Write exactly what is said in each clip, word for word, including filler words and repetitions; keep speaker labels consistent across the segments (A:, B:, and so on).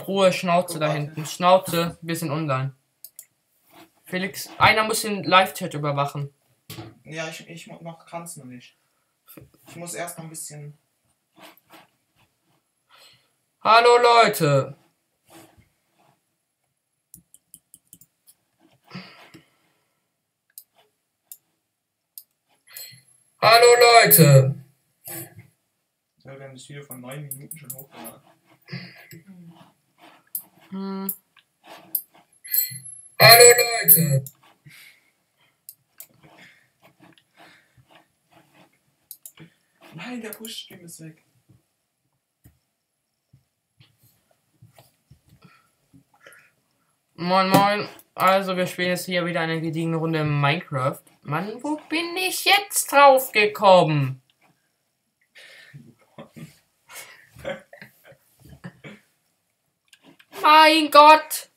A: Ruhe, Schnauze da hinten. Schnauze, wir sind online. Felix, einer muss den Live-Chat überwachen.
B: Ja, ich, ich noch kann's noch nicht. Ich muss erst noch ein bisschen.
A: Hallo Leute. Hallo Leute.
B: Ja, wir haben das Video von neun Minuten schon hochgeladen.
A: Hm. Hallo Leute.
B: Nein, der Push-Stream ist weg.
A: Moin moin. Also wir spielen jetzt hier wieder eine gediegene Runde in Minecraft. Mann, wo bin ich jetzt drauf gekommen? Mein Gott.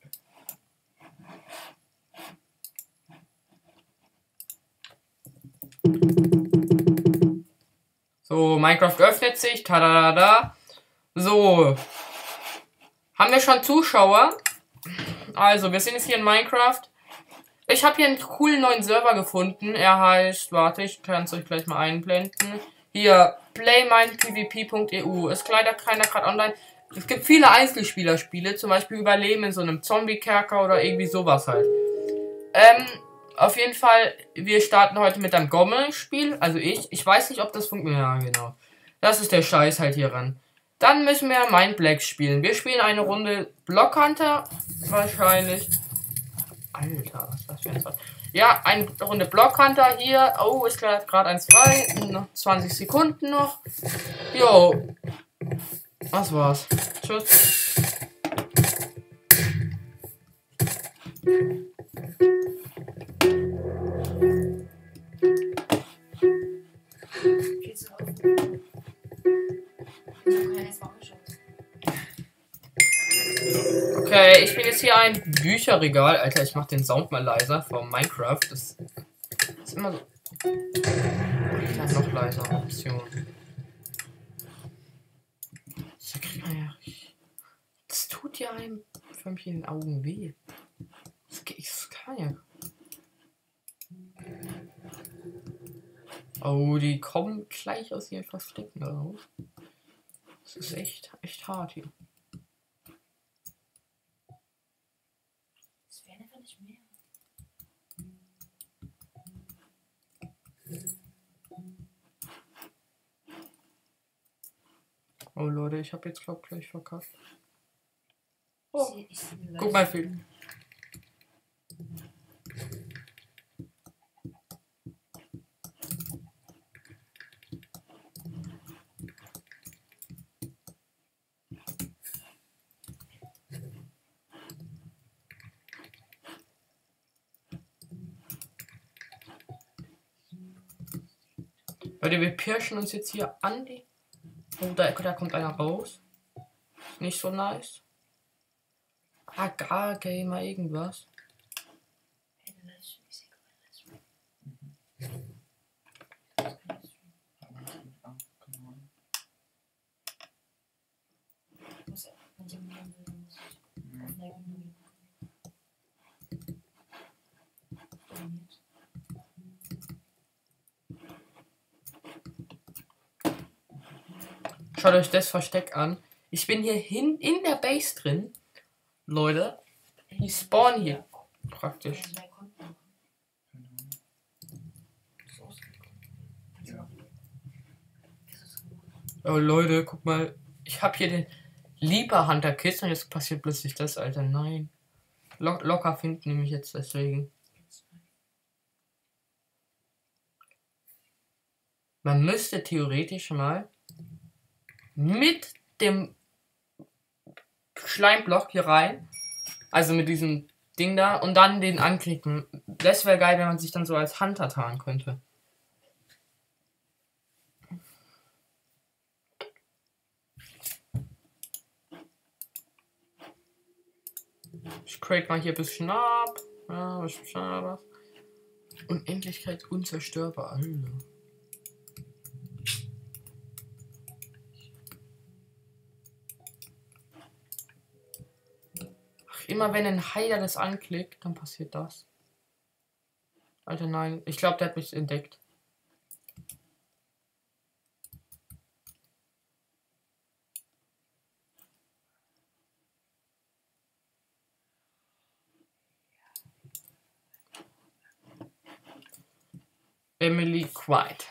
A: So, Minecraft öffnet sich. Tada. So. Haben wir schon Zuschauer? Also, wir sind jetzt hier in Minecraft. Ich habe hier einen coolen neuen Server gefunden. Er heißt, warte, ich kann es euch gleich mal einblenden. Hier, playmindpvp punkt e u. Ist leider keiner gerade online. Es gibt viele Einzelspielerspiele, zum Beispiel Überleben in so einem Zombie-Kerker oder irgendwie sowas halt. Ähm, auf jeden Fall, wir starten heute mit einem Gommel-Spiel. Also ich. Ich weiß nicht, ob das funktioniert. Ja, genau. Das ist der Scheiß halt hier ran. Dann müssen wir Mindblack spielen. Wir spielen eine Runde Blockhunter. Wahrscheinlich. Alter, was ist das für ein Fall? Ja, eine Runde Blockhunter hier. Oh, ist gerade eins zwei. Noch zwanzig Sekunden noch. Jo. Das war's. Tschüss. Okay, ich bin jetzt hier ein Bücherregal. Alter, ich mach den Sound mal leiser von Minecraft. Das ist immer so. Ja, noch leiser Option. Das kriegt man ja. Das tut ja einem förmlich in den Augen weh. Das, geht, das kann ja. Oh, die kommen gleich aus ihren Verstecken raus. Das ist echt, echt hart hier.
C: Das wäre einfach nicht mehr.
A: Oh Leute, ich habe jetzt glaub gleich verkackt. Oh,
C: Ich seh, ich
A: guck mal, Film. Leute, wir pirschen uns jetzt hier an die. Oh, da, da kommt einer raus. Nicht so nice. Ah, gar Gamer irgendwas. Schaut euch das Versteck an. Ich bin hier hin in der Base drin. Leute, die spawnen hier praktisch. Oh Leute, guck mal. Ich habe hier den Leaper Hunter Kiss und jetzt passiert plötzlich das, Alter. Nein. Lock locker finden nämlich jetzt deswegen. Man müsste theoretisch mal mit dem Schleimblock hier rein, also mit diesem Ding da, und dann den anklicken. Das wäre geil, wenn man sich dann so als Hunter tarnen könnte. Ich crate mal hier ein bisschen ab. Ja, was ist was? Unendlichkeit unzerstörbar, Alter. immer wenn ein Heiler das anklickt, dann passiert das. Alter, nein. Ich glaube, der hat mich entdeckt. Emily White.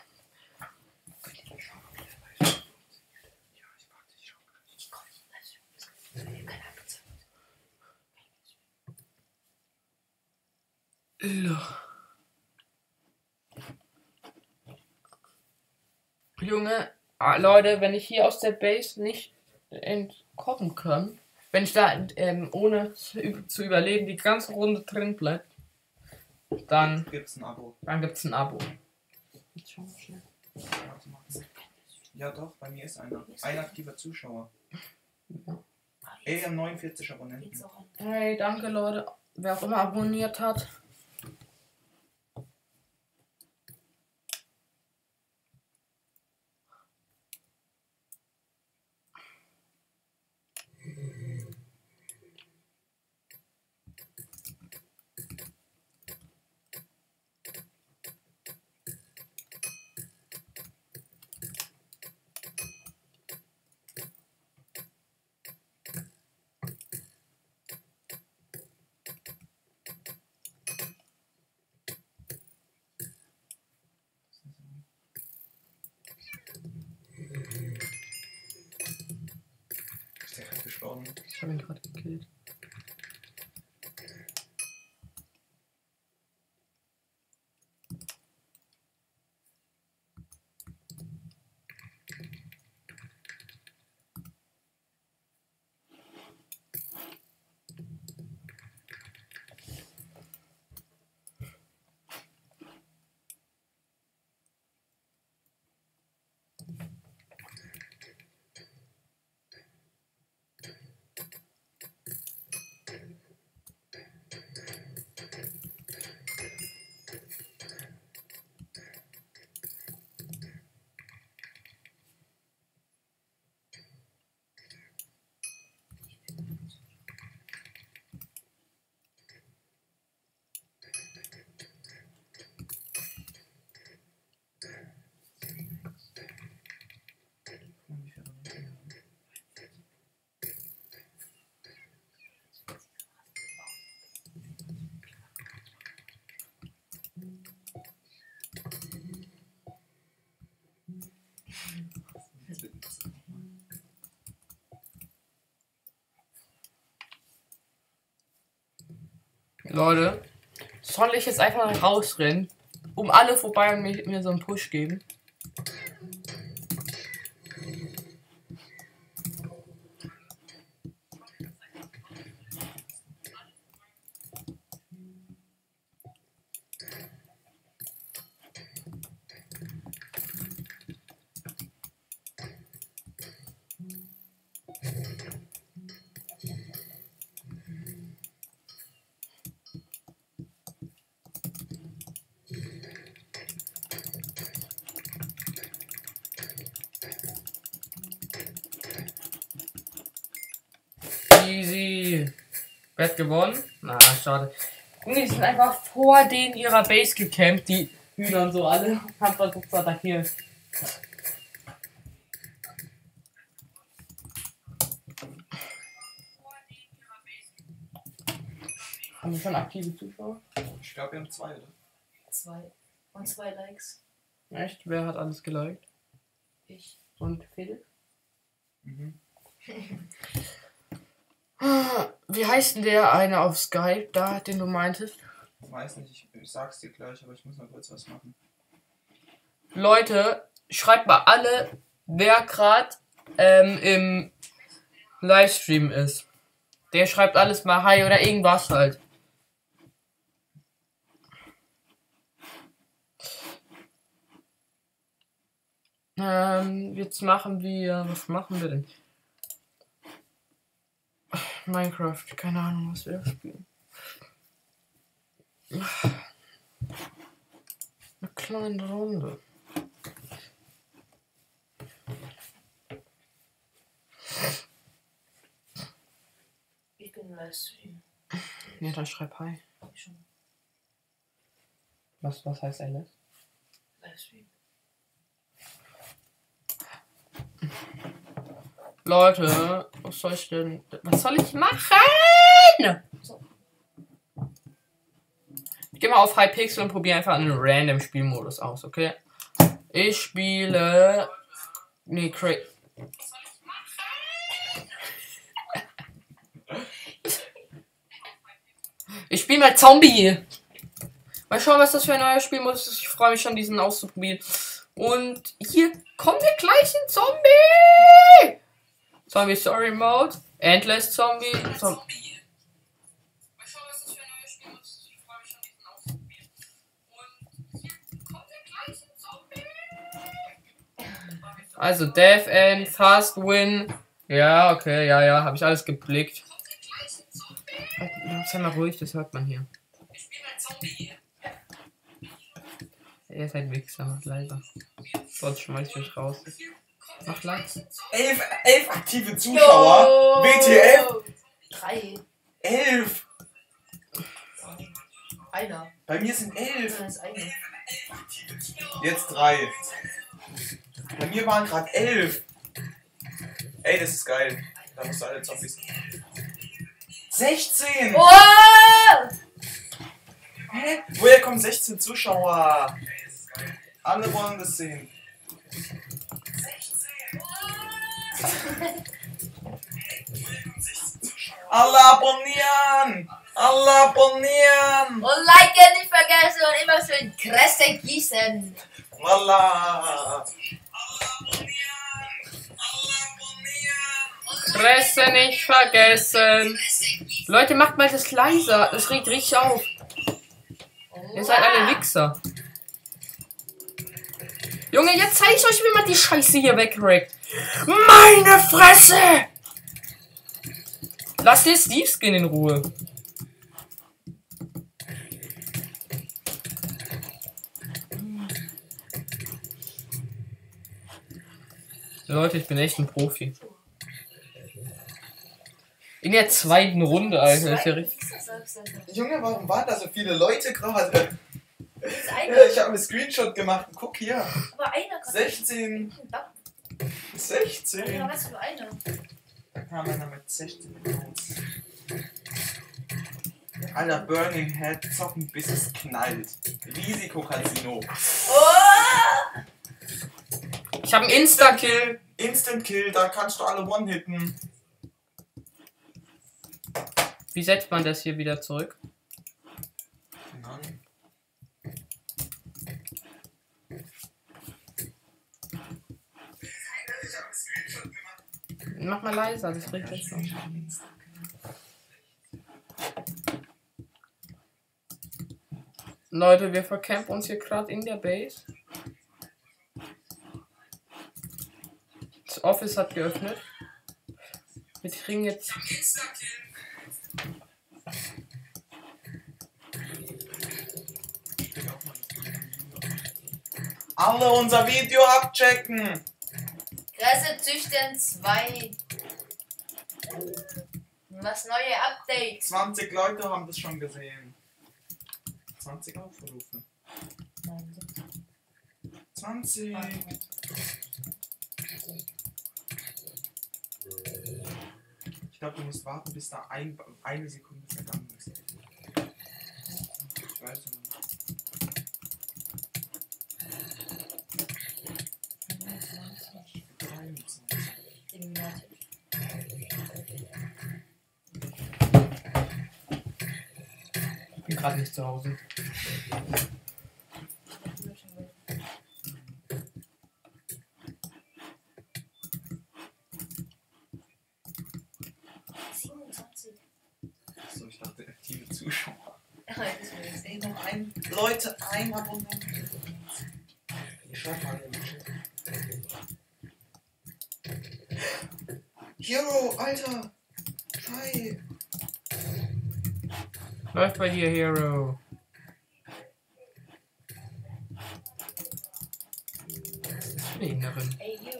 A: Junge, ah, Leute, wenn ich hier aus der Base nicht entkommen kann, wenn ich da ähm, ohne zu, zu überleben die ganze Runde drin bleibt, dann
B: gibt's ein Abo.
A: Dann gibt's ein Abo.
B: Ja doch, bei mir ist einer. Ein aktiver Zuschauer. Ja. Ey, haben neunundvierzig Abonnenten.
A: Hey, danke Leute, wer auch immer abonniert hat. Ich habe ihn gerade gekillt. Leute, soll ich jetzt einfach rausrennen, um alle vorbei und mir, mir so einen Push geben? Easy. Wer hat gewonnen? Na, schade. Und die sind einfach vor denen ihrer Base gecampt, die Hühner und so alle. Haben versucht zu attackieren. Haben wir schon aktive Zuschauer?
B: Ich glaube, wir haben zwei, oder?
C: Zwei. Und zwei Likes.
A: Echt? Wer hat alles geliked?
C: Ich.
A: Und Felix?
B: Mhm.
A: Wie heißt denn der eine auf Skype, da, den du meintest?
B: Ich weiß nicht, ich, ich sag's dir gleich, aber ich muss noch kurz was machen.
A: Leute, schreibt mal alle, wer gerade ähm, im Livestream ist. Der schreibt alles mal Hi oder irgendwas halt. Ähm, jetzt machen wir, was machen wir denn? Minecraft, keine Ahnung, was wir spielen. Eine kleine Runde.
C: Ich bin im Livestream.
A: Ja, dann schreib hi.
C: Hab ich schon.
A: Was, was heißt Alice?
C: Livestream.
A: Leute, was soll ich denn. Was soll ich machen?
C: So.
A: Ich gehe mal auf Hypixel und probiere einfach einen random Spielmodus aus, okay? Ich spiele. Nee, Cra Ich spiele mal Zombie. Mal schauen, was das für ein neuer Spielmodus ist. Ich freue mich schon, diesen auszuprobieren. Und hier kommt der gleiche Zombie. Zombie Story Mode. Endless Zombie. Zom Mal schauen, was das für ein neuer Spielmodus ist. Ich freue mich schon, diesen auszuprobieren. Und hier kommt der gleiche Zombie. Also Death End, Fast Win. Ja, okay, ja, ja, habe ich alles geblickt. Sei mal ruhig, das hört man hier. Ich spiele ein Zombie. Ihr seid Wichser, macht leiser. Sonst schmeiß ich euch raus. Mach leise.
B: Elf, elf aktive Zuschauer. W T F.
C: Drei.
B: Elf.
C: Einer.
B: Bei mir sind elf.
C: Das ist einer.
B: Jetzt drei. Bei mir waren gerade elf. Ey, das ist geil. Da musst du alle Zombies. sechzehn!
C: Oh!
B: Hä? Woher kommen sechzehn Zuschauer? Alle wollen das sehen. Alle abonnieren! Alle abonnieren!
C: Und liken nicht vergessen und immer schön Kresse gießen.
B: Voila!
A: Presse nicht vergessen. Leute, macht mal das leiser. Das regt richtig auf. Ihr seid alle Wichser. Junge, jetzt zeige ich euch, wie man die Scheiße hier wegrackt. Meine Fresse! Lasst den Steve Skin in Ruhe. Leute, ich bin echt ein Profi. In der zweiten Runde, Alter. Das ist ja richtig.
B: Junge, warum waren da so viele Leute gerade?
C: Ist einer.
B: Ja, ich habe einen Screenshot gemacht. Guck hier.
C: Aber einer kann
B: sechzehn. sechzehn.
C: Ja, was für einer?
B: Da kam einer mit sechzehn raus. Alter, Burning Head, zocken bis es knallt. Risiko-Casino.
C: Oh!
A: Ich habe einen Insta-Kill.
B: Instant Kill, da kannst du alle one-hitten.
A: Wie setzt man das hier wieder zurück?
B: Nein.
A: Mach mal leiser, das regt echt auf. Leute, wir verkämpfen uns hier gerade in der Base. Das Office hat geöffnet. Wir kriegen jetzt.
B: Alle unser Video abchecken!
C: Kresse züchten zwei. Was neue Updates?
B: zwanzig Leute haben das schon gesehen. zwanzig Aufrufe. zwanzig. Ich glaube, du musst warten, bis da ein, eine Sekunde vergangen ist. Ich weiß nicht.
A: Ich bin gerade nicht zu Hause.
C: siebenundzwanzig.
B: So, ich dachte, aktive Zuschauer.
C: Das will ich sehen.
B: Noch ein, Leute, ein Abonnent. Ich schreib mal in den Chat. Hero, Alter! Hi!
A: Läuft bei dir, Hero. Inneren.
C: Ey, you.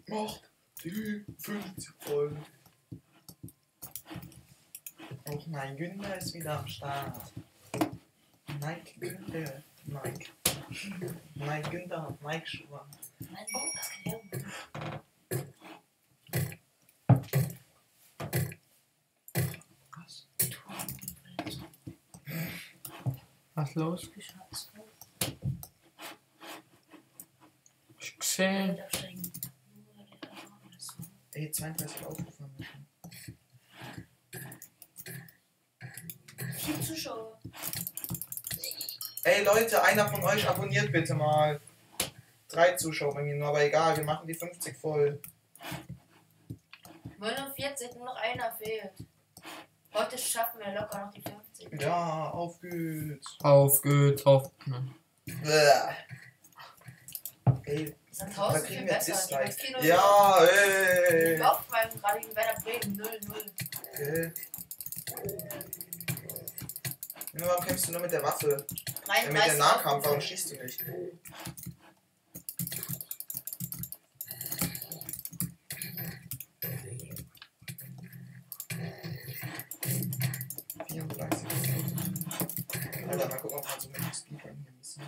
B: Macht die fünfzig voll. Auch mein Günther ist wieder am Start. Mike Günther. Mike. Mike Günther hat Mike Schuhe.
C: Mein Baum, das kann ja.
A: Was los? Ich gesehen.
B: Ey, zweiunddreißig Aufrufe haben wir schon.
C: Vier Zuschauer.
B: Ey Leute, einer von euch abonniert bitte mal. Drei Zuschauer bei mir nur, aber egal, wir machen die fünfzig voll.
C: neunundvierzig, nur noch einer fehlt. Heute schaffen wir locker noch die fünfzig.
B: Ja, auf geht's.
A: Auf geht's, auf. Ne.
B: Bäh. Ey,
C: Das hat
B: da
C: tausend
B: kriegen
C: viel
B: wir
C: besser. Die haben
B: Dislike.
C: vier null.
B: Ja,
C: Ich
B: ey.
C: laufe beim gerade gegen Werder Bremen null null.
B: Okay. Junge, warum kämpfst du nur mit der Waffe? Ja, mit der Nahkampf, warum schießt du nicht? vierunddreißig. Alter, mal gucken, ob man so mit X P von hier ist.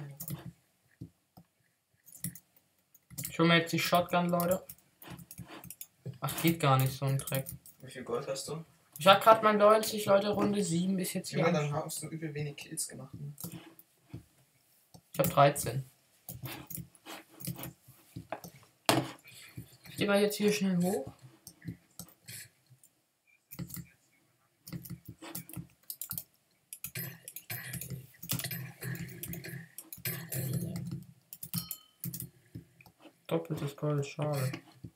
A: Ich hol mir jetzt die Shotgun, Leute. Ach, geht gar nicht so ein Dreck.
B: Wie viel Gold hast du?
A: Ich hab grad mal neunzig, Leute, Runde sieben bis jetzt
B: Junge,
A: hier.
B: dann hast du übel wenig Kills gemacht. Ne?
A: Ich hab dreizehn. Ich geh mal jetzt hier schnell hoch. Doppeltes Gold, schade.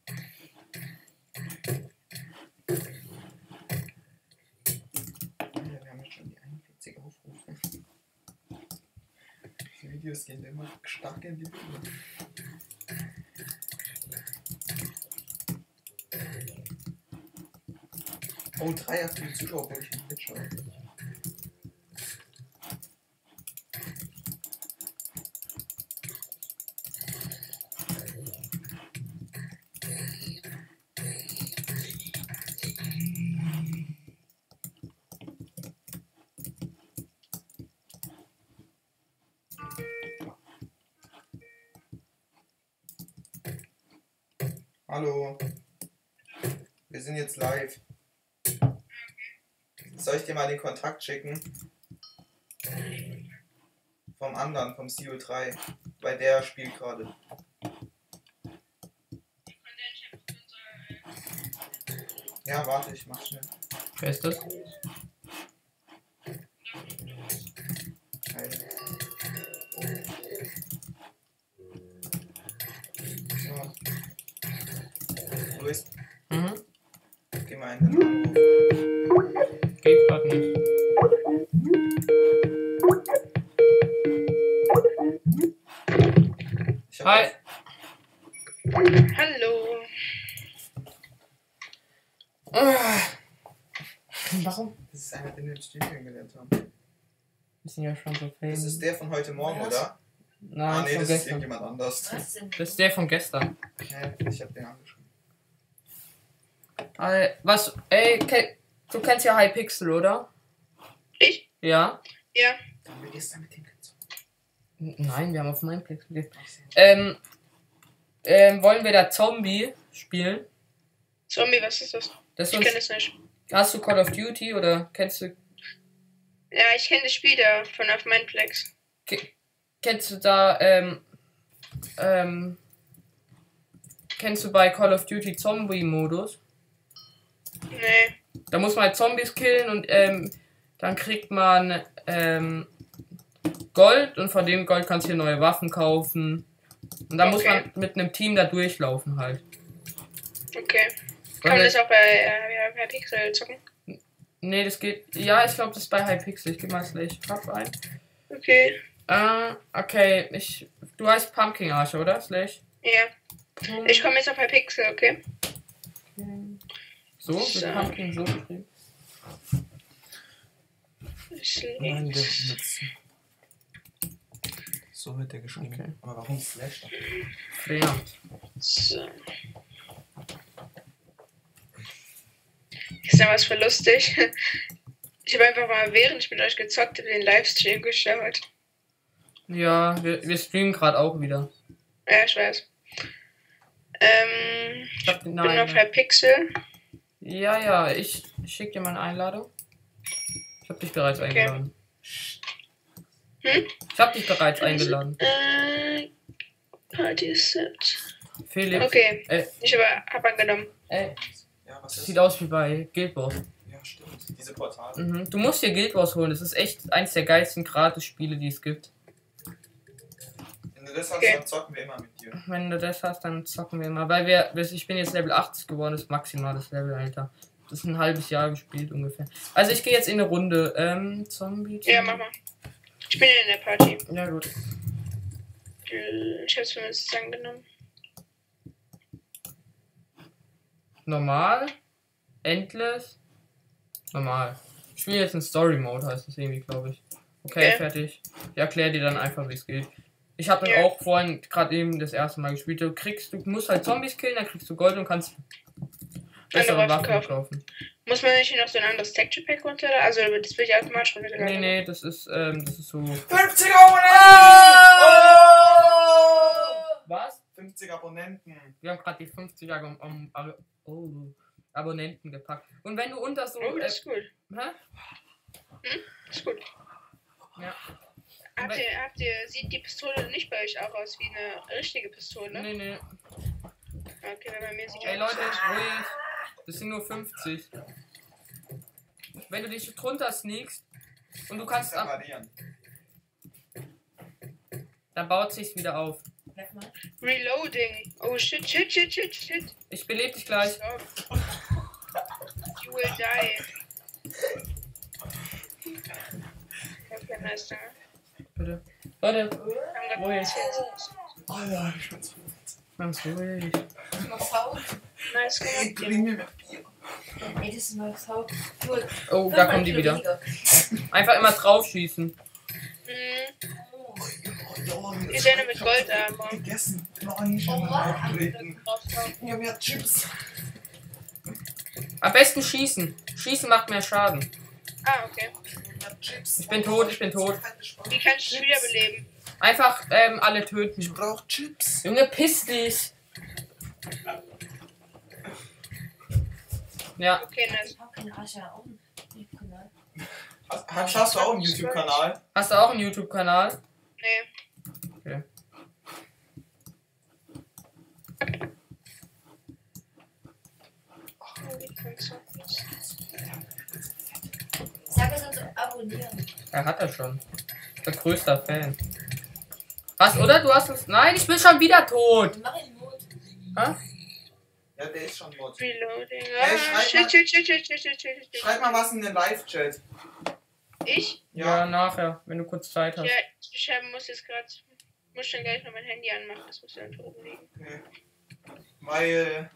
B: Ja, wir haben jetzt schon die einundvierzig Aufrufe. Die Videos gehen immer stark in die Höhe. Oh, drei aktive Zuschauer wollte ich nicht mitschauen. Hallo. Wir sind jetzt live. Soll ich dir mal den Kontakt schicken? Vom anderen, vom C O drei. Weil der spielt gerade. Ja, warte, ich mach schnell.
A: Wer ist das?
B: Geil. So. Luis,
A: Mhm.
B: geh mal in den Anruf.
A: Geht grad nicht.
B: Ich hab
A: Hi.
D: Hallo.
A: Ah. Warum?
B: Das ist einer, den wir im Stream kennengelernt haben.
A: Wir sind ja schon so
B: Das
A: famous.
B: ist der von heute Morgen,
C: Was?
B: oder?
A: Nein,
B: Ah, nee,
A: von
B: das ist
A: gestern.
B: irgendjemand anders.
C: Was denn?
A: Das ist der von gestern.
B: Hä? Ich hab den angeschrieben.
A: Ey, was? Ey, ke du kennst ja Hypixel, oder?
D: Ich?
A: Ja?
D: Ja.
B: Da haben wir gestern mit dem gezogen.
A: N- Nein, wir haben auf meinem Plex gelegt. Ähm, ähm, wollen wir da Zombie spielen?
D: Zombie, was ist das?
A: Das ist
D: Ich
A: uns,
D: kenne es nicht.
A: hast du Call of Duty oder kennst du
D: Ja, ich kenne das Spiel da von auf Mindplex.
A: ke kennst du da ähm, ähm, kennst du bei Call of Duty Zombie Modus?
D: Nee.
A: Da muss man halt Zombies killen und ähm, dann kriegt man ähm, Gold und von dem Gold kannst du hier neue Waffen kaufen. Und dann muss
D: Okay.
A: man mit einem Team da durchlaufen halt.
D: Okay.
A: Und
D: Kann man
A: das-
D: das auch bei, äh, bei Pixel zocken?
A: Nee, das geht. Ja, ich glaube, das ist bei Hypixel. Ich geh mal Slash Pub ein.
D: Okay.
A: Äh, okay, ich. Du heißt Pumpkin Arsch, oder? Slash.
D: Ja. Ich komme jetzt auf Pixel, okay?
A: So,
D: So.
A: wird Pumpkin so geschrieben.
B: Nein, der
D: Slash.
B: mit. So wird der geschrieben.
A: Okay.
B: Aber warum Slash?
A: Ja.
D: So. Ist da was für lustig? Ich habe einfach mal, während ich mit euch gezockt habe, den Livestream geschaut.
A: Ja, wir, wir streamen gerade auch wieder.
D: Ja, ich weiß. Ähm,
A: Ich hab,
D: bin
A: nein,
D: auf Hypixel.
A: ja, ja, ich schicke dir mal eine Einladung. Ich habe dich bereits
D: Okay.
A: eingeladen.
D: Hm?
A: Ich habe dich bereits eingeladen.
D: Äh, Party Set.
A: Felix.
D: Okay,
A: Äh,
D: ich aber hab angenommen.
A: äh,
B: Ja, was
A: das
B: ist?
A: sieht aus wie bei Guild Wars.
B: Ja, stimmt. Diese Portale.
A: Mhm. Du musst dir Guild Wars holen. Das ist echt eins der geilsten Gratis-Spiele, die es gibt.
B: Wenn du das hast,
D: Okay.
B: dann zocken wir immer mit dir.
A: Wenn du das hast, dann zocken wir mal. Weil wir, ich bin jetzt Level achtzig geworden, das ist maximales Level, Alter. Das ist ein halbes Jahr gespielt ungefähr. Also ich gehe jetzt in eine Runde. Ähm, Zombie.
D: Ja, mach mal. Ich bin in der Party.
A: Ja, gut.
D: Ich hab's mir jetzt angenommen.
A: Normal. Endless. Normal. Ich spiele jetzt in Story Mode, heißt das irgendwie, glaube ich. Okay,
D: Okay.
A: fertig. Ich erkläre dir dann einfach, wie es geht. Ich habe dann
D: Ja.
A: auch vorhin gerade eben das erste Mal gespielt. Du kriegst, du musst halt Zombies killen, dann kriegst du Gold und kannst bessere
D: Waffen
A: Waffen
D: kaufen.
A: kaufen.
D: Muss man nicht noch so ein anderes Texture Pack runterladen? Also das wird ja automatisch runtergeladen.
A: Nee, nee, das ist, ähm, das ist so.
B: fünfzig Abonnenten! Oh!
A: Was?
B: fünfzig Abonnenten.
A: Wir haben gerade die fünfzig Ab um, Ab oh, Abonnenten gepackt. Und wenn du unter so.
D: Oh,
A: Äh,
D: das ist gut.
A: hä?
D: Das ist gut.
A: Ja.
D: Habt ihr, habt ihr, sieht die Pistole nicht bei euch auch aus wie eine richtige Pistole?
A: Nee, nee.
D: Okay, weil bei mir sieht die
A: Ey
D: aus.
A: Leute, ruhig. Das sind nur fünfzig. Wenn du dich drunter sneakst und du kannst ab,
B: Reparieren.
A: dann baut sich's wieder auf.
C: Bleib mal.
D: Reloading. Oh shit, shit, shit, shit, shit.
A: Ich belebe dich gleich.
D: Stop. You will die. Okay, nice, danke.
A: Bitte. Leute,
D: Haben grad
A: Ruhig.
D: passiert.
B: Alter, ich bin's.
A: ganz ruhig.
C: Ich mach Sound.
D: Nice
B: Ey,
D: gemacht.
B: bring mir mehr Bier.
C: Ey, das ist mal Sound. Gut.
A: Oh, da kommen die wieder. Einfach immer drauf schießen.
D: Mhm.
B: Oh, Junge,
D: Die sind mit Goldarmor.
B: gegessen. Nein, schon
C: Oh,
B: mal
C: Mann.
B: auftreten. Ja, mehr Chips.
A: Am besten schießen. Schießen macht mehr Schaden.
D: Ah, okay.
B: Mehr Chips.
A: Ich bin tot, ich bin tot.
D: Wie kann ich dich wiederbeleben?
A: Einfach ähm, alle
B: Ich
A: töten.
B: brauch Chips.
A: Junge, piss dich. Ja,
D: Okay, nice.
C: Ich hab keinen Arsch ja auch einen Kanal.
B: Hast, hast hast du auch einen YouTube-Kanal?
A: hast du auch einen YouTube-Kanal?
D: Nee.
A: Okay.
D: Oh, wie kannst du das?
C: Sag es uns abonnieren.
A: Er hat er schon. Der größte Fan. Was, oder? Du hast es. Nein, ich bin schon wieder tot.
C: Mach ihn Mut.
A: Hä?
B: Ja, der ist schon Mod.
D: Reloading.
B: Hey,
D: Ah,
B: schreib
D: shit,
B: mal-
D: shit, shit, shit, shit, shit, shit, shit.
B: Schreib mal was in den Live-Chat.
D: Ich?
A: Ja.
B: Ja.
A: nachher, wenn du kurz Zeit hast.
D: Ja, ich schreiben muss jetzt gerade. Muss schon gleich mal mein Handy anmachen. Das muss ja da oben liegen.
B: Okay. Weil.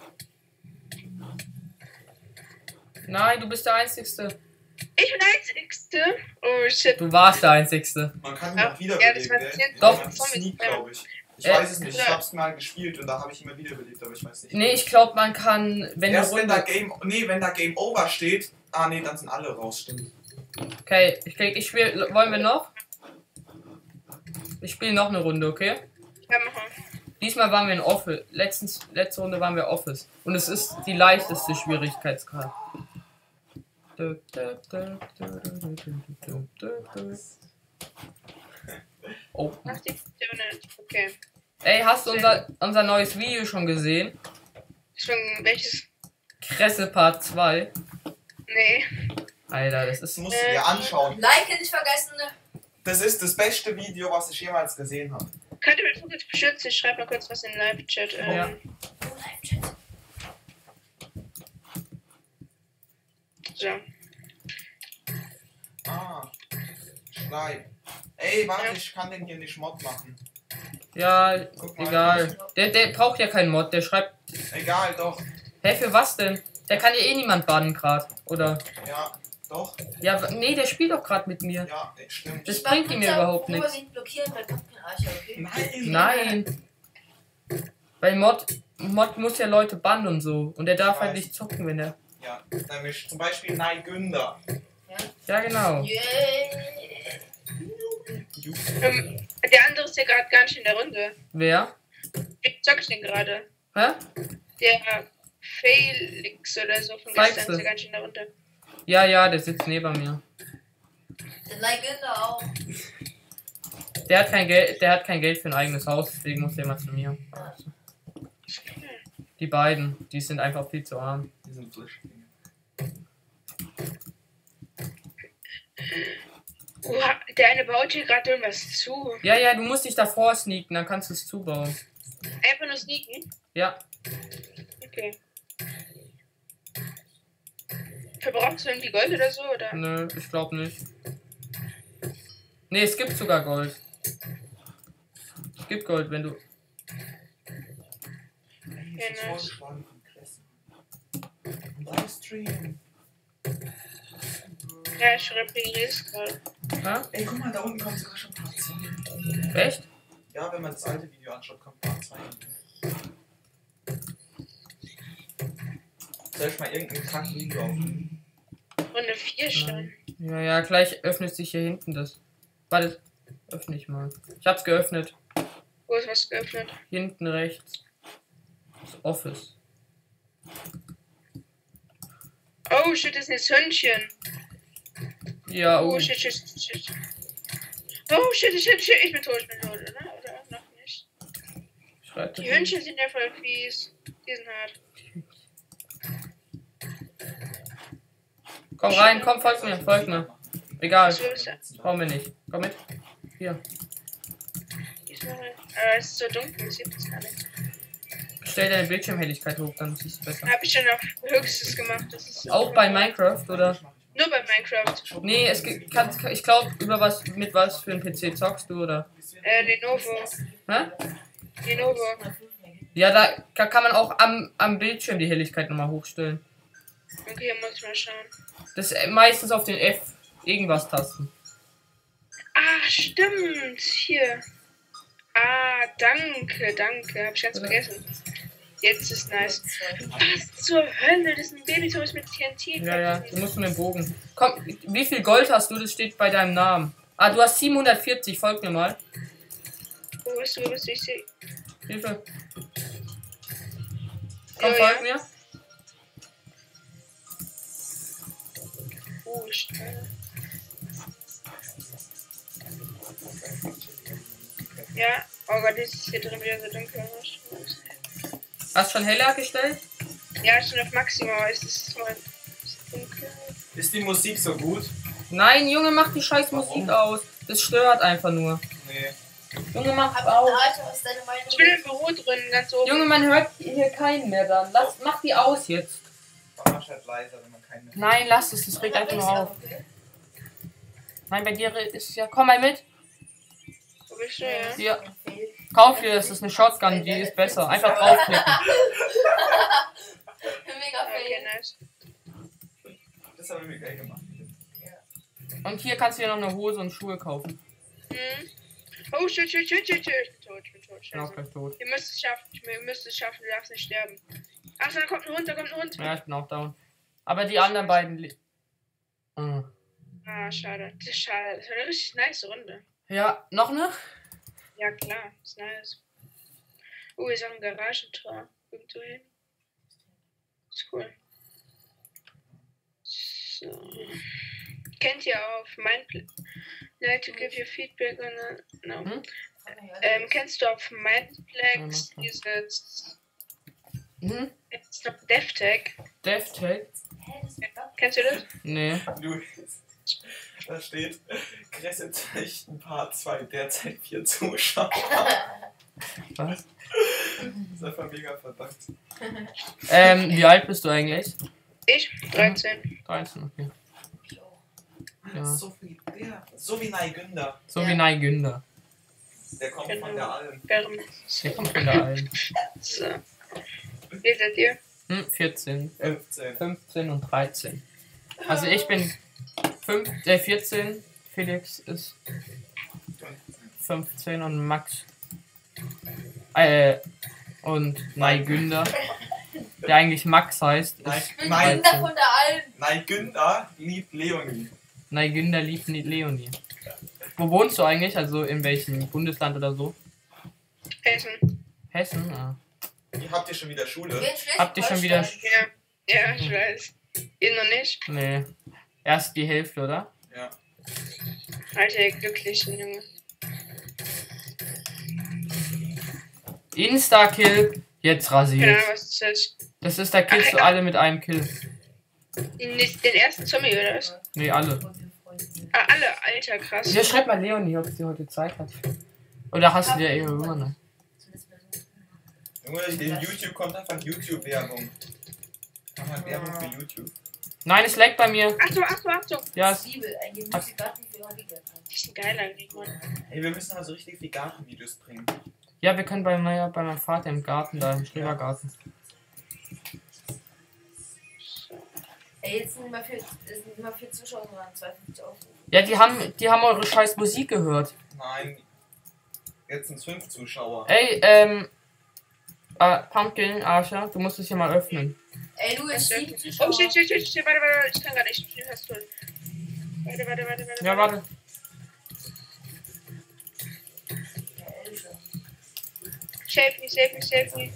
A: Nein, du bist der Einzigste.
D: Ich bin der Einzigste. Oh shit.
A: Du warst der Einzigste.
B: Man kann ihn
D: Ja,
B: auch wiederbeleben,
D: ja, das war
B: gell?
D: zehn-
A: Doch.
B: Man
D: Zombies,
B: Sneak,
D: ja.
B: glaube ich. Ich
A: Äh,
B: weiß es nicht. Ich
D: ja.
B: hab's mal gespielt und da habe ich ihn mal wiederbelebt, aber ich weiß nicht.
A: Nee, ich glaube, man kann, wenn du
B: Erst wenn da
A: Runde.
B: Game. Nee, wenn da Game Over steht. Ah, nee, dann sind alle raus, stimmt.
A: Okay, ich krieg, ich spiel. Wollen wir noch? Ich spiele noch eine Runde, okay?
D: Ja, mach mal.
A: Diesmal waren wir in Office. Letztens, letzte Runde waren wir Office. Und es ist die leichteste Schwierigkeitsgrad. Oh.
D: Mach die Funktion nicht. Okay.
A: Ey, hast du unser, unser neues Video schon gesehen?
D: Schon welches?
A: Kresse Part zwei.
D: Nee.
A: Alter, das
B: Das
A: ist.
B: musst du dir anschauen.
C: Like nicht vergessen.
B: Das ist das beste Video, was ich jemals gesehen habe.
D: Könnt ihr mir kurz beschützen? Ich schreibe mal kurz was in den Live-Chat. Ähm,
A: Ja.
C: Oh, Live-Chat.
D: So.
B: Ah. Schneid. Ey, warte,
D: Ja.
B: ich kann den hier nicht Mod machen.
A: Ja,
B: Guck mal.
A: egal. Der, der braucht ja keinen Mod, der schreibt.
B: Egal, doch.
A: Hä, für was denn? Der kann ja eh niemand bannen gerade. Oder?
B: Ja, doch.
A: Ja, w- nee, der spielt doch gerade mit mir.
B: Ja, stimmt.
A: Das bringt ihm ja überhaupt nichts.
C: Vorübergehend blockieren, weil kommt kein Arsch, okay?
B: Nein.
A: Nein. Weil Mod, Mod muss ja Leute bannen und so. Und er darf
B: Ich
A: halt
B: weiß.
A: nicht zocken, wenn er.
B: Ja, nämlich zum Beispiel Neigünder.
A: Ja, genau.
C: Yeah.
D: Ähm, der andere ist ja gerade gar nicht in der Runde.
A: Wer?
D: Wie zock ich denn gerade?
A: Hä?
D: Der Felix oder so von
A: Zeigst
D: gestern
A: du?
D: ist ja gar nicht in der Runde.
A: Ja, ja, der sitzt neben mir.
C: Der Legende auch.
A: Der hat kein Geld, der hat kein Geld für ein eigenes Haus, deswegen muss der mal zu mir. Die beiden, die sind einfach viel zu arm.
B: Die sind Flüchtlinge.
D: Oha, der eine baut hier gerade irgendwas zu.
A: Ja, ja, du musst dich davor sneaken, dann kannst du es zubauen.
D: Einfach nur sneaken?
A: Ja,
D: Okay. Verbrauchst du irgendwie Gold oder so? Oder?
A: nö, ich glaube nicht. Nee, es gibt sogar Gold. Es gibt Gold, wenn du.
D: Ja, nice.
B: Livestream.
D: Ja, ich repariere es gerade.
A: Hä?
B: Ey, guck mal, da unten kommt sogar schon Part zwei.
A: Echt?
B: Ja, wenn man das alte Video anschaut, kommt Part zwei. Soll ich mal irgendein kranken Video aufnehmen?
D: Runde vier schon.
A: Ja, ja, gleich öffnet sich hier hinten das. Warte, öffne ich mal. Ich hab's geöffnet.
D: Wo ist was geöffnet?
A: Hinten rechts. Das Office.
D: Oh shit, das ist jetzt Hündchen.
A: Ja, oh.
D: Oh shit, shit, shit. Oh shit, shit, shit. Ich bin tot, ich bin tot, oder? Oder noch nicht?
A: Schreibt
D: Die Hündchen sind ja voll fies. Die sind hart.
A: Komm rein, komm, folg mir, folg mir. Egal,
D: Was willst du?
A: brauchen wir nicht. Komm mit. Hier.
D: Diesmal. Aber es ist so dunkel, ich sehe das gar nicht.
A: Stell deine Bildschirmhelligkeit hoch, dann siehst du besser.
D: Hab ich schon auf höchstes gemacht. Das ist
A: Auch bei Minecraft, oder?
D: nur bei Minecraft.
A: Nee, es gibt, kann, ich glaube, über was, mit was für ein P C zockst du, oder?
D: Äh, Lenovo.
A: Hä?
D: Lenovo.
A: Ja, da, da kann man auch am, am Bildschirm die Helligkeit nochmal hochstellen.
D: Okay, hier muss ich mal schauen.
A: Das ist meistens auf den F irgendwas Tasten.
D: Ah, stimmt. Hier. Ah, danke, danke. Hab ich ganz vergessen. Jetzt ist nice. Was zur Hölle? Das ist ein Babytoast mit T N T.
A: Ja, ja, du musst mit dem Bogen. Komm, wie viel Gold hast du? Das steht bei deinem Namen. Ah, du hast siebenhundertvierzig, folg mir mal.
D: Wo bist du? Wo bist du? Ich seh.
A: Hilfe. Komm,
D: Jo,
A: folg
D: ja.
A: mir.
D: Oh, Steine. Ja. Oh Gott, jetzt ist hier drin wieder so dunkel.
A: Hast schon heller gestellt?
D: Ja, schon auf Maximal. Es ist mal dunkel.
B: Ist die Musik so gut?
A: Nein, Junge, mach die scheiß Musik aus. Das stört einfach nur.
B: Nee.
A: Junge, mach
C: Aber
A: aus.
C: Alter, was ist deine Meinung?
D: Ich bin im Büro drin, ganz oben.
A: Junge, man hört hier keinen mehr dann. Lass, mach die aus jetzt.
B: Man macht halt leiser, wenn man keine.
A: Nein, lass es, das regt einfach nur auf. Nein, bei dir ist ja. Komm mal mit.
D: Wo bist du, ja?
A: Hier. Kauf dir, das ist eine Shotgun, die ist besser. Einfach draufklicken.
C: Mega
D: Okay,
C: fail.
D: nice.
B: Das haben wir geil gemacht.
A: Und hier kannst du dir noch eine Hose und Schuhe kaufen.
D: Hm. Oh, shit, shit, shit, shit, shit. Ich bin tot, ich bin tot.
A: Ich bin auch
D: Scheiße.
A: gleich tot.
D: Ihr müsst es schaffen. Ihr müsst es schaffen. Du darfst nicht sterben. Ach, da kommt ein Hund, da kommt ein Hund.
A: Ja, ich bin auch down. Aber die anderen beiden. li- Mhm.
D: Ah, schade. Das ist schade. Das war eine richtig nice Runde.
A: Ja, noch eine?
D: Ja, klar. Ist nice. Oh, hier ist auch ein Garagentor. Irgendwo hin. Ist cool. So. Kennt ihr auf Mindpl- Like to give you feedback on a, no.
A: Hm?
D: Ähm, kennst du auf
A: Ja,
D: Mindplex
A: mach mal.
D: dieses
A: Mhm.
D: jetzt noch DevTech?
A: DevTech?
D: Kennst du das?
A: Nee.
B: Du, da steht Kresse-Zeichen Part zwei, derzeit vier Zuschauer.
A: Was?
B: Das ist einfach mega verdammt.
A: Ähm, wie alt bist du eigentlich?
D: Ich? dreizehn.
A: dreizehn, okay. Ja.
B: So wie, ja, so wie Neigünder.
A: So
C: Ja.
A: wie Nai Günder.
B: Der kommt
D: Genau.
B: von der Alm.
D: Während.
A: Der kommt von der Alm.
D: So. Wie seid ihr?
A: Hm, vierzehn, äh,
B: fünfzehn.
A: fünfzehn und dreizehn. Also ich bin fünf, äh, vierzehn, Felix ist fünfzehn und Max. Äh, Und Mai Günther, der eigentlich Max heißt,
B: Nein,
A: ist
C: Ich bin
B: nein,
C: Kinder von der Alten.
B: nein, Günther liebt Leonie.
A: Mai Günther liebt nicht Leonie. Wo wohnst du eigentlich? Also in welchem Bundesland oder so?
D: Essen.
A: Hessen? Ah.
B: Ihr habt ihr schon wieder Schule?
C: Wen schlägt
A: Habt ihr schon wieder...
C: Holstein?
D: Ja. Ja, ich weiß. Ihr noch nicht?
A: Nee. Erst die Hälfte, oder?
B: Ja.
D: Alter, ihr Glücklichen, Junge.
A: Insta-Kill. Jetzt
D: Keine
A: rasiert.
D: Ahnung, was das ist.
A: Das ist der Kill
D: Ach,
A: zu
D: ja.
A: alle mit einem Kill.
D: Den, den ersten Zombie, oder was?
A: Nee, alle.
D: Ah, alle, Alter, krass.
A: Ja, schreib mal Leonie, ob sie heute Zeit hat. Oder hast du dir ihre Nummer noch?
B: Junge, in YouTube kommt einfach YouTube-Werbung. Kann man Werbung für YouTube?
A: Nein, es leckt bei mir.
D: Achtung, Achtung, Achtung.
A: Ja, es,
C: Zwiebel, ein Gemüsegarten für Holger.
D: Das ist ein geiler Lied, Mann.
B: Ey, wir müssen also richtig viel Gartenvideos bringen.
A: ja, wir können bei, meiner, bei meinem Vater im Garten, da im Schrebergarten.
C: Ey, jetzt sind immer vier, es sind immer vier Zuschauer dran, zweiundfünfzig Aufrufe.
A: Ja, die haben, die haben eure scheiß Musik gehört.
B: Nein. Jetzt sind es fünf Zuschauer.
A: Ey, ähm, äh, Pumpkin, Archer, du musst es hier mal öffnen.
C: Ey, du, jetzt
D: Was
C: sieben
D: Oh,
C: Zuschauer.
D: shit, shit, shit, shit, warte, warte, ich kann gar nicht. Ich bin fast tot. Warte, warte, warte, warte.
A: Ja, warte.
C: Ja, Elfe.
D: Save me, save me, save me.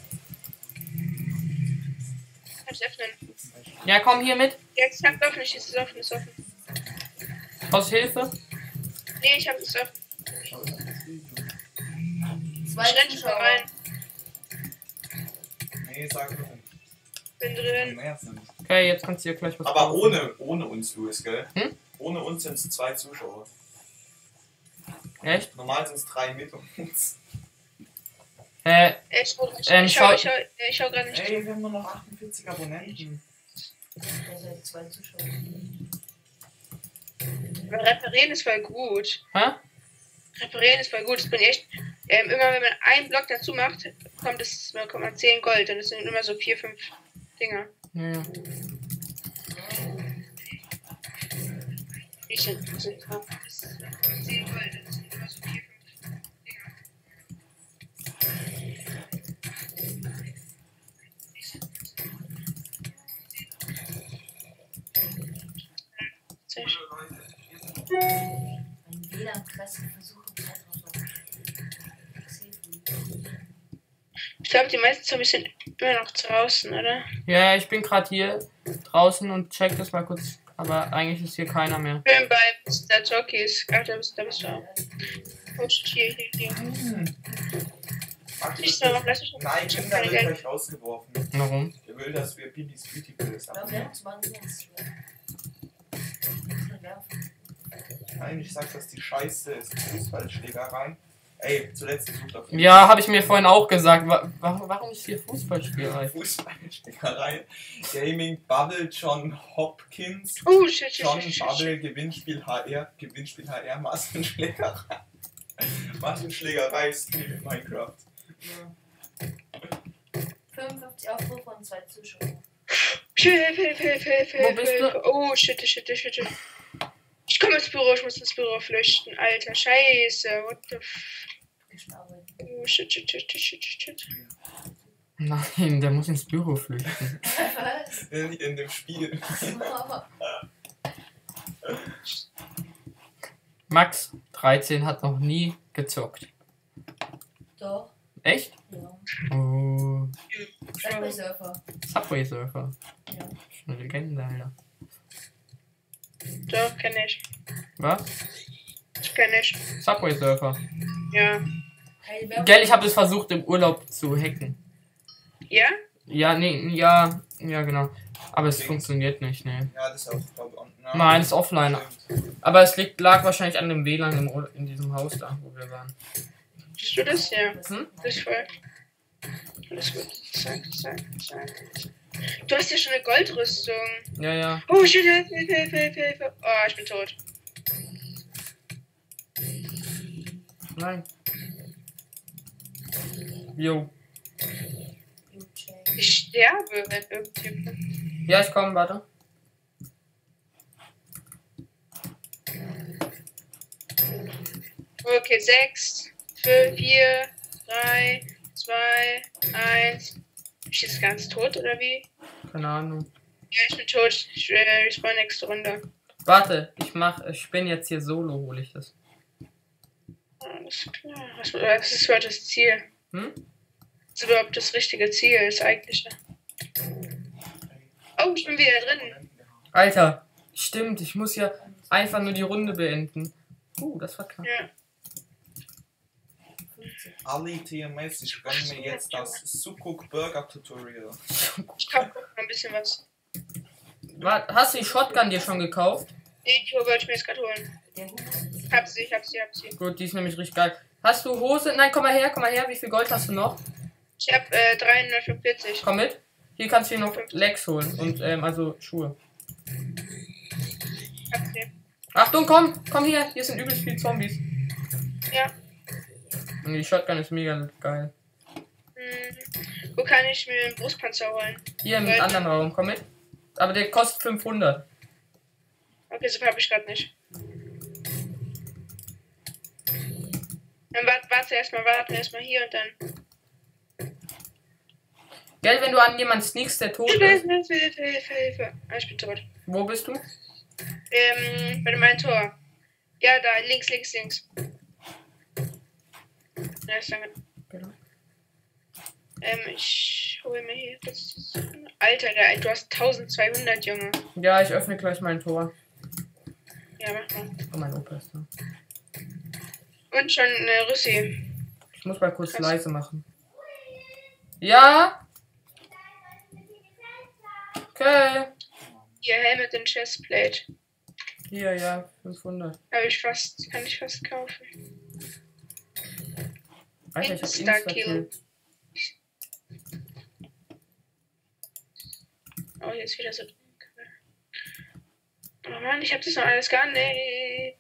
D: Kannst öffnen.
A: Ja, komm hier mit.
D: Jetzt habt offen, es ist offen, es ist offen.
A: Aus Hilfe.
D: Nee, ich hab es offen.
C: Zwei
D: Ich renn schon
C: Zuschauer.
D: rein.
B: Nee, sag nur.
D: Bin drin.
B: Mehr sind.
A: Okay, jetzt kannst du hier gleich was
B: Aber
A: kaufen.
B: ohne, ohne uns, Louis, gell?
A: Hm?
B: Ohne uns sind es zwei Zuschauer.
A: Echt?
B: Normal sind es drei mit uns.
A: Äh,
D: Ich schau, ich,
A: Ähm,
D: ich schau,
A: schau-
D: ich schau, ich schau gerade nicht.
B: Ey, wir haben nur noch achtundvierzig Abonnenten.
C: Ja, seid zwei Zuschauer.
D: Aber Reparieren ist voll gut.
A: hä?
D: Reparieren ist voll gut. Das bin ich echt. Ähm, immer wenn man einen Block dazu macht, kommt es kommt man zehn Gold. Und es sind immer so vier, fünf Dinger.
A: Ja, ja.
D: Wie sind das? zehn Gold. Das sind immer so vier, fünf Dinger. Sehr schön.
C: Ein W L A N-Kresse versuchen, Zeitraum.
D: Ich glaube, die meisten Zombies sind immer noch draußen, oder?
A: Ja, ich bin gerade hier draußen und check das mal kurz. Aber eigentlich ist hier keiner mehr.
D: Schön bei Mister Jockeys. Ach, da bist, da bist du auch. Oh, shit, hier, hier, hier.
B: Ach,
D: Ich soll noch, lass mich noch.
B: Nein,
D: Ich hab
B: Kinder
D: keine
B: wird
D: Geld.
B: euch rausgeworfen.
A: Warum?
B: Er will, dass wir Bibis Beauty Pills
C: Ich glaube,
B: haben.
C: Werbungsmann sind jetzt.
B: Nein, ich sag, dass die Scheiße ist. Fußballschlägerei. Ey, zuletzt gesucht auf
A: Ja, habe ich mir vorhin auch gesagt. Wa warum, warum ist hier Fußballspielerei?
B: Fußballschlägerei. Gaming Bubble John Hopkins.
D: Oh, shit, shit,
B: John
D: shit, shit, shit.
B: Bubble Gewinnspiel H R. Gewinnspiel H R. Massenschlägerei. Massenschlägerei Stream in Minecraft.
C: fünfundfünfzig Aufrufe und zwei Zuschauer.
D: Hilfe, Hilfe, Hilfe, Hilfe,
A: Wo bist
D: Hilfe. Oh, shit, shit, shit, shit. Ich komme ins Büro, ich muss ins Büro flüchten. Alter, scheiße. What the f...
C: Ich schon arbeiten.
D: Oh, shit, shit, shit, shit, shit, shit.
A: Nein, der muss ins Büro flüchten.
C: Was?
B: In, in dem Spiel.
A: Max, dreizehn, hat noch nie gezockt.
C: Doch.
A: Echt?
C: Ja.
A: Oh,
C: Subway Surfer.
A: Subway Surfer.
C: Ja.
A: Eine Legende, Alter.
D: Doch, kenn ich.
A: Was?
D: Kenn ich.
A: Subway Surfer.
D: Ja.
C: Hey, Werbung-
A: Gell, ich habe es versucht im Urlaub zu hacken.
D: Ja?
A: Ja, nee, ja, ja, genau. Aber es funktioniert nicht, ne.
B: Ja, das ist auch, glaube ich, on- na,
A: Nein, es ist offline.
B: stimmt.
A: Aber es liegt, lag wahrscheinlich an dem W L A N im, Ur- in diesem Haus da, wo wir waren.
D: Bist du das? Ja.
A: Hm?
D: Das ist voll. Alles gut. Zack, zack, zack. Du hast ja schon eine Goldrüstung.
A: Ja, ja.
D: Oh, shit, Hilfe, Hilfe, Hilfe, Hilfe, Hilfe. Oh, ich bin tot.
A: Nein. Jo.
D: Ich sterbe, wenn irgendwie.
A: Ja, ich komme, warte.
D: Okay, sechs, fünf, vier, drei, zwei, eins. Ist jetzt ganz tot oder wie?
A: Keine Ahnung.
D: Ja, ich bin tot. Ich äh, respawn nächste Runde.
A: Warte, ich mach, ich bin jetzt hier solo, hole ich das.
D: Alles klar. Was, was ist überhaupt das Ziel?
A: Hm?
D: Was ist überhaupt das richtige Ziel? Das eigentliche. Oh, ich bin wieder drin.
A: Alter, stimmt, ich muss ja einfach nur die Runde beenden. Uh, das war knapp.
D: Ja.
B: Ali T M S, ich gönne mir jetzt das Sukuk Burger Tutorial.
D: Ich hab noch ein bisschen was.
A: Warte, hast du die Shotgun dir schon gekauft?
D: Nee, die wollte ich mir jetzt gerade holen. Hab sie, ich hab sie, hab sie.
A: Gut, die ist nämlich richtig geil. Hast du Hose? Nein, komm mal her, komm mal her. Wie viel Gold hast du noch?
D: Ich hab äh, dreihundertfünfundvierzig.
A: Komm mit. Hier kannst du dir noch Legs holen und ähm, also Schuhe.
D: Hab sie.
A: Achtung, komm, komm hier. Hier sind übelst viele Zombies.
D: Ja.
A: Und die Shotgun ist mega geil.
D: Hm. Wo kann ich mir einen Brustpanzer holen?
A: Hier im
D: Gold.
A: anderen Raum, komm mit. Aber der kostet fünfhundert.
D: Okay, so habe ich gerade nicht. Dann warte, warte erstmal, warte erstmal hier und dann.
A: Gell, wenn du an jemanden sneakst, der tot
D: Hilfe,
A: ist.
D: Hilfe, Hilfe, Hilfe, Hilfe. Ah, ich bin tot.
A: Wo bist du?
D: Ähm, bei meinem Tor. Ja, da, links, links, links. Ja, ist danke.
A: Genau.
D: Ähm, ich hole mir hier das. Alter, der, du hast eintausendzweihundert, Junge.
A: Ja, ich öffne gleich mein Tor.
D: Ja, mach mal.
A: Oh, mein Opa ist da.
D: Und schon eine Russi.
A: Ich muss mal kurz
D: Krass.
A: leise machen. Ja? Okay.
D: Hier, Helmet und Chestplate.
A: Hier, ja, fünfhundert.
D: Habe ich fast, kann ich fast kaufen.
A: Alter, ich hab
D: Insta-Kill.
A: Insta-Kill.
D: Oh, hier ist wieder so. Oh Mann, ich hab das noch alles gar nicht.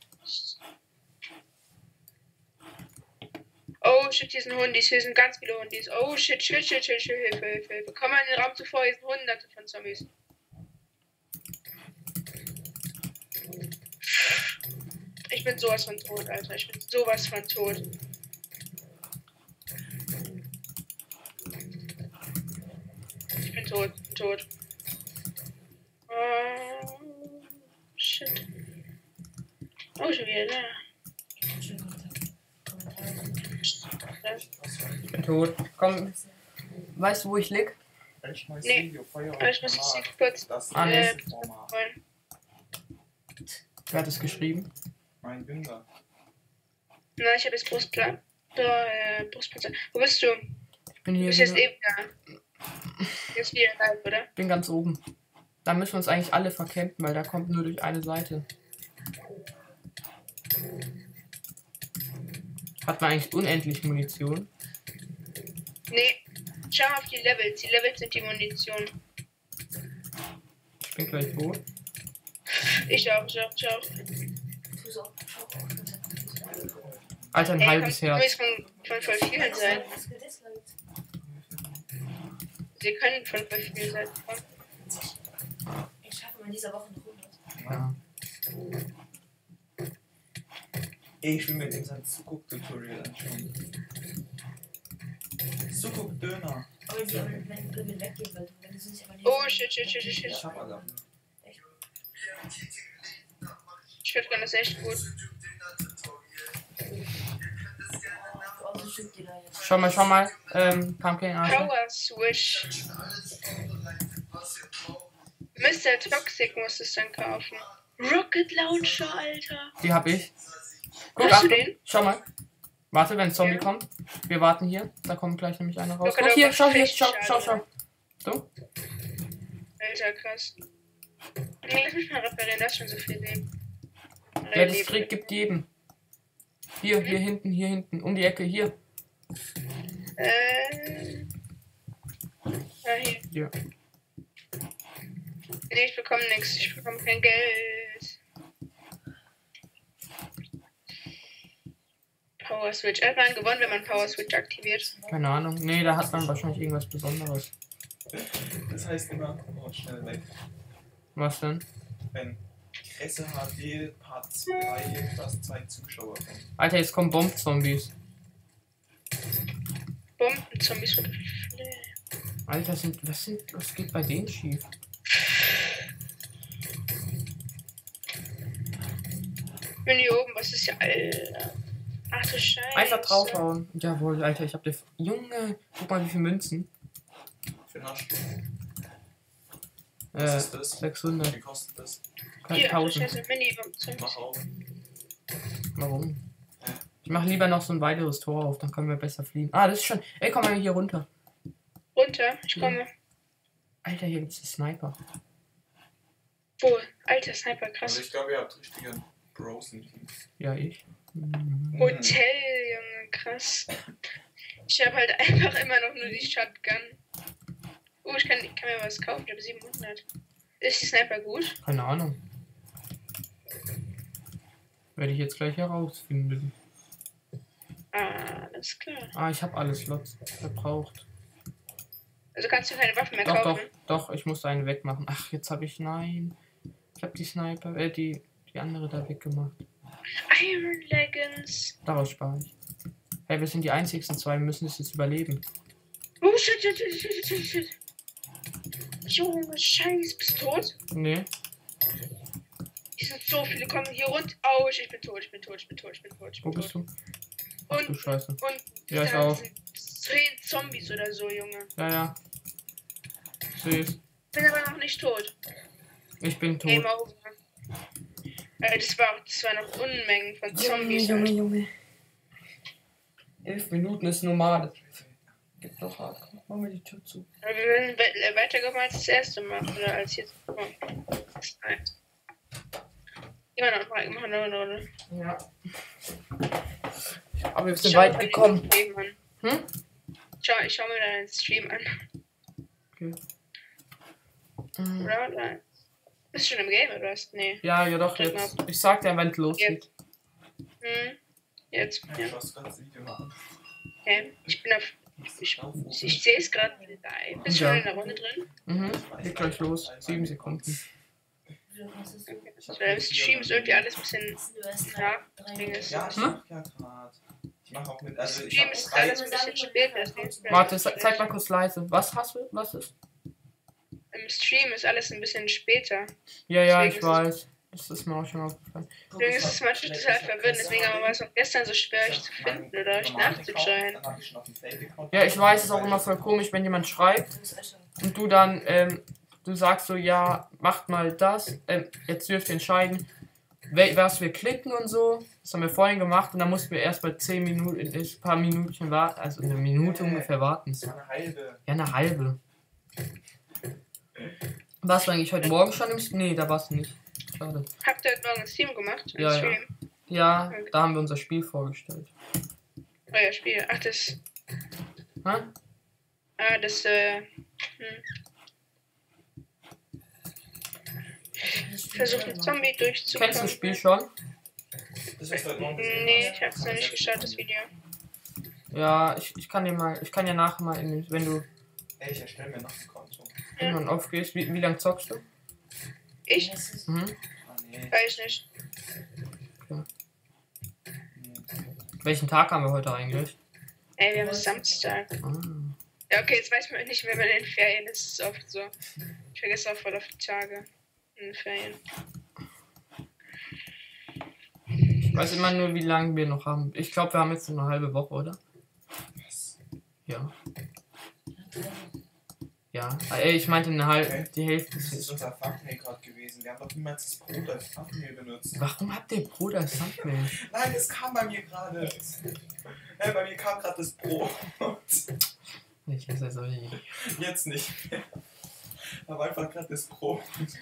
D: Oh shit, hier sind Hundis, hier sind ganz viele Hundis. Oh shit, shit, shit, shit, shit, Hilfe, Hilfe, Hilfe. Komm mal in den Raum zuvor, hier sind hunderte von Zombies. Ich bin sowas von tot, Alter. Ich bin sowas von tot. Ich bin tot, bin tot. Oh, shit. Oh, schon wieder da.
A: Ich bin tot. Komm. Weißt du, wo ich lieg?
B: Ich neues
D: Nee.
B: Video, Feuer
D: Aber ich muss
B: auf
D: jetzt
B: Format.
D: hier kurz
B: Das
A: Ah, nee.
D: äh,
B: nächste Format.
D: holen.
A: Wer hat es geschrieben?
B: Mein Günther.
D: Na, ich habe jetzt Brustplan. Äh, Brustpanzer. Wo bist du?
A: Ich bin
D: Du
A: hier.
D: bist jetzt
A: wieder-
D: eben da. Jetzt wieder live, oder?
A: Ich bin ganz oben. Da müssen wir uns eigentlich alle verkämpfen, weil da kommt nur durch eine Seite. Hat man eigentlich unendlich Munition?
D: Nee. Schau mal auf die Levels. Die Levels sind die Munition.
A: Ich bin gleich tot.
D: Ich auch, ich auch, ich auch.
A: Alter, ein
D: Ey,
A: halbes
D: kann
A: Herz.
D: von, von voll vielen sein. Sie können von voll vielen sein.
C: Ich schaffe mal in dieser Woche noch hundert.
A: Ja.
B: Ich will mir den sein Sukuk-Tutorial anschauen. Sukuk-Döner.
C: Aber die aber mit meinem Grimmel weggehen, weil wenn du sonst aber nicht.
D: Oh shit, shit, shit, shit,
B: Ich
D: shit.
B: hab alle.
D: Shotgun ist echt gut.
C: Oh, so schützt die da jetzt.
A: Schau mal, schau mal. Ähm, Pumpkin Arthur.
D: Power Switch. Mister Toxic muss es dann kaufen. Rocket Launcher, Alter.
A: Die hab ich. Guck,
D: Hast du
A: Achtung.
D: den?
A: Schau mal. Warte, wenn ein Zombie
D: Ja.
A: kommt. Wir warten hier. Da kommt gleich nämlich einer raus.
D: Locker,
A: Guck hier,
D: locker,
A: schau hier,
D: schlecht,
A: schau, schau,
D: schade.
A: schau. So.
D: Alter, krass. Nee, lass mich mal reparieren, das ist schon so viel Leben.
A: Ja, das Krieg gibt jedem. Hier, hier hinten, hier hinten. Um die Ecke, hier.
D: Äh. Ah, hier.
A: Hier.
D: Nee, ich bekomme nichts. Ich bekomme kein Geld. Power Switch. Hat man gewonnen, wenn man Power Switch aktiviert?
A: Keine Ahnung. Nee, da hat man wahrscheinlich irgendwas Besonderes.
B: Das heißt immer, oh, schnell weg.
A: Was denn?
B: Wenn Kresse H D Part zwei irgendwas zeigt Zuschauer.
A: Alter, jetzt kommen Bomb-Zombies.
D: Bomben-Zombies.
A: Alter, sind, was, sind, was geht bei denen schief?
D: Ich bin hier oben, was ist ja, Alter? Ach du Scheiße.
A: Einfach draufhauen. Jawohl, Alter, ich hab dir... Junge, guck mal, wie viele Münzen.
B: Für den Arsch.
A: Äh,
B: Was ist das?
A: sechshundert.
B: Wie kostet das?
D: Hier, ach du
A: tausend.
D: Scheiße, Mini.
B: Mach auf.
A: Warum? Ich mache lieber noch so ein weiteres Tor auf, dann können wir besser fliegen. Ah, das ist schon... Ey, komm mal hier runter.
D: Runter, ich komme.
A: Alter, hier gibt's einen Sniper.
D: Wo? Alter Sniper, krass.
B: Also ich glaube, ihr habt richtige Bros im Team.
A: Ja, ich.
D: Hotel, Junge, krass. Ich habe halt einfach immer noch nur die Shotgun. Oh, ich kann, ich kann mir was kaufen, ich habe siebenhundert. Ist die Sniper gut?
A: Keine Ahnung. Werde ich jetzt gleich herausfinden.
D: Ah, alles klar.
A: Ah, ich habe alle Slots verbraucht.
D: Also kannst du keine Waffen mehr
A: Doch, doch,
D: kaufen?
A: doch, ich musste einen wegmachen. Ach, jetzt habe ich, nein. Ich habe die Sniper, äh, die, die andere da weggemacht.
D: Iron Leggings.
A: Daraus spare ich. Hey, wir sind die einzigsten zwei, wir müssen es jetzt überleben.
D: Oh, shit, shit, shit, shit, shit, shit. Junge, Scheiß, bist du tot?
A: Nee.
D: Hier sind so viele, kommen hier runter. Oh, ich bin tot, ich bin tot, ich bin tot, ich bin tot. Ich
A: Wo
D: bin
A: bist
D: tot.
A: du? Ach du
D: Und,
A: Scheiße.
D: und
A: Ja, ich
D: da
A: auch.
D: sind zehn Zombies oder so, Junge.
A: Ja, ja. Ich seh's.
D: Bin aber noch nicht tot.
A: Ich bin tot.
D: Game over. Äh, das war, das waren noch Unmengen von Zombies.
A: Junge, Junge. Elf Minuten ist normal. Gib doch ab. Mach mir die Tür zu.
D: Aber wir werden we äh, weiterkommen als das erste Mal. Oder als jetzt. Oh. Nein. Immer noch mal, immer noch eine Runde.
A: Ja. Aber wir sind
D: Schau
A: weit
D: mir den
A: gekommen.
D: Stream an.
A: Hm?
D: Schau, ich schau mir deinen Stream an.
A: Okay. Mhm.
D: Round eins. Bist du schon im Game oder was? Nee.
A: Ja, ja doch,
D: Drück mal
A: jetzt. Ich sag dir, wenn es losgeht.
D: Hm. Jetzt.
B: Ja,
D: Ja.
B: ich hast gerade das Video machen.
D: Okay. Ich bin auf. Ich, ich sehe es gerade live. Bist du
A: Ja.
D: schon in der Runde drin?
A: Mhm. Geht gleich los. Sieben Sekunden.
D: Weil im Stream ist irgendwie alles ein bisschen. Ja, Ding ist.
B: Ja, ich
A: Hm?
B: mach ja gerade. Ich mach auch mit. Also ich
D: Stream
B: hab
D: ist
B: drei.
D: alles ein bisschen später. deswegen-
A: Warte, ze- zeig mal kurz leise. Was hast du? Was ist?
D: Im Stream ist alles ein bisschen später.
A: Ja, ja,
D: Deswegen
A: ich
D: ist
A: weiß. Das ist mir auch schon aufgefallen.
D: Deswegen ist es manchmal total verwirrend. Deswegen aber war es auch gestern so schwer, euch zu finden oder euch nachzuschauen.
A: Ja, ich weiß, es ist auch immer voll komisch, wenn jemand schreibt und du dann, ähm, du sagst so, ja, macht mal das, ähm, jetzt dürft ihr entscheiden, wel- was wir klicken und so. Das haben wir vorhin gemacht und dann mussten wir erst bei zehn Minuten, ein paar Minuten warten, also eine Minute ungefähr warten.
B: Das war eine halbe.
A: Ja, eine halbe. Warst du eigentlich heute Morgen schon im Stream? Nee, da warst du nicht. Schade.
D: Habt ihr heute Morgen ein Stream gemacht? Ein
A: Ja, ja.
D: Stream?
A: Ja, da haben wir unser Spiel vorgestellt.
D: Euer Spiel. Ach, das.
A: Hä?
D: Ah, das, äh. Hm. Versucht einen Zombie durchzukommen.
A: Kennst du das Spiel schon?
B: Das hast du heute Morgen gesehen.
D: Nee, ich hab's noch nicht geschaut, das Video.
A: Ja, ich, ich kann dir mal, ich kann ja nachher mal, in, den- wenn du
B: Ey, ich erstelle mir noch ein Konto.
A: irgendwann aufgehst, wie, wie lange zockst du?
D: Ich?
A: Mhm.
B: Ah, nee.
D: Weiß nicht.
B: nee.
A: Welchen Tag haben wir heute eigentlich?
D: Ey, wir haben Samstag.
A: Ah.
D: Ja, okay, jetzt weiß man nicht mehr, wenn in den Ferien ist. Es ist oft so. Ich vergesse auch voll auf die Tage in den Ferien.
A: Ich weiß immer nur, wie lange wir noch haben. Ich glaube, wir haben jetzt noch eine halbe Woche, oder? Ja. Ja. Ah, ey, ich meinte eine halbe,
B: Okay.
A: die Hälfte
B: Das
A: ist
B: ist
A: jetzt.
B: unser Thumbnail gerade gewesen. Wir haben doch niemals das Brot als Thumbnail benutzt.
A: Warum habt ihr Brot als Thumbnail?
B: Nein, das kam bei mir gerade. Ja, bei mir kam gerade das Brot.
A: Ich esse so wie.
B: Jetzt nicht mehr. Da war einfach gerade das Brot.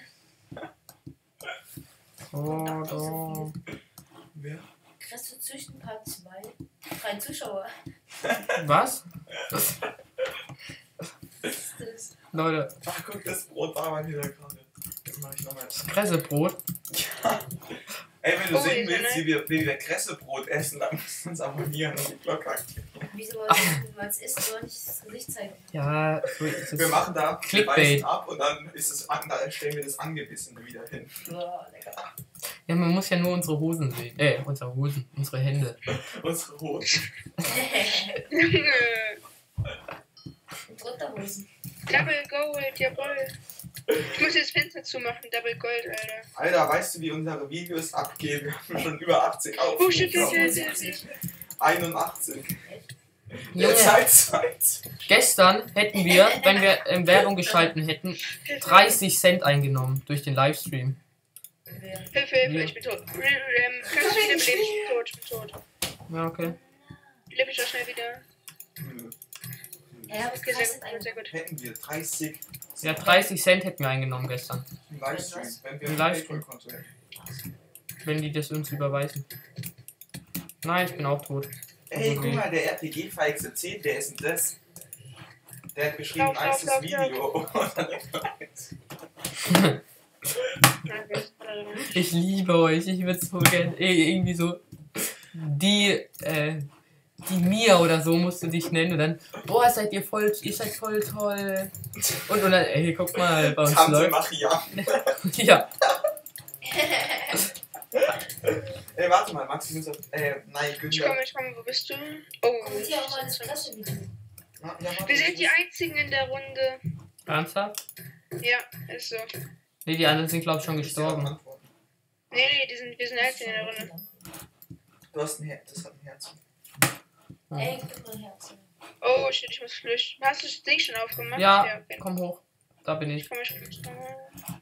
A: Oh, oh.
B: Wer?
C: Krass für Züchten Part zwei. Drei Zuschauer.
A: Was?
C: Was ist das?
A: Leute,
B: Ach, guck, das Brot war bei mir da gerade. Jetzt mach ich nochmal.
A: Kressebrot.
B: Ey, wenn du
D: Oh,
B: sehen
D: ist
B: willst,
D: ja
B: wie wir, wie wir Kressebrot essen, dann musst du uns abonnieren und die Glocke aktivieren.
C: Wieso weil es ist, soll nicht das Gesicht zeigen?
A: Ja, so ist es.
B: Wir machen da, wir
A: Clickbait.
B: beißen ab und dann ist es an, da stellen wir das Angebissene wieder hin.
C: Boah, lecker.
A: Ja, man muss ja nur unsere Hosen sehen. Äh, unsere Hosen, unsere Hände.
B: Unsere Hose.
C: Drück
B: müssen.
D: Double Gold, jawohl. Ich muss jetzt Fenster zumachen, Double Gold, Alter.
B: Alter, weißt du, wie unsere Videos abgehen? Wir haben schon über achtzig
D: Oh shit, shit,
B: Aufrufe.
D: shit, shit, shit.
B: einundachtzig.
A: Junge,
B: Jetzt halt Zeit.
A: gestern hätten wir, wenn wir ähm, Werbung geschalten hätten, dreißig Cent eingenommen durch den Livestream.
C: Wer?
D: Hilfe, Hilfe,
A: Ja.
D: ich bin tot. Ähm, kannst du wieder beleben? Ich bin tot, ich bin tot.
A: Ja, okay.
D: Lebe ich doch schnell wieder.
B: Hm.
C: Ja, was
D: Okay, sehr
C: kostet
D: gut, sehr gut.
B: Hätten wir dreißig
A: Ja, dreißig Cent hätten wir eingenommen gestern,
B: im Livestream, wenn wir
A: Im
B: ein
A: Livestream.
B: PayPal-Konto hätten.
A: wenn die das uns überweisen. Nein, ich bin auch tot.
B: Ey,
A: Okay.
B: guck mal, der R P G-Feixe zehn, der ist denn das? Der hat geschrieben,
D: Lauf, lauf,
B: nices
D: lauf,
B: Video. Und dann
D: Nein, wir- äh,
A: Ich liebe euch, ich würde so gerne, eh, irgendwie so, die, äh, die Mia oder so musst du dich nennen und dann, boah, seid ihr voll, ihr seid voll toll. Und, und dann, ey, guck mal, bei uns
B: Tante
A: läuft.
B: Maria.
A: Ja,
B: Ey, warte mal, Max, ich muss auf. Äh, nein,
D: Ich
B: Günther.
D: komme, ich komme, wo bist du? Oh,
C: Kommt hier auch mal das Flasche-Video.
B: Ja, warte,
D: wir sind
B: ich
D: die einzigen in der Runde.
A: ernsthaft?
D: Ja, ist so.
A: Nee, die anderen sind, glaube ich, schon
B: muss dir auch
A: gestorben.
B: antworten.
D: Nee, nee, die sind, wir sind die einzigen in der Runde.
B: Du hast ein Herz, das hat ein Herz.
C: Ey, gib mal Herz.
D: Oh shit, ich muss flüchten. Hast du das Ding schon aufgemacht?
A: Ja,
D: okay.
A: komm hoch. Da bin
D: Ich
A: ich.
D: komme, ich komme, ich komme.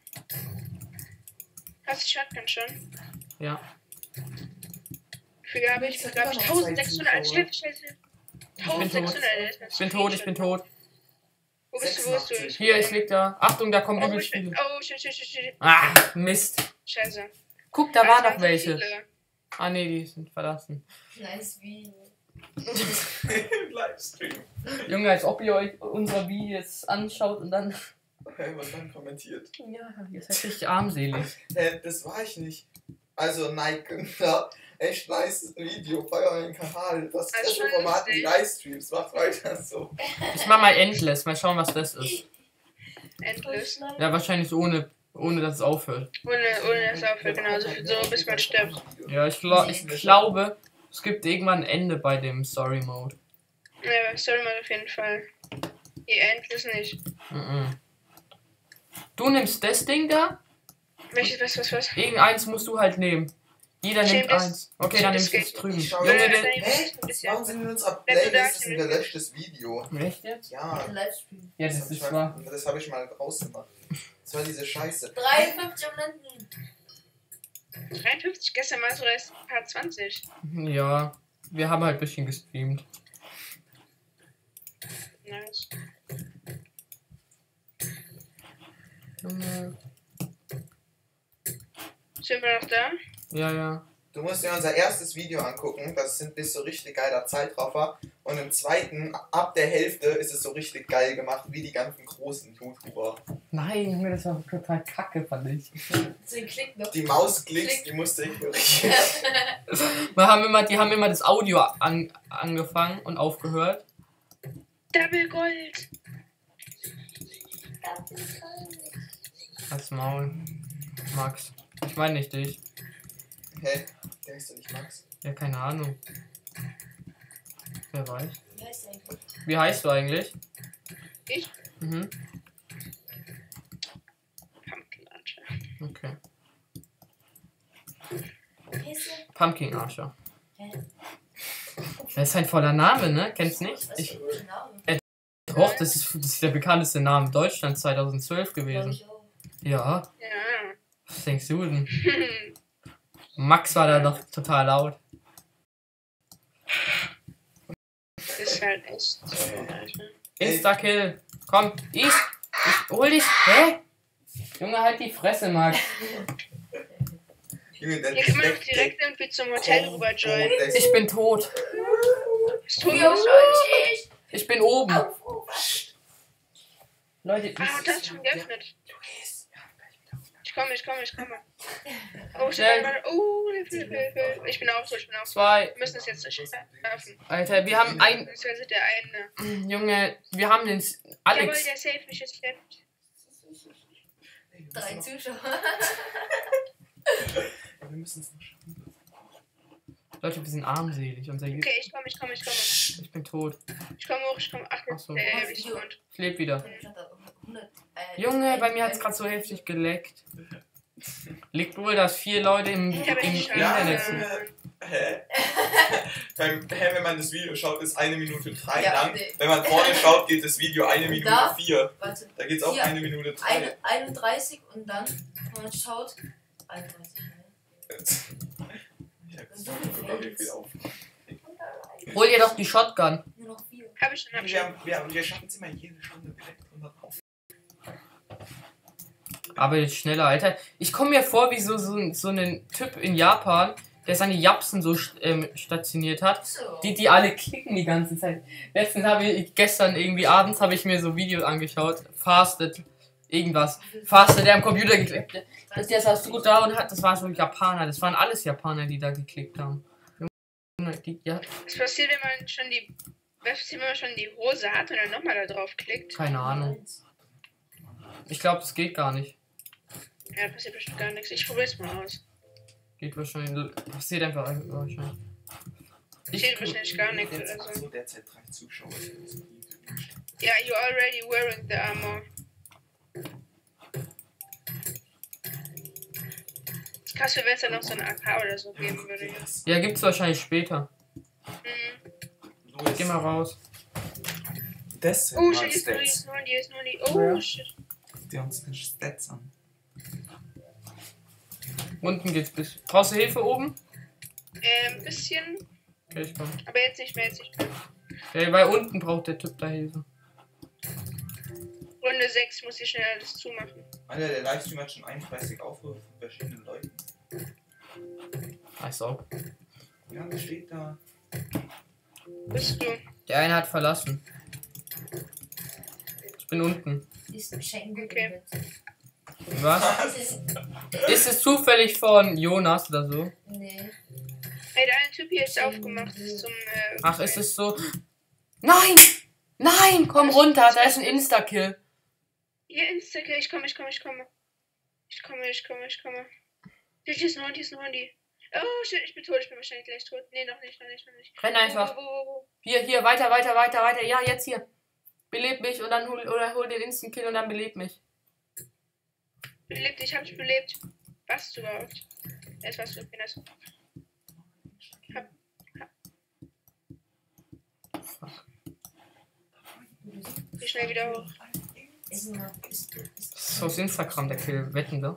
D: Hast du die Shotgun schon?
A: Ja.
D: Wie viel habe ich? Ich glaube, ich eintausendsechshundert. Als Hilfe, Scheiße.
A: Ich bin tot.
D: eintausendsechshundert.
A: Ich bin tot, ich bin tot.
D: Wo bist du, wo bist du?
B: sechsundachtzig.
A: Hier, ich lieg da. Achtung, da kommen
D: Oh
A: übelst
D: shit,
A: viele.
D: oh shit, shit, shit, shit.
A: Ah, Mist.
D: Scheiße.
A: Guck, da waren noch
D: Also,
A: welche.
D: viele.
A: Ah, nee, die sind verlassen.
C: Nice Video.
B: Livestream.
A: Junge, als ob ihr euch unsere Videos anschaut und dann.
B: Hey, was dann kommentiert?
A: Ja, ihr seid richtig armselig.
B: Äh, das war ich nicht. Also, nein, Günther. Echt nice Video, feier euren Kanal. Das
D: Das ist
B: ist
D: schon
B: schon Format wie
D: lustig.
B: Livestreams. Macht weiter so.
A: Ich mach mal Endless, mal schauen, was das ist.
D: Endlos.
A: Ja, wahrscheinlich ohne, ohne dass es aufhört.
D: Ohne, ohne das aufhört, genau. So, so bis man stirbt.
A: Ja, ich, glaub, ich glaube, es gibt irgendwann ein Ende bei dem Story Mode.
D: Ja, sorry mal auf jeden Fall. Ihr Endlos nicht.
A: Mhm. Du nimmst das Ding da,
D: Welches, was, was, was?
A: irgendeins musst du halt nehmen. Jeder
D: Ich
A: nimmt
D: nehm das-
A: eins. Okay,
D: ich
A: dann
D: nehm
A: nimmst du
D: das
A: es drüben.
B: Ich schau-
A: Junge,
D: Ja,
A: der.
D: nein,
B: Hä?
D: ein bisschen.
B: Warum sind in unserer
D: Bleib du da,
B: Playlist
D: ich
B: ist ein
D: nehm-
B: gelöschtes Video?
A: Echt jetzt?
B: Ja.
C: Livestream.
A: Ja,
B: Das
A: das
B: hab ich
A: ist
B: mal-
A: wahr.
B: Das habe ich mal rausgemacht. Das war diese Scheiße.
C: dreiundfünfzig Abonnenten.
D: dreiundfünfzig, gestern war so erst ein paar zwanzig.
A: Ja, wir haben halt ein bisschen gestreamt.
D: Nice.
A: Junge.
D: Sind wir noch da?
A: Ja, ja.
B: Du musst dir unser erstes Video angucken, das sind bis so richtig geiler Zeitraffer. Und im zweiten, ab der Hälfte, ist es so richtig geil gemacht, wie die ganzen großen YouTuber.
A: Nein, Junge, das war total kacke, fand ich.
C: Den Klick noch.
B: Die Mausklicks, die musst du ignorieren.
A: Wir haben immer, die haben immer das Audio an, angefangen und aufgehört.
D: Double Gold.
A: Als Maul. Max. Ich meine nicht dich.
B: Hä? Der heißt doch nicht Max.
A: Ja, keine Ahnung. Wer weiß.
C: Wie heißt der eigentlich?
A: Wie heißt du eigentlich?
D: Ich?
A: Mhm.
D: Pumpkin Launcher.
A: Okay.
C: Wie heißt der?
A: Pumpkin Archer.
C: Hä?
A: Das ist ein voller Name, ne? Kennst du nicht?
C: Was
A: Ich,
C: für ein Name?
A: doch, das ist, das ist der bekannteste Name Deutschlands zweitausendzwölf
C: Glaub
A: gewesen.
C: ich auch.
A: Ja.
D: Ja.
A: Was denkst du denn? Max war da doch total laut.
D: Ist halt echt so, Alter.
A: Insta-Kill. Komm, ich. Ich hol dich. Hä? Junge, halt die Fresse, Max.
B: Junge, der
D: Hier kann man doch
B: defekte
D: direkt irgendwie zum Hotel rüber joinen.
B: Code, der
A: Ich bin tot.
D: Bist du
C: Jo,
D: los?
C: ich.
A: Ich bin oben.
C: Auf, auf.
A: Leute,
D: Ah,
A: ich,
D: und das ist schon geöffnet. Ich komme, ich komme, ich komme. Oh, shit,
A: Schnell.
D: warte, warte. Oh, Hilfe, Hilfe, Hilfe. Ich bin auch so, ich bin auch so.
A: zwei.
D: Wir müssen es jetzt schaffen.
A: Alter, wir haben ein.
D: Beziehungsweise der eine.
A: Junge, wir haben den. S-
D: Jawohl,
A: Alex.
D: der safe mich jetzt fertig.
C: Drei Zuschauer.
B: Wir müssen es noch schaffen.
A: Leute, wir sind armselig. Unser
D: Okay, ich komme, ich komme, ich komme.
A: Ich bin tot.
D: Ich komme hoch, ich komme. Ach,
A: Ach so.
D: äh, ich komme.
A: Ich lebe wieder.
C: Ich hatte hundert, äh,
A: Junge, bei mir hat es gerade so heftig geleckt. Liegt wohl, dass vier Leute im, im
D: Ich habe echt
A: Internet
D: Scheiße.
A: sind.
B: Hä? Beim, hä, wenn man das Video schaut, ist eine Minute drei
C: Ja,
B: lang.
C: nee.
B: Wenn man vorne schaut, geht das Video eine Minute
C: Da?
B: vier.
C: Warte,
B: Da geht es auch
C: Hier.
B: eine Minute drei.
C: eine, einunddreißig und dann, wenn man schaut, einunddreißig.
B: Ich hab
C: So
B: sogar
C: viel
B: wie viel auf.
A: Hol dir doch die Shotgun.
C: Nur noch vier.
D: Hab ich schon, hab ich
B: Wir,
D: schon.
B: haben, wir, wir schaffen es immer jede Stunde direkt hundert auf.
A: Aber jetzt schneller, Alter. Ich komme mir vor wie so, so, so ein Typ in Japan, der seine Japsen so ähm, stationiert hat.
C: So.
A: Die, die alle klicken die ganze Zeit. Letztens habe ich, gestern irgendwie abends habe ich mir so Videos angeschaut. Fasted. Irgendwas. Fasted, der am Computer geklickt hat. Das, der saß so gut da und hat, das war so Japaner. Das waren alles Japaner, die da geklickt haben. Die, ja,
D: Was passiert, wenn man schon die. Was passiert, wenn man schon die Hose hat und dann nochmal da drauf klickt?
A: keine Ahnung. Ich glaube, das geht gar nicht.
D: Ja, passiert bestimmt gar nichts. Ich probier's mal aus.
A: Geht wahrscheinlich. Passiert einfach wahrscheinlich.
D: Passiert wahrscheinlich gar nichts
B: Jetzt
D: oder
B: ach
D: so.
B: so derzeit drei Zuschauer.
D: Ja, you're already wearing the armor. ist krass, wenn es dann noch so eine A K oder so geben würde. Jetzt.
A: Ja, gibt's wahrscheinlich später.
D: Mhm.
B: Louis,
A: Geh mal raus.
B: das sind
D: Oh
B: mal
D: shit, ist nur die,
B: Stats.
D: ist nur die, ist nur die. Oh
A: Ja.
D: shit.
B: Guck dir unsere Stats an.
A: Unten geht's bis. Brauchst du Hilfe oben?
D: Ähm, bisschen.
A: Okay, ich komm.
D: Aber jetzt nicht mehr, jetzt nicht mehr.
A: Ja, weil unten braucht der Typ da Hilfe.
D: Runde sechs muss ich schnell alles zumachen.
B: Alter, der Livestream hat schon einunddreißig Aufrufe von verschiedenen Leuten.
A: Ach so.
B: Ja, der steht da.
D: Bist du?
A: Der eine hat verlassen. Ich bin unten.
C: Ist Schenken.
D: Okay.
A: Was?
C: Ist,
A: Ist es zufällig von Jonas oder so?
C: nee.
D: Hey, der eine Typ hier ist aufgemacht zum. Äh,
A: Ach, ist es so? Nein! Nein! Komm runter, da ist ein Insta-Kill.
D: Hier, Instagram, ich komme, ich komme, ich komme. Ich komme, ich komme, ich komme. Hier ist ein Hund, hier ist ein Hundi. Oh shit, ich bin tot, ich bin wahrscheinlich gleich tot. Nee, noch nicht, noch nicht, noch nicht.
A: Renn einfach.
D: Wo, wo, wo, wo?
A: Hier, hier, weiter, weiter, weiter, weiter. Ja, jetzt hier. Beleb mich und dann hol, oder hol den Instant-Kill und dann beleb mich.
D: Belebt, ich hab dich belebt. Was du überhaupt? Jetzt was du, okay, das. Hab, hab. Geh schnell wieder hoch.
C: Ist noch. Ist, ist,
A: Das ist aus Instagram der Kill. Wetten da?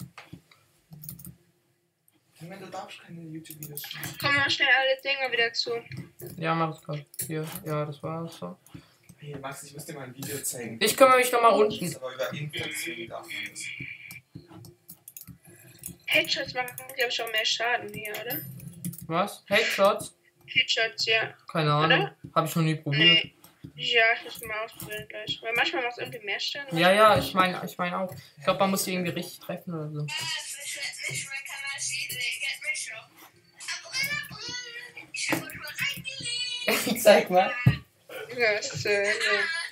B: Wenn du darfst keine YouTube-Videos schauen.
D: Komm mal schnell alle Dinger wieder zu.
A: Ja, mach es gerade. Hier, ja, das war's so.
B: Hey Max, ich muss dir mal ein Video zeigen.
A: Ich kümmere mich nochmal
B: Das
A: unten.
B: ist aber über Inflation darf man das.
D: Headshots machen, glaube ich, auch mehr Schaden hier, oder?
A: Was? Headshots?
D: Headshots, ja.
A: Keine Ahnung. Hab ich noch nie probiert.
D: Nee. Ja, ich muss mal ausprobieren gleich. Weil manchmal macht es irgendwie mehr Schaden.
A: Ja, ja, ich meine ich mein auch. Ich glaube, man muss die irgendwie richtig treffen oder so. Zeig mal.
D: Ja, ist, äh, ja.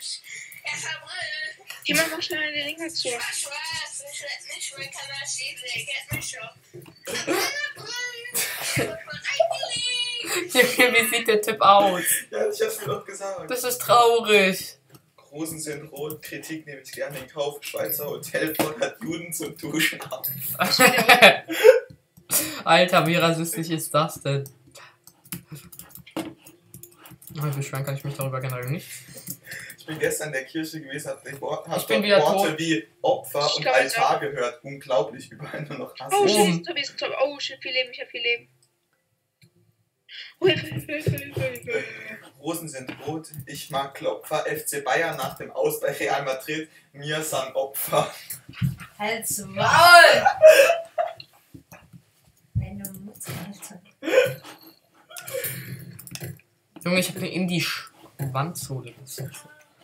D: Geh mal noch schnell die Dinger zu.
A: Junge, wie sieht der Typ aus?
B: Ja, ich hab's mir doch gesagt.
A: Das ist traurig.
B: Rosen sind rot, Kritik nehme ich gerne in Kauf. Schweizer Hotel fordert Juden zum Duschen ab.
A: Alter, wie rassistisch ist das denn? Oh, beschweren kann ich mich darüber generell nicht.
B: Ich bin gestern in der Kirche gewesen, hab, die Wort, hab
A: Ich bin
B: dort
A: wieder
B: Worte
A: tot.
B: wie Opfer
D: Ich
B: und
D: glaub, jetzt
B: Altar gehört. Unglaublich, überall nur noch Hass.
D: Oh, shit,
A: Oben.
D: ist Tobi, ist Tobi. Oh, shit, viel Leben, ich hab viel Leben. Oh, Hilfe, Hilfe, Hilfe, Hilfe, Hilfe.
B: Rosen sind rot, ich mag Klopfer. F C Bayern nach dem Aus bei Real Madrid. Mir san Opfer.
C: Halt's Maul! Deine Mutter, Alter.
A: Junge, ich habe eine Indie-Schwanzsohle gesetzt.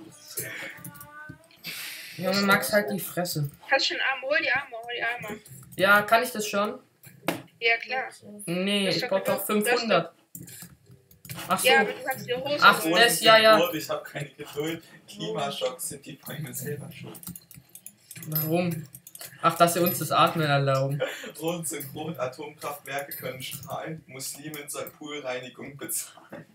A: Junge, Max, halt die Fresse.
D: Hast du schon Arme? Hol die Arme, hol die Arme.
A: Ja, kann ich das schon?
D: Ja, klar.
A: Nee, ich brauch doch fünfhundert. Ach so.
D: Ja, aber du kannst die Hose
A: Ach,
D: holen.
A: das-
B: Rosen sind
A: ja, ja.
B: rot, ich habe keine Geduld. Klimaschocks sind die Bäume selber schuld.
A: Warum? Ach, dass sie uns das Atmen erlauben.
B: Rot sind rot, Atomkraftwerke können strahlen, Muslimen sollen Poolreinigung bezahlen.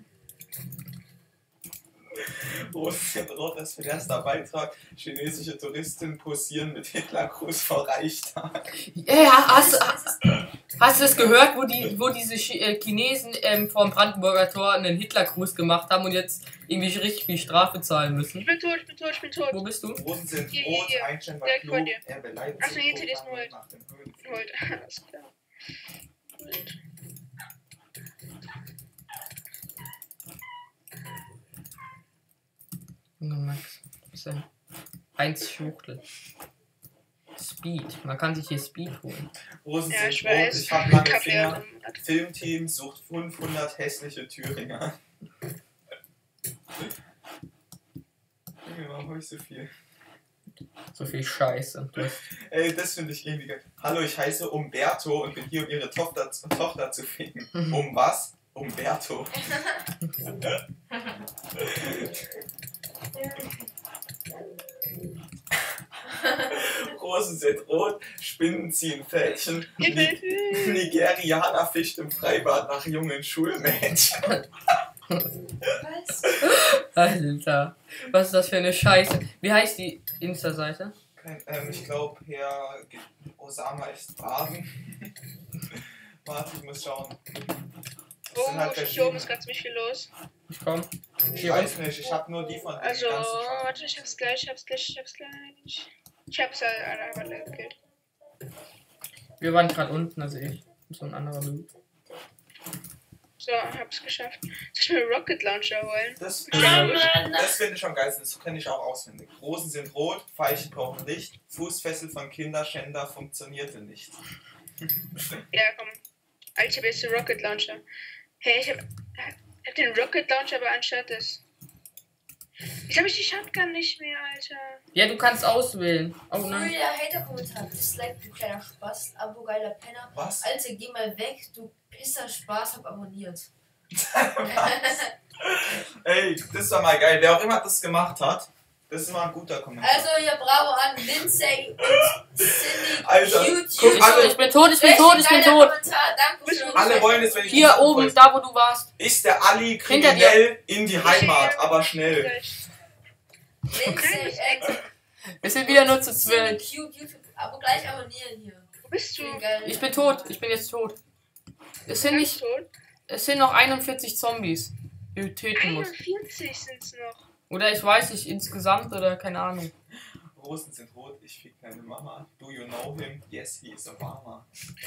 B: Rot sind rot, das für erster Beitrag. Chinesische Touristen posieren mit Hitlergruß vor Reichstag.
A: Ja, hast, hast du das gehört, wo die, wo diese Chi- äh, Chinesen ähm, vom Brandenburger Tor einen Hitlergruß gemacht haben und jetzt irgendwie richtig viel Strafe zahlen müssen?
D: Ich bin tot, ich bin tot, ich bin tot.
A: Wo bist du?
B: Roten sind
D: Hier,
B: rot,
D: hier,
B: Einstein war
D: direkt
B: klug,
D: vor dir.
B: er beleidigt
D: Ach so,
B: sich
D: hinter dir ist
B: Programm
D: Nold.
B: nach dem Höhenflug.
D: Holt, alles klar. Gut.
A: Junge Max, was ist denn? Eins Schuchtel. Speed. Man kann sich hier Speed holen.
B: Rosen
D: Ja,
B: sind
D: ich
B: rot,
D: weiß.
B: ich hab lange
D: Kaffee
B: Finger.
D: und-
B: Filmteam sucht fünfhundert hässliche Thüringer. Junge, warum hab ich so viel?
A: So viel Scheiße. Du hast
B: Ey, das finde ich irgendwie geil. Hallo, ich heiße Umberto und bin hier, um ihre Tochter, Tochter zu ficken. Um was? Umberto. Rosen sind rot, Spinnen ziehen Fädchen. Ni- Nigerianer fischt im Freibad nach jungen Schulmädchen.
C: Was?
A: Alter. Was ist das für eine Scheiße? Wie heißt die Insta-Seite?
B: Kein, ähm, ich glaube, Herr Ge- Osama ist Baden. Warte, ich muss schauen. Das sind
D: Oh,
B: halt
D: hier oben ist
B: verschiedene.
D: ganz ziemlich viel los.
A: Ich komm.
B: Ich
A: Hier
B: weiß nicht, ich habe nur die von den
D: Also,
B: ganzen Schatten.
D: warte, ich hab's gleich, ich hab's gleich, ich hab's gleich. Ich hab's halt aber gekillt.
A: Wir waren gerade unten, also ich. So ein anderer Loot.
D: So, hab's geschafft. Soll ich mir einen Rocket Launcher holen?
B: Das,
C: Ja,
B: das,
C: Mann.
B: das finde ich am geilsten, das kenne ich auch auswendig. Rosen sind rot, Veilchen brauchen Licht, Fußfessel von Kinderschänder funktionierte nicht.
D: Ja, komm. Alter, ich hab jetzt den Rocket Launcher. Hey, ich hab, ich hab den Rocket Launcher, aber anstatt des. Jetzt hab ich die Shotgun nicht mehr, Alter.
A: Ja, du kannst auswählen. Oh
C: Früher
A: nein.
C: der Hater-Kommentar. Dislike, du kleiner Spaß. Abo, geiler Penner.
B: Was?
C: Alter, geh mal weg, du Pisser Spaß, hab abonniert.
B: Ey, das war mal geil. Wer auch immer das gemacht hat, das ist mal ein guter Kommentar.
C: Also hier bravo an Lindsay und Cindy.
B: Alter,
C: Cute,
B: guck,
A: Ich,
B: alle-
A: ich bin tot, ich bin
C: Richtig
A: tot, ich bin
C: geiler
A: tot.
C: Kommentar, danke schön.
B: Alle wollen es, wenn ich
A: Hier
B: die
A: oben,
B: Suche-
A: da wo du warst.
B: Ist der Ali
A: Hinter dir.
B: kriminell in die Heimat, aber schnell.
D: Gleich.
C: Lindsay, äh,
A: Wir sind wieder nur zu
C: Cindy,
A: zwölf.
C: cute, YouTube. Aber gleich abonnieren hier.
D: Wo bist du?
C: Geil.
A: Ich bin tot, ich bin jetzt tot. Es sind
D: Ganz
A: nicht.
D: tot.
A: Es sind noch einundvierzig Zombies, die du töten musst.
D: einundvierzig sind's noch.
A: Oder ich weiß nicht, insgesamt oder keine Ahnung.
B: Rosen sind rot, ich fick deine Mama. Do you know him? Yes, he is Obama.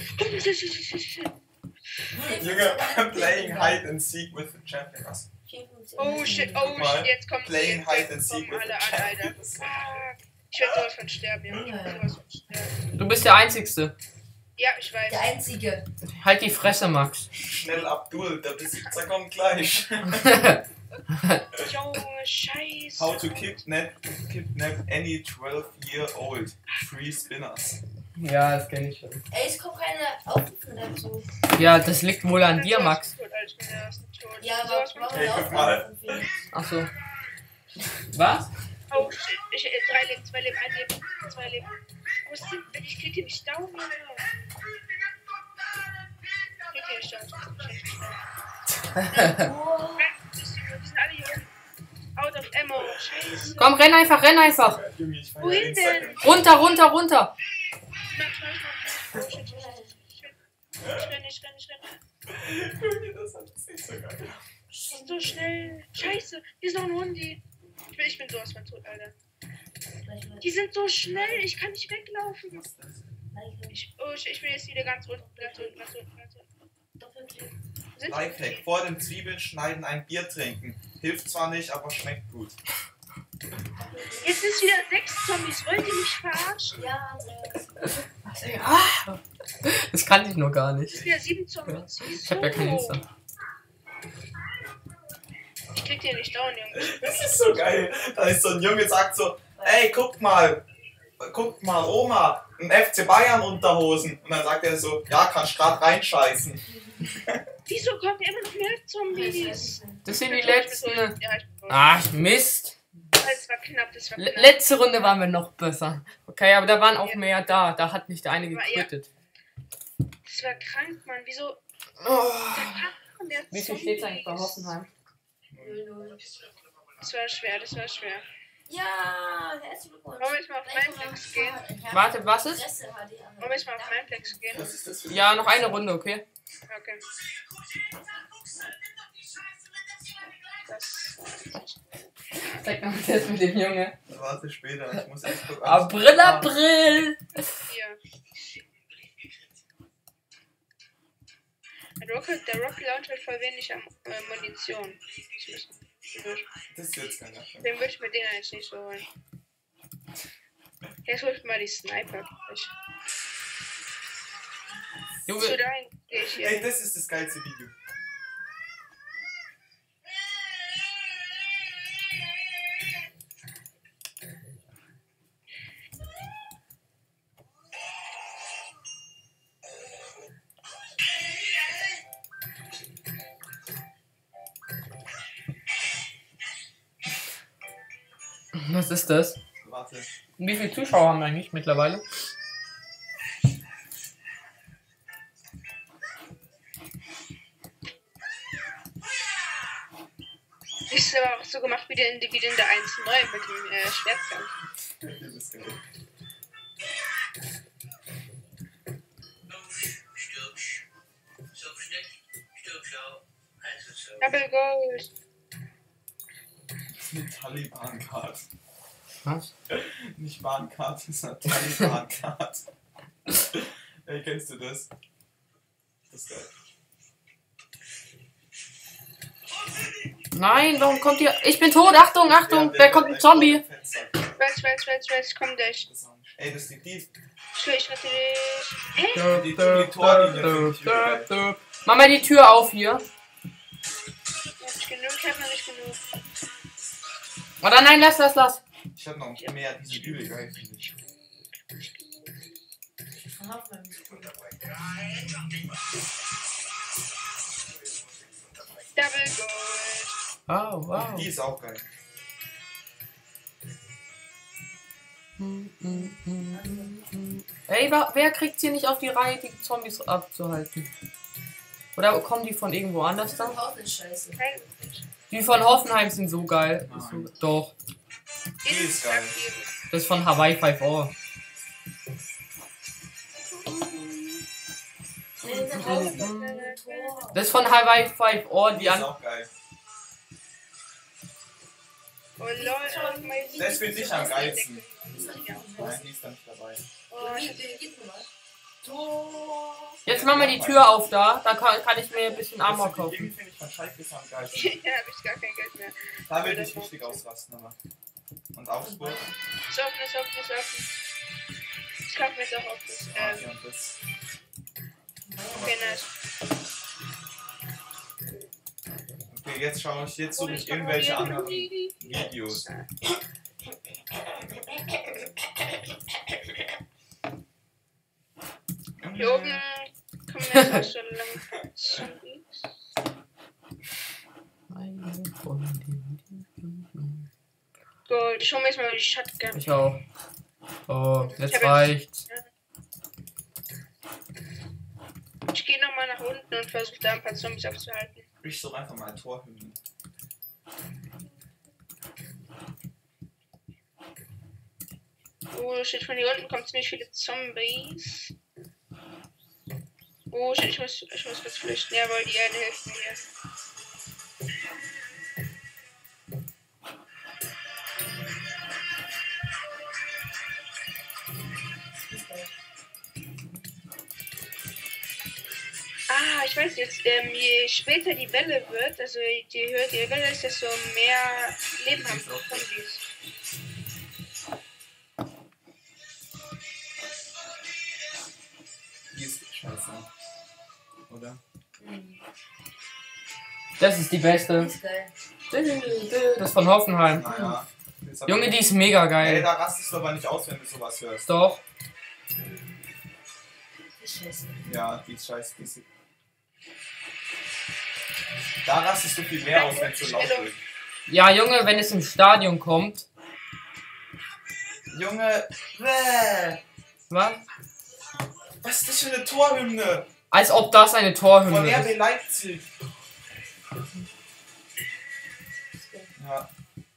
B: Junge, I'm playing hide and seek with the champion. Was?
D: Oh shit, oh
B: Guck mal,
D: shit, jetzt kommt
B: playing
D: jetzt
B: hide and seek
D: kommen
B: with
D: alle
B: the
D: an, Alter.
B: champions.
D: Fuck. Ich werde sowas von sterben, Junge. Ich werd sowas von sterben.
A: Du bist der Einzigste.
D: Ja, ich weiß.
C: Der Einzige.
A: Halt die Fresse, Max.
B: Schnell Abdul, der Besitzer kommt gleich.
D: Junge, scheiße.
B: How to kidnap, kidnap any twelve year old. Free spinners.
A: Ja, das kenne ich schon.
C: Ey, es kommt keine Aufrufe dazu.
A: Ja, das liegt wohl an dir, Max.
C: Ja, aber
D: Sowas von
C: warum
B: Hey,
C: eine
B: guck mal.
C: Aufrufe von Felix?
A: Ach so. Was?
D: Oh shit, ich, äh, drei Leben, zwei Leben, ein Leben, zwei Leben. Wo sind denn? Ich krieg hier nicht down, Junge. Ich krieg hier nicht down.
C: Oh,
D: Die sind alle hier oben. Out of ammo. Scheiße.
A: Komm, renn einfach, renn einfach.
B: Junge, ich feier
D: Wohin
B: Instagram.
D: denn?
A: Runter, runter, runter.
D: Mach, mach, mach. Oh shit, shit, shit, shit. Ich renn, ich renn, ich renn.
B: Junge, das ist nicht so geil.
D: Die sind so schnell. Scheiße, hier ist noch ein Hundi. Ich bin, ich bin sowas von tot, Alter. Die sind so schnell, ich kann nicht weglaufen. Ich, oh, ich, ich bin jetzt wieder ganz unten, ganz unten, ganz unten, ganz unten. Sind
B: Lifehack. Vor dem Zwiebeln schneiden, ein Bier trinken. Hilft zwar nicht, aber schmeckt gut.
D: Jetzt sind wieder sechs Zombies. Wollt ihr mich verarschen?
C: Ja, Andreas.
A: Ah, das kannte ich noch gar
D: Es
A: nicht.
D: sind wieder sieben Zombies.
A: Ich hab ja kein Insta.
D: Ich krieg den nicht down, Junge.
B: Das ist so geil. Da ist so ein Junge, sagt so, ey, guck mal, guck mal, Oma, ein F C Bayern Unterhosen. Und dann sagt er so, ja, kannst grad reinscheißen.
D: Wieso kommen immer noch mehr Zombies?
A: Das sind die
D: Ich bin tot, ich bin
A: letzten.
D: tot. Ja, ich bin tot.
A: Ach, Mist.
D: Das war knapp, das war
A: Le-
D: knapp.
A: Letzte Runde waren wir noch besser. Okay, aber da waren auch
D: Ja.
A: mehr da. Da hat nicht der eine
D: Aber ja.
A: gequittet.
D: Das war krank, Mann. Wieso?
A: Oh.
D: Der
A: Wie viel steht es eigentlich bei Hoffenheim?
C: null null.
D: Das war schwer, das war schwer.
C: Ja, herzlichen Glückwunsch.
D: Wollen wir jetzt mal auf Mindflex gehen?
A: Warte, was ist?
D: Wollen wir jetzt mal auf Mindflex gehen?
B: Was ist das für
A: Ja, noch eine Runde, okay?
D: Okay. Das.
A: Zeig mal das mit dem Junge.
B: Warte später, ich muss erst gucken.
A: April, April!
D: Hier. Der Rocket, der Rocket Launcher hat voll wenig am, äh, Munition. Ich muss,
B: Das ist jetzt kein Nachteil.
D: den würde ich mir den jetzt nicht so holen. Jetzt hol ich mal die Sniper. Ich, zu
A: Junge,
D: dahin gehe ich
B: Ey,
D: hier.
B: das ist das geilste Video.
A: was ist das?
B: Warte.
A: Wie viele Zuschauer haben wir eigentlich mittlerweile?
D: Das ist aber auch so gemacht wie der, wie in der eins neun mit dem äh, Schwertkampf.
B: Das ist geil.
D: Double Gold.
B: Das ist eine Taliban-Card.
A: Was?
B: Nicht Bahncard, das ist eine Taliban-Card. Ey, kennst du das? Das ist geil.
A: Nein, warum kommt hier? Ich bin tot, Achtung, Achtung, da kommt ein Zombie.
D: Weiß, weiß, weiß, weiß, komm durch.
B: Ey, das ist die Dieb.
D: Ich rette dich. Hä?
B: Die, die Torlinie finde ich übel geil.
A: Mach mal die Tür auf hier.
D: Ich hab nicht genug, ich hab noch nicht genug.
A: Oder nein, lass, lass, lass.
B: Ich hab noch mehr, die sind übel geil, finde ich.
C: Von Hoffenheim ist cool.
D: Double Gold.
A: Wow, wow.
B: Die ist auch geil.
A: Ey, wa- wer kriegt's hier nicht auf die Reihe, die Zombies abzuhalten? Oder kommen die von irgendwo anders
C: Das
A: dann?
C: Haus ist scheiße.
D: Kein-
A: Die von Hoffenheim sind so geil.
B: Nein.
A: So, doch.
B: Die ist geil.
A: Das ist von Hawaii five O.
C: Nee, das Haus ist ein Tor.
A: Das ist von Hawaii five O,
B: Die
A: die
B: ist
A: an.
B: auch geil.
D: Oh lol, mein
B: Das finde ich am geilsten.
D: Ja.
B: Nein, die ist da nicht dabei.
D: Oh,
C: Wie,
D: ich hab
C: wie geht denn was? Tor.
A: Jetzt machen wir die Tür auf da. Da kann, kann ich mir ein bisschen Armor
B: Das
A: kaufen.
B: finde ich von Schalke ist am geilsten.
D: ja, hab ich gar kein Geld mehr.
B: Da will ich richtig ausrasten, aber. Und Augsburg.
D: Ist offen, ist offen, ist offen. Ich kaufe mir jetzt auch auf das.
B: Ah,
D: Ähm,
B: ja, und das.
D: okay, nice.
B: Okay, jetzt schaue ich, jetzt suche ich irgendwelche anderen Videos.
D: Hier oben kommen jetzt auch schon lang Zombies. Gold, ich hole mir jetzt mal die Shotgun.
A: Ich auch. Oh,
D: Ich
A: jetzt
D: hab jetzt-
A: reicht's.
D: Ich gehe nochmal nach unten und versuche da ein paar Zombies aufzuhalten.
B: Ich suche einfach mal ein Tor hin.
D: Oh shit, von hier unten kommen ziemlich viele Zombies. Oh shit, ich muss, ich muss kurz flüchten. Jawohl, die Erde hilft mir hier. Ah, ich weiß jetzt, ähm, je später die Welle wird, also je höher die Welle ist, desto mehr Leben haben die Zombies.
B: Die ist scheiße. Oder?
A: Das ist die beste.
C: Ist geil.
A: Das ist von Hoffenheim.
B: Naja. das hat-
A: Junge, die ist mega
B: Ey,
A: geil.
B: da rastest du aber nicht aus, wenn du sowas hörst.
A: Doch.
C: Ist scheiße.
B: Ja, die ist scheiße. Die ist... Da rastest du viel mehr aus, wenn es so laut wird.
A: Ja, Junge, wenn es im Stadion kommt,
B: Junge, bäh.
A: Was?
B: Was ist das für eine Torhymne?
A: Als ob das eine
B: Von
A: Torhymne
B: R
A: ist.
B: B Leipzig. Ja.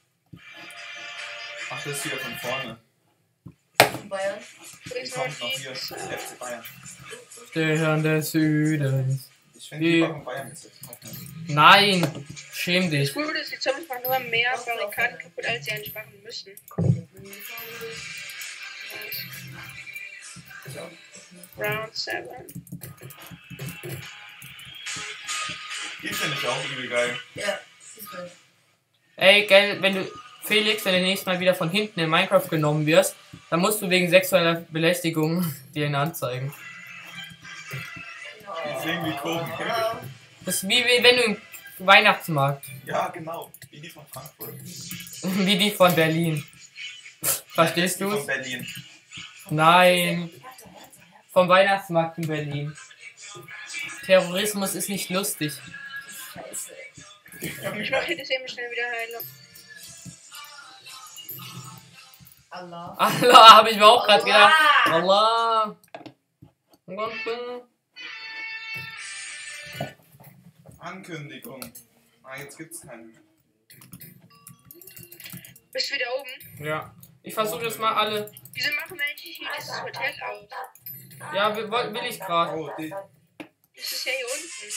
B: Ach, das ist wieder von vorne.
C: Bayern.
B: Die kommt noch hier. F C Bayern.
A: Stern des Südens.
B: Ich finde
A: Die-
B: die von Bayern jetzt auch nicht.
A: Nein, schäm dich.
D: Das Gute ist, die Zombies machen nur mehr Barrikaden kaputt, als sie eigentlich machen müssen. Round seven.
B: Die finde ich auch übel geil.
C: Ja, ist geil.
A: Ey, gell, wenn du, Felix, wenn du nächstes Mal wieder von hinten in Minecraft genommen wirst, dann musst du wegen sexueller Belästigung dir ihn anzeigen.
B: Die ist irgendwie komisch.
A: Das ist wie, wie wenn du im Weihnachtsmarkt,
B: Ja, genau. Wie die von Frankfurt.
A: wie die von Berlin. Verstehst
B: Die von
A: du's?
B: Berlin.
A: Nein, vom Weihnachtsmarkt in Berlin. Terrorismus ist nicht lustig.
C: Scheiße.
D: Ich mache das eben schnell wieder Heilung.
C: Allah.
A: Allah, habe ich mir auch gerade gedacht.
C: Allah.
A: Allah.
B: Ankündigung. Ah, jetzt gibt's keine.
D: Bist du wieder oben?
A: Ja. Ich versuche jetzt mal alle.
D: Wieso machen wir eigentlich hier dieses Hotel auf?
A: Ja, will, will ich gerade.
B: Oh, die.
D: Das ist ja hier unten.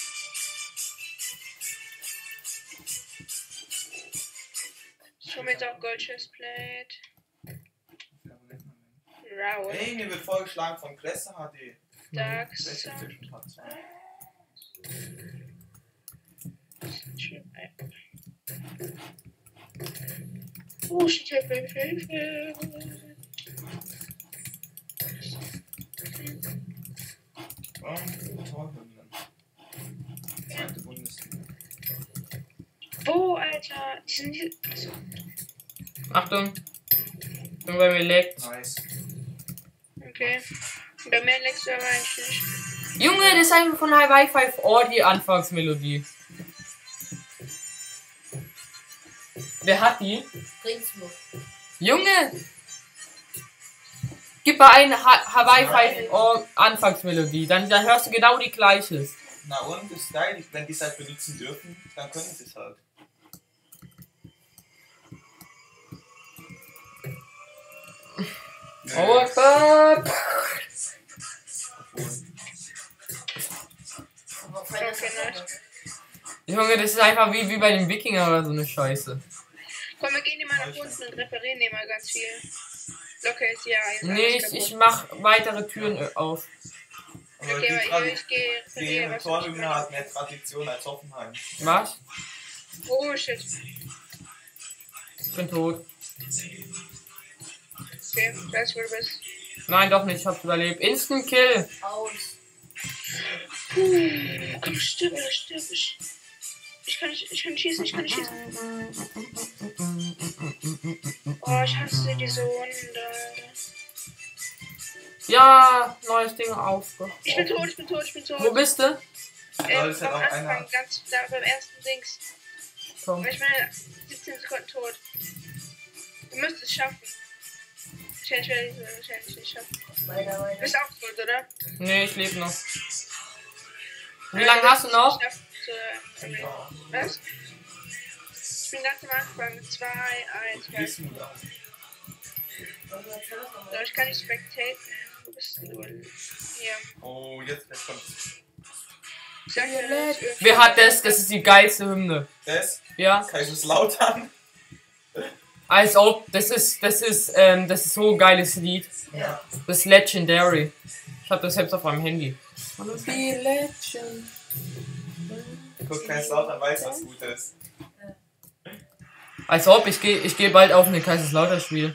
D: Ich hole mir jetzt auch Gold Chestplate. Round.
B: Ey, mir wird vorgeschlagen von Klesse H D.
D: Dax.
B: PlayStation hat zwei.
D: Oh, steht hier fünf, Hilfe.
B: Und Torhymnen. Zweite Bundesliga.
D: Wo, Alter? Die sind hier. Achso.
A: Achtung. Nur bei mir leckt.
B: Nice.
D: Okay. Bei mir legst du aber eigentlich nicht.
A: Junge, das ist einfach von High Five Or die Anfangsmelodie. Wer hat die?
C: Regensburg.
A: Junge! Gib mal ein Ha- Hawaii Five Or Anfangsmelodie, dann, dann hörst du genau die gleiche.
B: Na und, ist geil. Wenn die es halt benutzen dürfen, dann können sie es halt.
A: Oh Gott!
C: Aber Final
D: Okay,
C: Fantasy.
A: Junge, das ist einfach wie, wie bei den Wikinger oder so eine Scheiße.
D: Komm, wir gehen hier mal nach unten und reparieren hier mal ganz viel. Locker ist ja ein.
A: Nee, ich, ich mach weitere Türen äh, auf.
B: Aber
D: Okay,
B: die,
D: aber ich,
B: Tradi
D: ich gehe
B: die
D: reparieren, was
B: Torhymne hat mehr Tradition als Hoffenheim.
A: Was?
D: Oh shit.
A: Ich bin tot.
D: Okay, ich weiß, wo du bist.
A: Nein, doch nicht, ich hab's überlebt. Instant Kill!
C: Aus.
D: Puh, komm, stirb, oder stirb. Ich, ich kann nicht, ich kann nicht schießen, ich kann nicht schießen. Oh, ich hasse diese Hunde.
A: Ja, neues Ding auf.
D: Ich bin tot, ich bin tot, ich bin tot.
A: Wo bist du?
B: Ja,
D: Ähm,
B: das ist halt
D: am
B: auch einer.
D: Anfang, ganz da beim ersten Dings.
A: Komm.
D: Aber ich bin siebzehn Sekunden tot. Du müsst es schaffen. Ich werde es wahrscheinlich nicht schaffen.
C: Weiter,
D: Du
C: weiter.
D: bist auch tot, oder?
A: Nee, ich lebe noch. Wie lange hast du noch?
D: Ich schaff, äh, was? Ich bin ganz am Anfang. zwei, eins,
B: Ich geh's nur da.
D: So, ich kann nicht spectaten. Wo bist du? Hier.
B: Oh, jetzt jetzt kommt's.
D: Ich sag dir das.
A: Wer hat das? Das ist die geilste Hymne.
B: Das?
A: Ja?
B: Kaiserslautern?
A: Als ob, das ist, das ist, ähm, das ist so ein geiles Lied.
C: Ja.
A: Das ist Legendary. Ich hab das selbst auf meinem Handy. Die Legend.
B: Guck, Kaiserslautern weiß, was gut ist.
A: Als ob, ich gehe ich geh bald auf ein Kaiserslautern-Spiel.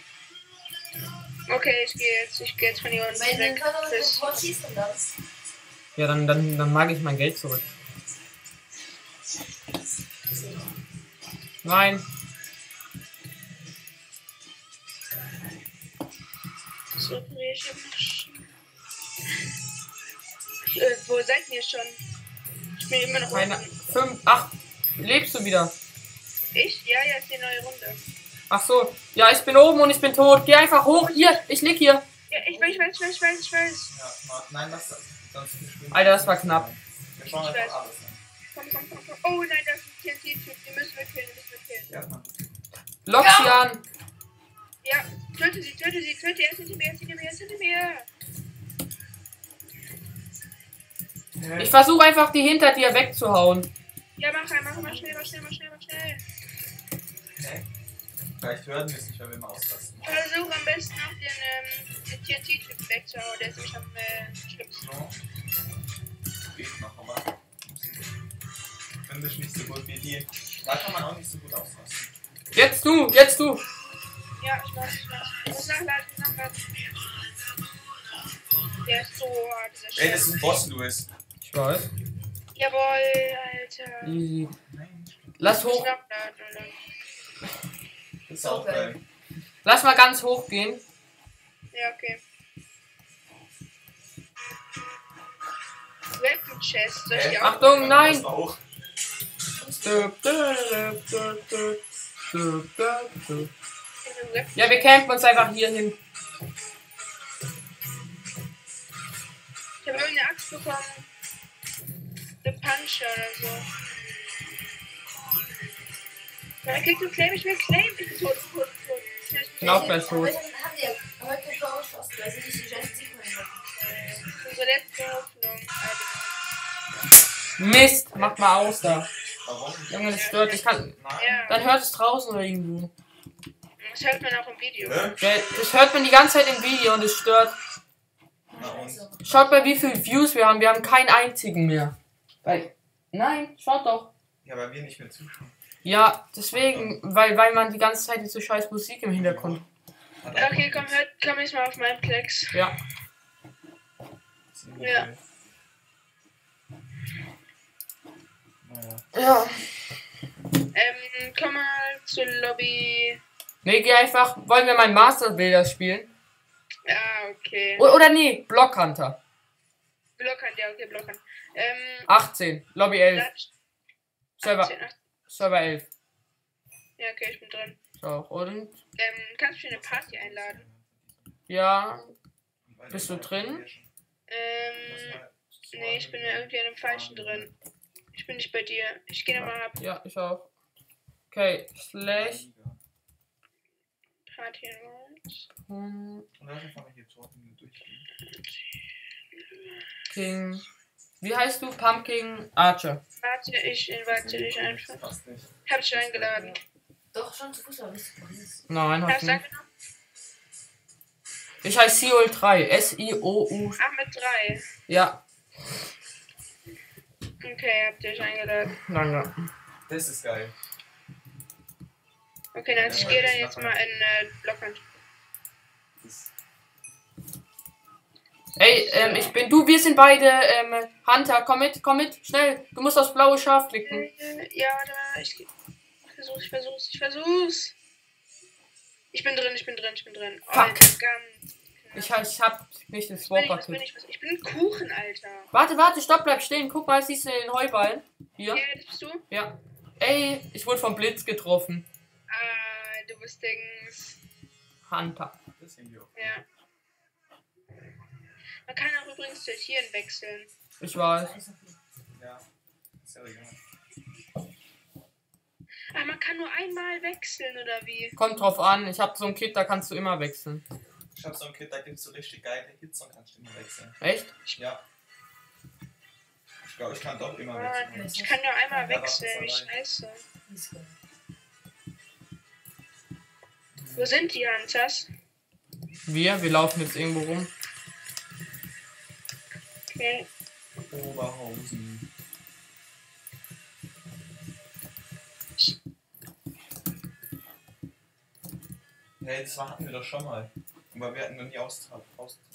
D: Okay, ich gehe jetzt. Ich gehe jetzt von hier unten
C: Wenn
D: weg.
C: du kannst,
D: Bis-
C: sofort schießen das.
A: Ja, dann, dann, dann mag ich mein Geld zurück. Nein.
D: So, nee, ich hab noch sch- äh, wo seid ihr schon? Ich bin immer noch
A: Keine.
D: unten.
A: Fünf. Ach, lebst du wieder?
D: Ich? Ja, ja, ist die neue Runde.
A: Ach so. Ja, ich bin oben und ich bin tot. Geh einfach hoch. Hier, ich lieg hier.
D: Ja, ich weiß, ich weiß, ich weiß, ich weiß, ich weiß.
B: Ja, Marc, nein, lass das. Sonst verschwinden
A: Alter, das war knapp.
B: Wir schauen
D: Ich weiß.
B: einfach alles an.
D: Komm, komm, komm, komm. Oh nein, das ist ein T N T-Typ. Die müssen wir killen, die müssen wir killen.
B: Ja, Mann.
A: Lock sie an.
D: Ja, töte sie, töte sie, töte erst hinter mir, erst hinter mir, erst hinter mir.
A: Ich versuche einfach die hinter dir wegzuhauen.
D: Ja, mach rein, mach mal schnell, mach schnell, mach schnell, mach schnell.
B: Hä? Vielleicht hören wir es nicht, wenn wir mal auslassen.
D: Versuch am besten auch den, ähm, den T N T-Typ wegzuhauen, der ist nämlich am äh, schlimmsten.
B: So. Geht noch, aber. Finde ich nicht so gut wie die. Da kann man auch nicht so gut auslassen.
A: Jetzt du, jetzt du.
D: Ja, ich weiß, ich weiß. Ich muss nachladen, ich muss nachladen. Der ist so hart, dieser
B: Ey, das
D: Scheiß.
B: ist ein Boss, Louis.
A: Ich weiß.
D: Jawohl, Alter.
A: Easy.
B: Nein.
A: Lass
D: Ich muss
A: hoch.
D: nachladen, Alter.
B: Das ist auch geil.
A: Lass mal ganz hoch gehen.
D: Ja, okay. Weapon Chest, soll ich die auch?
A: Achtung, nein.
B: Das war hoch.
A: Ja, wir campen uns einfach hier hin.
D: Ich habe irgendeine Axt bekommen. The Puncher oder so. Ja, kriegst du Claim? Ich will Claim. Ich bin tot, tot, tot.
A: Ich bin auch gleich tot.
C: Heute haben die ja heute Tor geschossen, weil sie nicht die Chance ziehen können.
D: Unsere letzte Hoffnung. Alter.
A: Mist, mach mal aus da.
B: Warum?
A: Junge, das stört. Ich kann.
B: Nein.
D: Ja,
A: Dann hört es draußen oder irgendwo.
D: das hört man auch im Video.
B: Hä?
A: Der- Das hört man die ganze Zeit im Video und es stört.
B: Na und?
A: Schaut mal, wie viele Views wir haben. Wir haben keinen einzigen mehr. Weil. Nein, schaut doch.
B: Ja, weil wir nicht mehr zuschauen.
A: Ja, deswegen, weil, weil man die ganze Zeit diese scheiß Musik im Hintergrund.
B: Hat auch
D: Okay,
B: noch
D: komm, hört, komm jetzt mal auf meinen Plex.
A: Ja.
B: nichts.
D: Ja.
B: Naja.
A: Ja.
D: Ähm, komm mal zur Lobby.
A: Nee, geh einfach. Wollen wir mein Master-Bilder spielen?
D: Ja, okay.
A: O oder nee, Block Hunter.
D: Blockern, ja, okay, blockern. Ähm,
A: achtzehn, Lobby elf,
D: da-
A: Server,
D: achtzehn, achtzehn.
A: Server elf.
D: Ja, okay, ich bin drin.
A: So, und?
D: Ähm, kannst du mir eine Party einladen?
A: Ja. Bist du drin?
D: Ähm, nee, ich bin ja irgendwie an dem Falschen drin. Ich bin nicht bei dir. Ich gehe nochmal ab.
A: Ja, ich auch. Okay, slash.
D: Party Awards.
A: hm,
B: Und dann einfach mal hier Torten durchgehen.
A: King. Wie heißt du? Pumpkin Archer.
D: Warte, ich invite dich einfach.
B: Passt nicht.
D: Hab dich eingeladen.
C: Doch, schon zu Fuß, aber nicht zu Paris.
A: Nein,
D: Hast
A: hast
D: du
A: du nicht.
D: angenommen?
A: Ich heiße Siol drei. S I O U.
D: Ach, mit drei.
A: Ja,
D: Okay, hab dich eingeladen.
A: danke.
B: Das ist geil.
D: Okay, dann ich gehe dann jetzt mal in äh, Blockhand.
B: Das
A: Ey, ähm, ich bin du, wir sind beide, ähm, Hunter, komm mit, komm mit, schnell. Du musst aufs blaue Schaf klicken.
D: Äh, ja, da, ich, ich versuch's, ich versuch's, ich versuch's. Ich bin drin, ich bin drin, ich bin drin. Oh,
A: Fuck.
D: ganz knapp.
A: Ich, ich hab nicht den
D: Was bin ich,
A: Swapper
D: was bin
A: Kit.
D: ich, was, ich bin ein Kuchen, Alter.
A: Warte, warte, stopp, bleib stehen. Guck mal, siehst du den Heuballen? Hier.
D: Ja, das bist du?
A: Ja. Ey, ich wurde vom Blitz getroffen.
D: Ah, du bist Dings.
A: Hunter.
B: das sehen wir auch.
D: Ja. Man kann auch übrigens zu Tieren wechseln.
A: Ich weiß.
B: Ja. Ist ja egal.
D: Ah, man kann nur einmal wechseln, oder wie?
A: Kommt drauf an. Ich hab so ein Kit, da kannst du immer wechseln.
B: Ich hab so ein Kit, da gibt's so richtig geile Hits und kannst immer wechseln.
A: Echt?
B: Ja. Ich glaube, ich kann doch immer
D: Ah,
B: wechseln.
D: ich kann nur einmal
B: Ja,
D: wechseln, wie
B: das ist dabei.
D: scheiße. Wo sind die Hunters?
A: Wir, wir laufen jetzt irgendwo rum.
D: Okay.
B: Oberhausen. Hey, das hatten wir doch schon mal. Aber wir hatten noch nie austragen.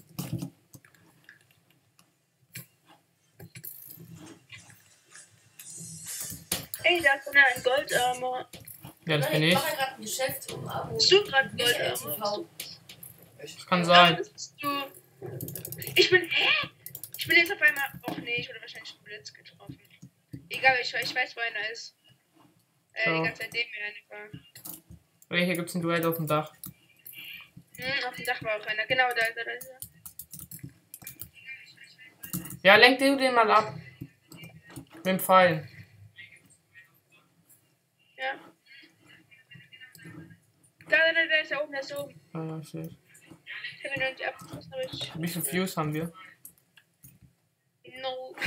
D: Ey, da ist einer ein Goldarmer.
A: Ja, das
C: Nein,
A: bin
C: ich
A: ich.
C: mache ja gerade ein Geschäft um Abo.
D: Bist du gerade
C: Michael T
D: Goldarmer?
C: V.
A: Das kann
D: Ah,
A: sein.
D: das bist du. Ich bin. Hä? Ich bin jetzt auf einmal. Och nee, ich wurde wahrscheinlich einen Blitz getroffen. Egal, ich, ich weiß, wo einer ist. Äh,
A: Ja.
D: die ganze Zeit neben mir einer war.
A: Hey, hier gibt's ein Duell auf dem Dach.
D: Hm, auf dem Dach war auch einer. Genau, da, da, da.
A: Ja, lenk du den mal ab. Mit dem Pfeil.
D: Ja. Da, da, da, da ist er oben, da ist er oben.
A: Ah, ja, ich seh's.
D: Ich hab ihn noch nicht abgeschossen, aber ich...
A: Wie viele Views haben wir?
D: No.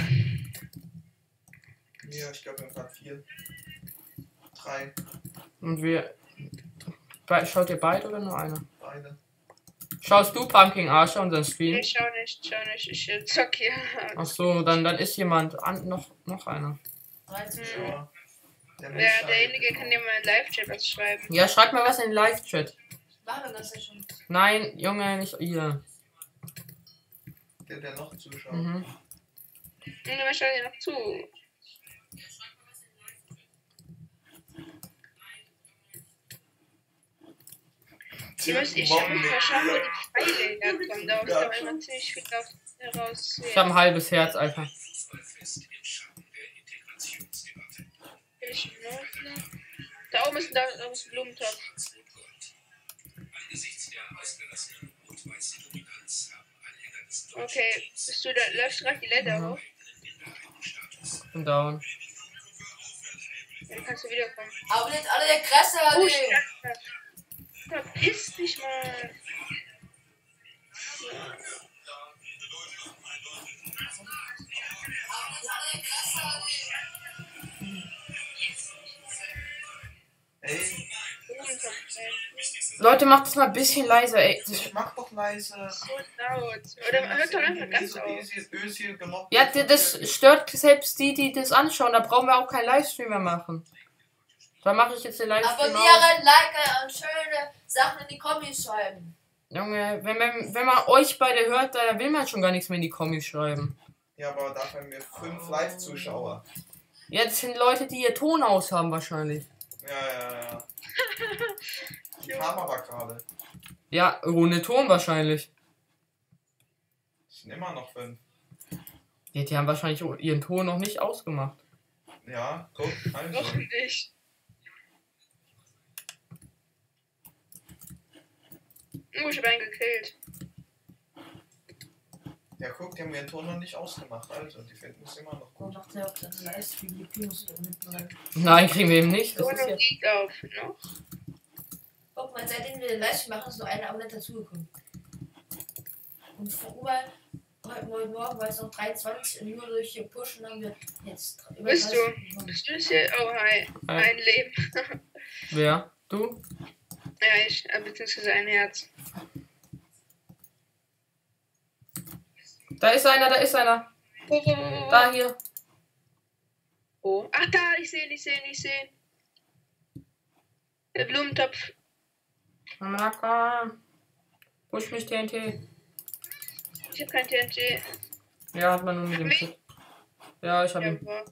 B: Ja, ich glaube, wir haben gerade vier. Drei.
A: Und wir. Be schaut ihr beide oder nur einer?
B: Beide.
A: Schaust du Pumpkin Arscher unseren Stream?
D: Ich schau nicht, schau nicht. Ich äh, zock hier.
A: Ach so, dann, dann ist jemand an, noch, noch einer.
C: Drei
D: Hm.
C: Zuschauer.
B: Der
D: Ja, derjenige kann dir mal in Live-Chat was schreiben.
A: Ja, schreibt mal was in den Live-Chat.
C: Machen wir das ja schon.
A: Nein, Junge, nicht ihr.
B: Der, der noch zuschaut.
A: Mhm.
D: Und dann schaut ihr noch zu. Ihr müsst, ich muss mal schauen, wo die Pfeile herkommen. Da ist doch immer ziemlich viel drauf heraus.
A: Ich habe ein halbes Herz, Alter.
D: Da oben ist ein, da oben ist ein Blumentopf. Okay, bist du da, läufst du gerade die Leiter
A: Mhm.
D: hoch?
A: Bin down.
D: Dann kannst du wiederkommen.
C: Aber nicht alle der Kresse,
D: Oh,
C: Alter.
D: Scheiße. Verpiss dich mal.
B: Ey,
D: Blumentopf, ey.
A: Leute, macht das mal ein bisschen leiser, ey. Das-
B: ich mach doch leise.
D: So laut. Oder hört doch einfach ganz
B: so
D: auf.
B: Ösil gemobbt.
A: Ja, d- das stört selbst die, die das anschauen. Da brauchen wir auch keinen Livestream mehr machen. Da mache ich jetzt den Livestream aus.
C: Abonnieren, liken und schöne Sachen in die Kommis schreiben.
A: Junge, wenn man, wenn man euch beide hört, da will man schon gar nichts mehr in die Kommis schreiben.
B: Ja, aber dafür haben wir fünf Live-Zuschauer.
A: Jetzt sind Leute, die ihr Ton aus haben wahrscheinlich.
B: Ja, ja, ja. Die haben aber gerade.
A: Ja, ohne Ton wahrscheinlich.
B: Es sind immer noch fünf.
A: Die, die haben wahrscheinlich ihren Ton noch nicht ausgemacht.
B: Ja, guck, also.
D: Noch nicht. Oh, ich hab einen gekillt.
B: Ja, guck, die haben ihren Ton noch nicht ausgemacht, also. Die finden es immer noch
C: Und
B: gut.
C: dachte, ob das Livestream gibt, muss ich auch mit rein.
A: Nein, kriegen wir eben nicht. Das
D: So
A: ist
D: noch
A: ja.
D: liegt auf, noch.
C: Guck mal, seitdem wir den Livestream machen, ist nur eine Abonnent dazugekommen. Und vorüber, heute Morgen, weil es noch dreiundzwanzig und nur durch hier Pushen haben wir jetzt über
D: Bist du?
C: dreißig gewonnen.
D: Bist du das hier? Oh, hi.
A: Hi.
D: Ein Leben.
A: Wer? Du?
D: Ja, ich, äh, beziehungsweise ein Herz.
A: Da ist einer, da ist einer.
D: Wo, wo, wo, wo?
A: Da hier.
D: Oh. Ach, da, ich sehe ihn, ich sehe ihn, ich sehe ihn. Der Blumentopf.
A: Na komm. Push mich T N T.
D: Ich hab kein T N T.
A: Ja, hat man nur mit dem Kit. Ja, ich hab
D: Ja,
A: ihn.
D: wow.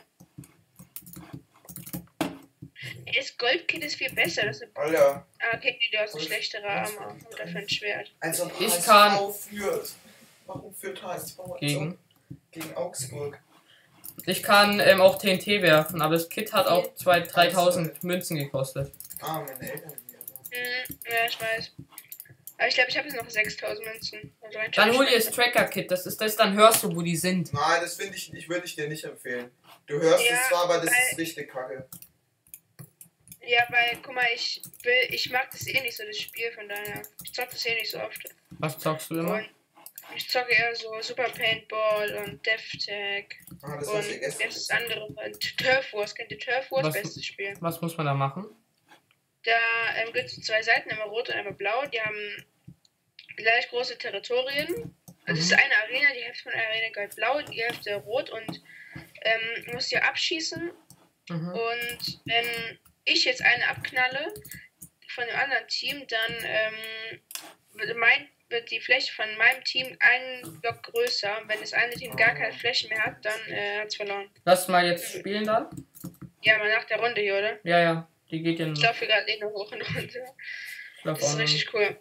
D: Das Goldkit ist viel besser. Das ist
B: Alter,
D: ah, okay, du hast eine schlechtere Arme und dafür ein Schwert.
B: als ob
A: Ich
B: H S V
A: kann-
B: führt. Warum führt H S V
A: Gegen.
B: gegen Augsburg?
A: Ich kann ähm, auch T N T werfen, aber das Kit hat auch zweitausend, dreitausend Münzen gekostet.
B: Ah, meine Eltern hier.
D: Hm, ja, ich weiß. Aber ich glaube, ich habe jetzt noch sechstausend Münzen. Also rein
A: Dann hol dir
D: theoretisch-
A: das Tracker-Kit, das ist das, dann hörst du, wo die sind.
B: Nein, das finde ich, ich würde ich dir nicht empfehlen. Du hörst
D: Ja,
B: es zwar, aber das
D: weil-
B: ist richtig kacke.
D: Ja, weil, guck mal, ich will, ich mag das eh nicht so, das Spiel, von daher. Ich zock das eh nicht so oft.
A: Was zockst du immer?
D: Und ich zocke eher so Super Paintball und DevTag
B: Ah, das
D: und
B: hast du
D: das
B: vergessen.
D: ist andere. Und Turf Wars, kennt ihr Turf Wars?
A: Was-
D: Bestes Spiel.
A: Was muss man da machen?
D: Da ähm, gibt es zwei Seiten, einmal rot und einmal blau. Die haben gleich große Territorien. Also es ist
A: Mhm.
D: eine Arena, die Hälfte von der Arena galt blau, die Hälfte rot und ähm, musst ihr abschießen.
A: Mhm.
D: Und wenn ich jetzt eine abknalle von dem anderen Team, dann ähm, wird, mein, wird die Fläche von meinem Team einen Block größer. Und wenn das eine Team gar keine Fläche mehr hat, dann äh, hat es verloren.
A: Lass mal jetzt spielen dann.
D: Ja, mal nach der Runde hier, oder?
A: Ja, ja, die geht ja
D: Ich
A: noch.
D: laufe gerade eh noch hoch und runter.
A: Ich glaub
D: Das
A: auch
D: ist
A: noch.
D: richtig cool.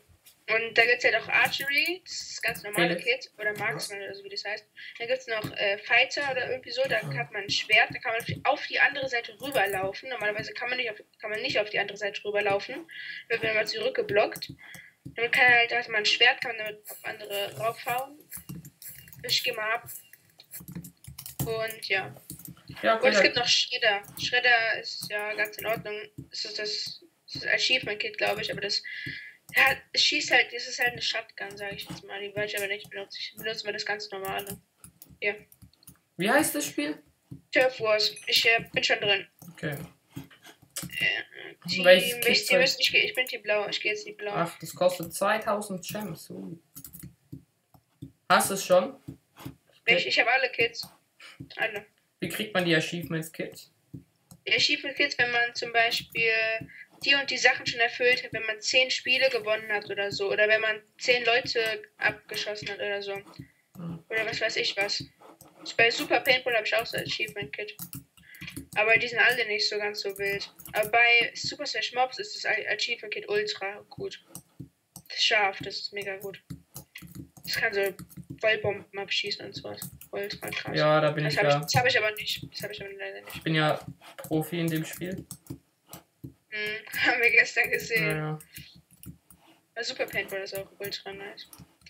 D: Und da gibt es ja doch Archery, das ist das ganz normale
A: Felix.
D: Kit, oder Marksman oder so wie das heißt. Dann gibt es noch äh, Fighter oder irgendwie so, da hat man ein Schwert, da kann man auf die, auf die andere Seite rüberlaufen. Normalerweise kann man nicht auf, kann man nicht auf die andere Seite rüberlaufen, wird man mal zurückgeblockt. Dann kann halt, da hat man ein Schwert, kann man damit auf andere raufhauen. Ich gehe mal ab. Und ja.
A: Ja,
D: Und
A: okay,
D: es
A: dann-
D: gibt noch Shredder. Shredder ist ja ganz in Ordnung. Das ist das, das ist Achievement-Kit, glaube ich, aber das ja, es schießt halt, das ist halt eine Shotgun, sage ich jetzt mal. Die wollte ich aber nicht benutzen. Ich benutze mal das ganz normale.
A: Wie heißt das Spiel?
D: Turf Wars. Ich äh, bin schon drin.
A: Okay.
D: Äh, Team,
A: Welches Kit
D: welches Team
A: soll
D: ist, ich, geh- ich bin Team Blau. Ich gehe jetzt Team Blau.
A: Ach, das kostet zweitausend Gems. Uh. Hast du es schon?
D: Ich, ich habe alle Kits. Alle.
A: Wie kriegt man die Achievements-Kits?
D: Die Achievement-Kits, wenn man zum Beispiel die und die Sachen schon erfüllt hat, wenn man zehn Spiele gewonnen hat oder so. Oder wenn man zehn Leute abgeschossen hat oder so. Oder was weiß ich was. Bei Super Paintball habe ich auch so ein Achievement-Kit. Aber die sind alle nicht so ganz so wild. Aber bei Super Smash Mobs ist das Achievement-Kit ultra gut. Das ist scharf, das ist mega gut. Das kann so Vollbomben abschießen und sowas. Ultra krass.
A: Ja, da bin
D: das
A: ich
D: habe ich,
A: ja.
D: das hab ich aber nicht. Das habe ich aber leider nicht.
A: Ich bin ja Profi in dem Spiel.
D: Hm, haben wir gestern gesehen.
A: Ja, ja.
D: Bei Super Paintball ist auch ultra nice.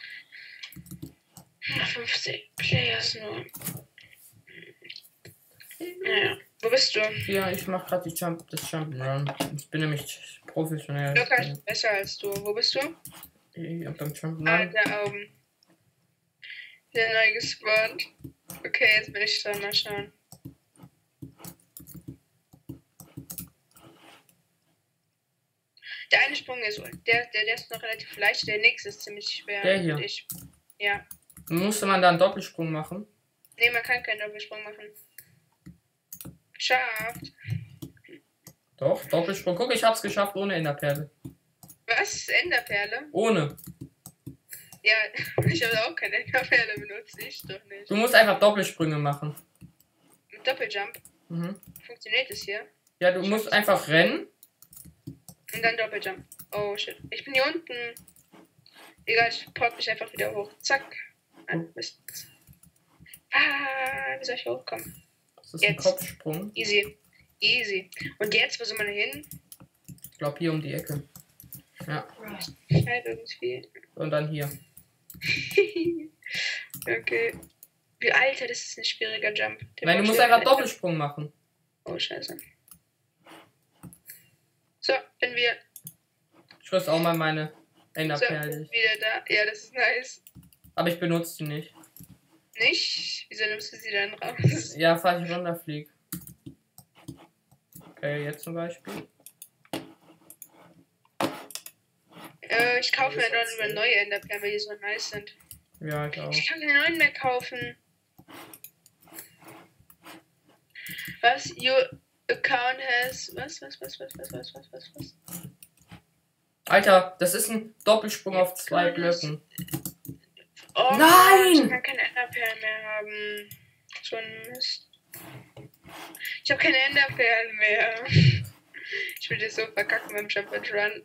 D: fünfzig Players nur. Naja, wo bist du?
A: Ja, ich mach gerade die Jump, das Jump'n'Run. Ich bin nämlich professionell.
D: Lukas ist besser als du. Wo bist du?
A: Ja, beim
D: Ah,
A: Jump'n'Run.
D: da oben. Der neu gespawnt. Okay, jetzt bin ich dran. Mal schauen. Der eine Sprung ist, der, der, der ist noch relativ leicht, der nächste ist ziemlich schwer.
A: Der hier?
D: Und Ich, ja.
A: Musste man da einen Doppelsprung machen?
D: Nee, man kann keinen Doppelsprung machen. Geschafft.
A: Doch, Doppelsprung. Guck, ich hab's geschafft ohne Enderperle.
D: Was? Enderperle?
A: Ohne.
D: Ja, ich habe auch keine Enderperle benutzt. Ich doch nicht.
A: Du musst einfach Doppelsprünge machen.
D: Mit Doppeljump.
A: Mhm.
D: Funktioniert das hier?
A: Ja, du musst einfach rennen.
D: Und dann Doppeljump. Oh shit. Ich bin hier unten. Egal, ich pop mich einfach wieder hoch. Zack. Ah, Mist. Ah, wie soll ich hochkommen?
A: Das ist ein
D: Jetzt.
A: Kopfsprung.
D: Easy. Easy. Und jetzt, wo soll man hin?
A: Ich glaube hier um die Ecke. Ja.
D: Halt irgendwie.
A: Und dann hier.
D: Okay. Wie Alter, das ist ein schwieriger Jump. Der
A: Nein, du
D: braucht
A: musst
D: schwere
A: einfach
D: Hände.
A: Doppelsprung machen.
D: Oh, scheiße. So, bin wir.
A: Ich rüste auch mal meine
D: So,
A: Enderperle.
D: wieder da. Ja, das ist nice.
A: Aber ich benutze die nicht.
D: Nicht? Wieso nimmst du sie dann raus?
A: Ja, falls ich runterfliege. Okay, jetzt zum Beispiel.
D: Äh, ich kaufe mir dann über neue Enderperlen, weil die so nice sind.
A: Ja, ich auch.
D: Ich kann keine neuen mehr kaufen. Was? Your account has. Was, was, was, was, was, was, was, was, was?
A: Alter, das ist ein Doppelsprung auf zwei Blöcken.
D: Oh,
A: Nein!
D: Ich kann keine Enderperlen mehr haben. Schon Mist. Ich habe keine Enderperlen mehr. Ich will das so verkacken beim Jump and Run.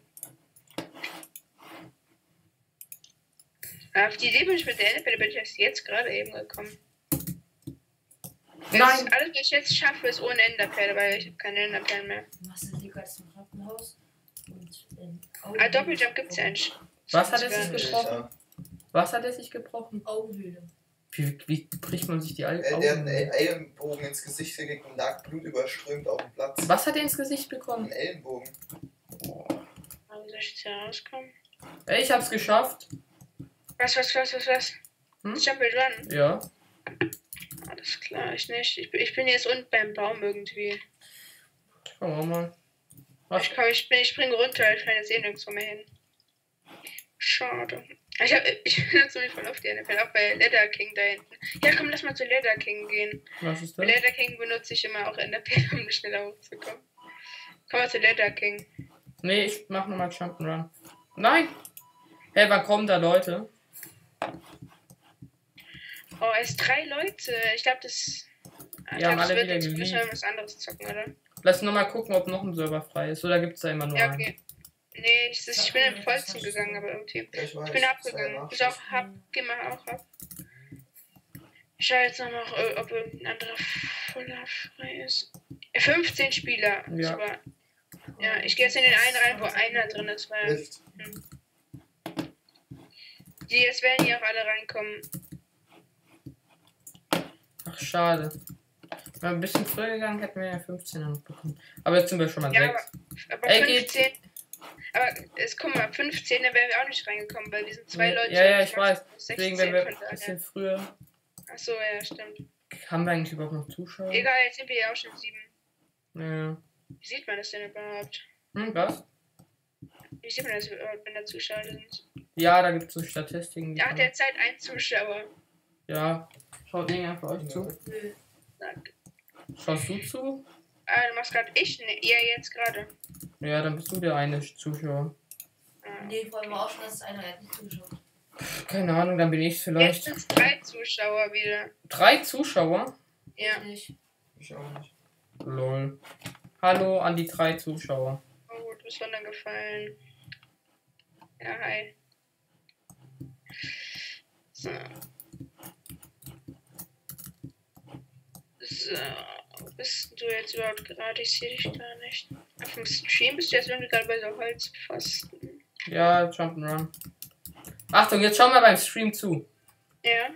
D: Auf die Idee bin ich mit der Enderperle bin ich erst jetzt gerade eben gekommen. Das
A: Nein!
D: ist, alles, was ich jetzt schaffe, ist ohne Enderperle, weil ich habe keine Enderperlen mehr.
C: Was ist hier gerade im Krankenhaus? Und, ähm,
D: Ah, Doppeljump gibt's ja nicht.
A: Was hat er sich
D: Ja.
A: gebrochen? Was hat er sich gebrochen?
C: Augenhöhle.
A: Wie, wie bricht man sich die Al-
B: Äh, der hat einen
A: Augen?
B: Ellenbogen ins Gesicht gekriegt und lag blutüberströmt auf dem Platz.
A: Was hat er ins Gesicht
B: Ein
A: bekommen?
B: Ellenbogen.
D: Aber wie soll ich jetzt hier rauskommen?
A: Ey, ich hab's geschafft.
D: Was, was, was, was, was?
A: Hm?
D: Jump and Run.
A: Ja.
D: Alles klar, ich nicht. Ich, bin- ich bin jetzt unten beim Baum irgendwie.
A: Schauen wir mal. Was?
D: Ich, komm, ich, bin, ich springe runter, ich kann jetzt eh nirgendwo mehr hin. Schade. Ich, hab, ich bin jetzt so voll auf die N F L, auch bei Leather King da hinten. Ja, komm, lass mal zu Leather King gehen.
A: Was ist
D: Bei
A: das?
D: Leather King benutze ich immer auch N F L, um schneller hochzukommen. Komm mal zu Leather King.
A: Nee, ich mach nochmal Jump'n'Run. Nein! Hey, wann kommen da Leute?
D: Oh, es drei Leute. Ich glaube, das. Ich
A: Ja,
D: glaub,
A: haben
D: das
A: alle
D: wird
A: wieder
D: jetzt müssen wir
A: geliebt.
D: was anderes zocken, oder?
A: Lass nur mal gucken, ob noch ein Server frei ist. Oder gibt's da immer nur
D: Ja,
A: einen?
D: okay. Nee, ich, ich bin in Vollzug gegangen, aber irgendwie.
B: Ja, ich weiß.
D: Ich bin abgegangen. Bis auf Hab, geh mal auch ab. Ich schaue jetzt noch mal, ob irgendein anderer voller frei ist. fünfzehn Spieler.
A: Ja.
D: Super. Ja, ich gehe jetzt in den einen rein, wo einer drin ist, weil
B: Lift.
D: die jetzt werden hier auch alle reinkommen.
A: Ach, schade. Wenn wir ein bisschen früher gegangen, hätten wir ja fünfzehn noch bekommen. Aber jetzt sind wir schon mal
D: Ja,
A: sechs.
D: Aber
A: Ey, geht.
D: fünfzehn. Aber es guck mal, fünfzehn, da wären wir auch nicht reingekommen, weil wir sind zwei
A: Ja,
D: Leute.
A: ja, ja,
D: ich
A: ich weiß.
D: sechzehn
A: Deswegen, wenn wir
D: von
A: ein
D: daher.
A: bisschen früher.
D: Achso, ja, stimmt.
A: Haben wir eigentlich überhaupt noch Zuschauer?
D: Egal, jetzt sind wir ja auch schon sieben.
A: Ja.
D: Wie sieht man das denn überhaupt?
A: Hm, was?
D: Wie sieht man das überhaupt, wenn da Zuschauer sind?
A: Ja, da gibt es so Statistiken. die
D: Ach,
A: kann man-
D: derzeit ein Zuschauer.
A: Ja. Schaut länger für euch zu.
C: Nö.
D: Danke.
A: Schaust du zu?
D: Ah, du machst gerade ich? Ne, ja, jetzt gerade.
A: Ja, dann bist du der eine Zuschauer.
D: Ah.
C: Nee, vor allem auch schon, dass es einer hat nicht zuschaut.
A: Keine Ahnung, dann bin ich
D: Jetzt
A: vielleicht.
D: sind es drei Zuschauer wieder.
A: Drei Zuschauer?
D: Ja.
C: Ich nicht.
B: Ich auch nicht.
A: Lol. Hallo an die drei Zuschauer.
D: Oh, du bist runtergefallen. Ja, hi. So. So. Wo bist du jetzt überhaupt gerade? Ich sehe dich gar nicht. Auf dem Stream bist du jetzt irgendwie gerade bei so Holzpfosten.
A: Ja, Jump'n'Run. Achtung, jetzt schauen wir beim Stream zu.
D: Ja.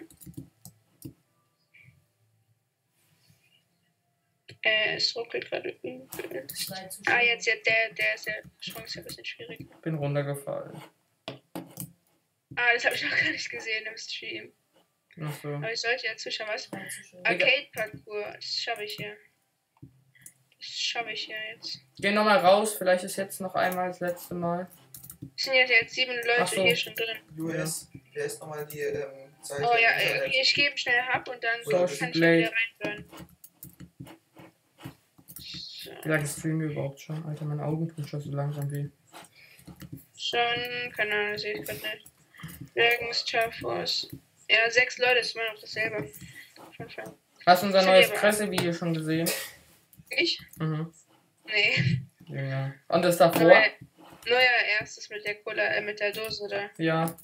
D: Äh, es ruckelt gerade übel.
C: Zwei Zuschauer.
D: Ah, jetzt, jetzt, der, der ist ja schon ein bisschen schwierig.
A: Bin runtergefallen.
D: Ah, das habe ich noch gar nicht gesehen im Stream.
A: Achso.
D: Aber ich sollte ja zuschauen, was?
C: Zwei Zuschauer.
D: Arcade-Parcours, das schaffe ich hier. Das schaffe ich hier jetzt.
A: Geh nochmal raus, vielleicht ist jetzt noch einmal das letzte Mal.
D: Es sind ja jetzt sieben Leute
A: Ach so.
D: hier schon drin.
B: U S, wer ist nochmal die ähm, Seite?
D: Oh ja,
B: im Internet?
D: okay, ich gebe schnell Hub und dann
B: Social
D: kann ich
A: Blade.
D: wieder reinhören. So.
A: Wie lange streamen wir überhaupt schon? Alter, meine Augen tun schon so langsam weh.
D: Schon, keine Ahnung, sehe ich gerade nicht. Dragons Star Force. Ja, sechs Leute, ist immer noch dasselbe. Schon fein.
A: Hast du unser
D: Ich
A: neues
D: lebe.
A: Pressevideo schon gesehen?
D: Ich?
A: Mhm.
D: Nee.
A: Ja. Und das davor?
D: Neuer, neuer erstes mit der Cola, äh, mit der Dose da.
A: Ja.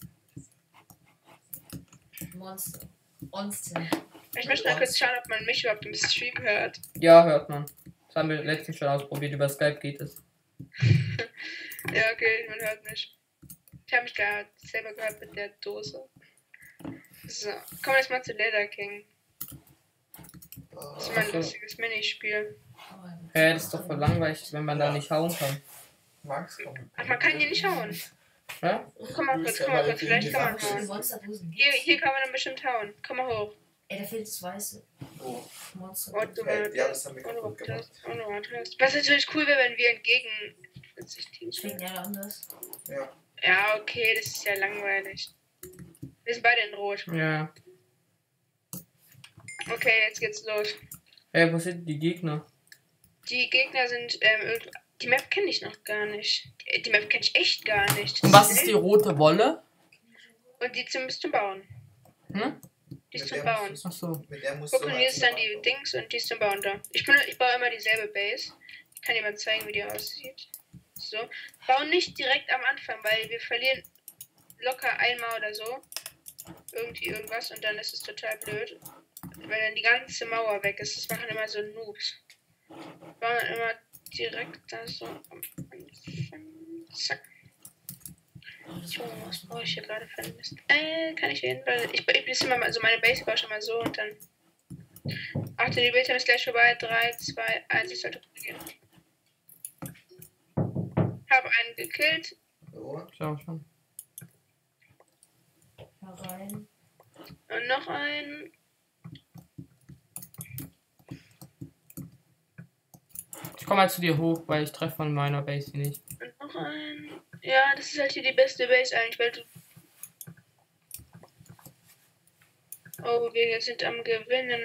C: Monster. Monster.
D: Ich möchte mal kurz schauen, ob man mich überhaupt im Stream hört.
A: Ja, hört man. Das haben wir letztens schon ausprobiert. Über Skype geht es.
D: Ja, okay, man hört mich. Ich habe mich gerade selber gehört mit der Dose. So, kommen wir jetzt mal zu Leather King. Das ist mein
A: Ach so.
D: lustiges Minispiel.
A: Hä, das ist doch voll langweilig, wenn man da nicht hauen kann.
B: Max, komm.
D: Ach, man kann hier nicht hauen.
A: Hä?
D: Komm mal kurz, komm mal kurz, vielleicht kann man
C: Wie viele
D: hauen.
C: Monsterdosen
D: Hier,
C: gibt's?
D: hier kann man dann bestimmt hauen. Komm mal hoch.
C: Ey, da fehlt das Weiße.
B: Oh,
C: Monster.
D: Oh, du
B: hey,
D: mal.
B: ja, das haben wir
D: Oh, du
B: kaputt gemacht.
D: hast. Oh, du hast. Was natürlich cool wäre, wenn wir entgegen sich Teams
C: Schmeckt ja anders.
B: Ja.
D: Ja, okay, das ist ja langweilig. Wir sind beide in Rot.
A: Ja.
D: Okay, jetzt geht's los.
A: Hä, wo sind die Gegner?
D: Die Gegner sind, ähm, irgend- die Map kenne ich noch gar nicht. Die, die Map kenne ich echt gar nicht.
A: Und was ist die rote Wolle?
D: Und die zum, ist zum Bauen.
A: Hm?
D: Die ist
B: Mit
D: zum
B: der
D: Bauen.
B: musst
A: Achso.
B: Mit der musst
D: Guck,
B: du
D: und
B: halt
D: hier ist dann
B: zum
D: die
B: Anfang.
D: Dings und die ist zum Bauen da. Ich, bin, ich baue immer dieselbe Base. Ich kann dir mal zeigen, wie die aussieht. So. Bauen nicht direkt am Anfang, weil wir verlieren locker einmal oder so. Irgendwie irgendwas und dann ist es total blöd. Weil dann die ganze Mauer weg ist. Das machen immer so Noobs. Bauen immer direkt da so am Anfang. Zack. So, was brauche ich hier gerade für ein Mist? Äh, kann ich hier hin? Weil ich, ich bin immer mal, also meine Base war schon mal so und dann. Achtung, die Bildschirm ist gleich vorbei. drei, zwei, eins, ich sollte gehen. Habe einen gekillt.
B: So.
A: Schau schon.
C: Herein.
D: Und noch einen.
A: Ich komme mal zu dir hoch, weil ich treffe von meiner Base hier nicht.
D: Und noch einen. Ja, das ist halt hier die beste Base eigentlich, weil du. Oh, wir sind am Gewinnen.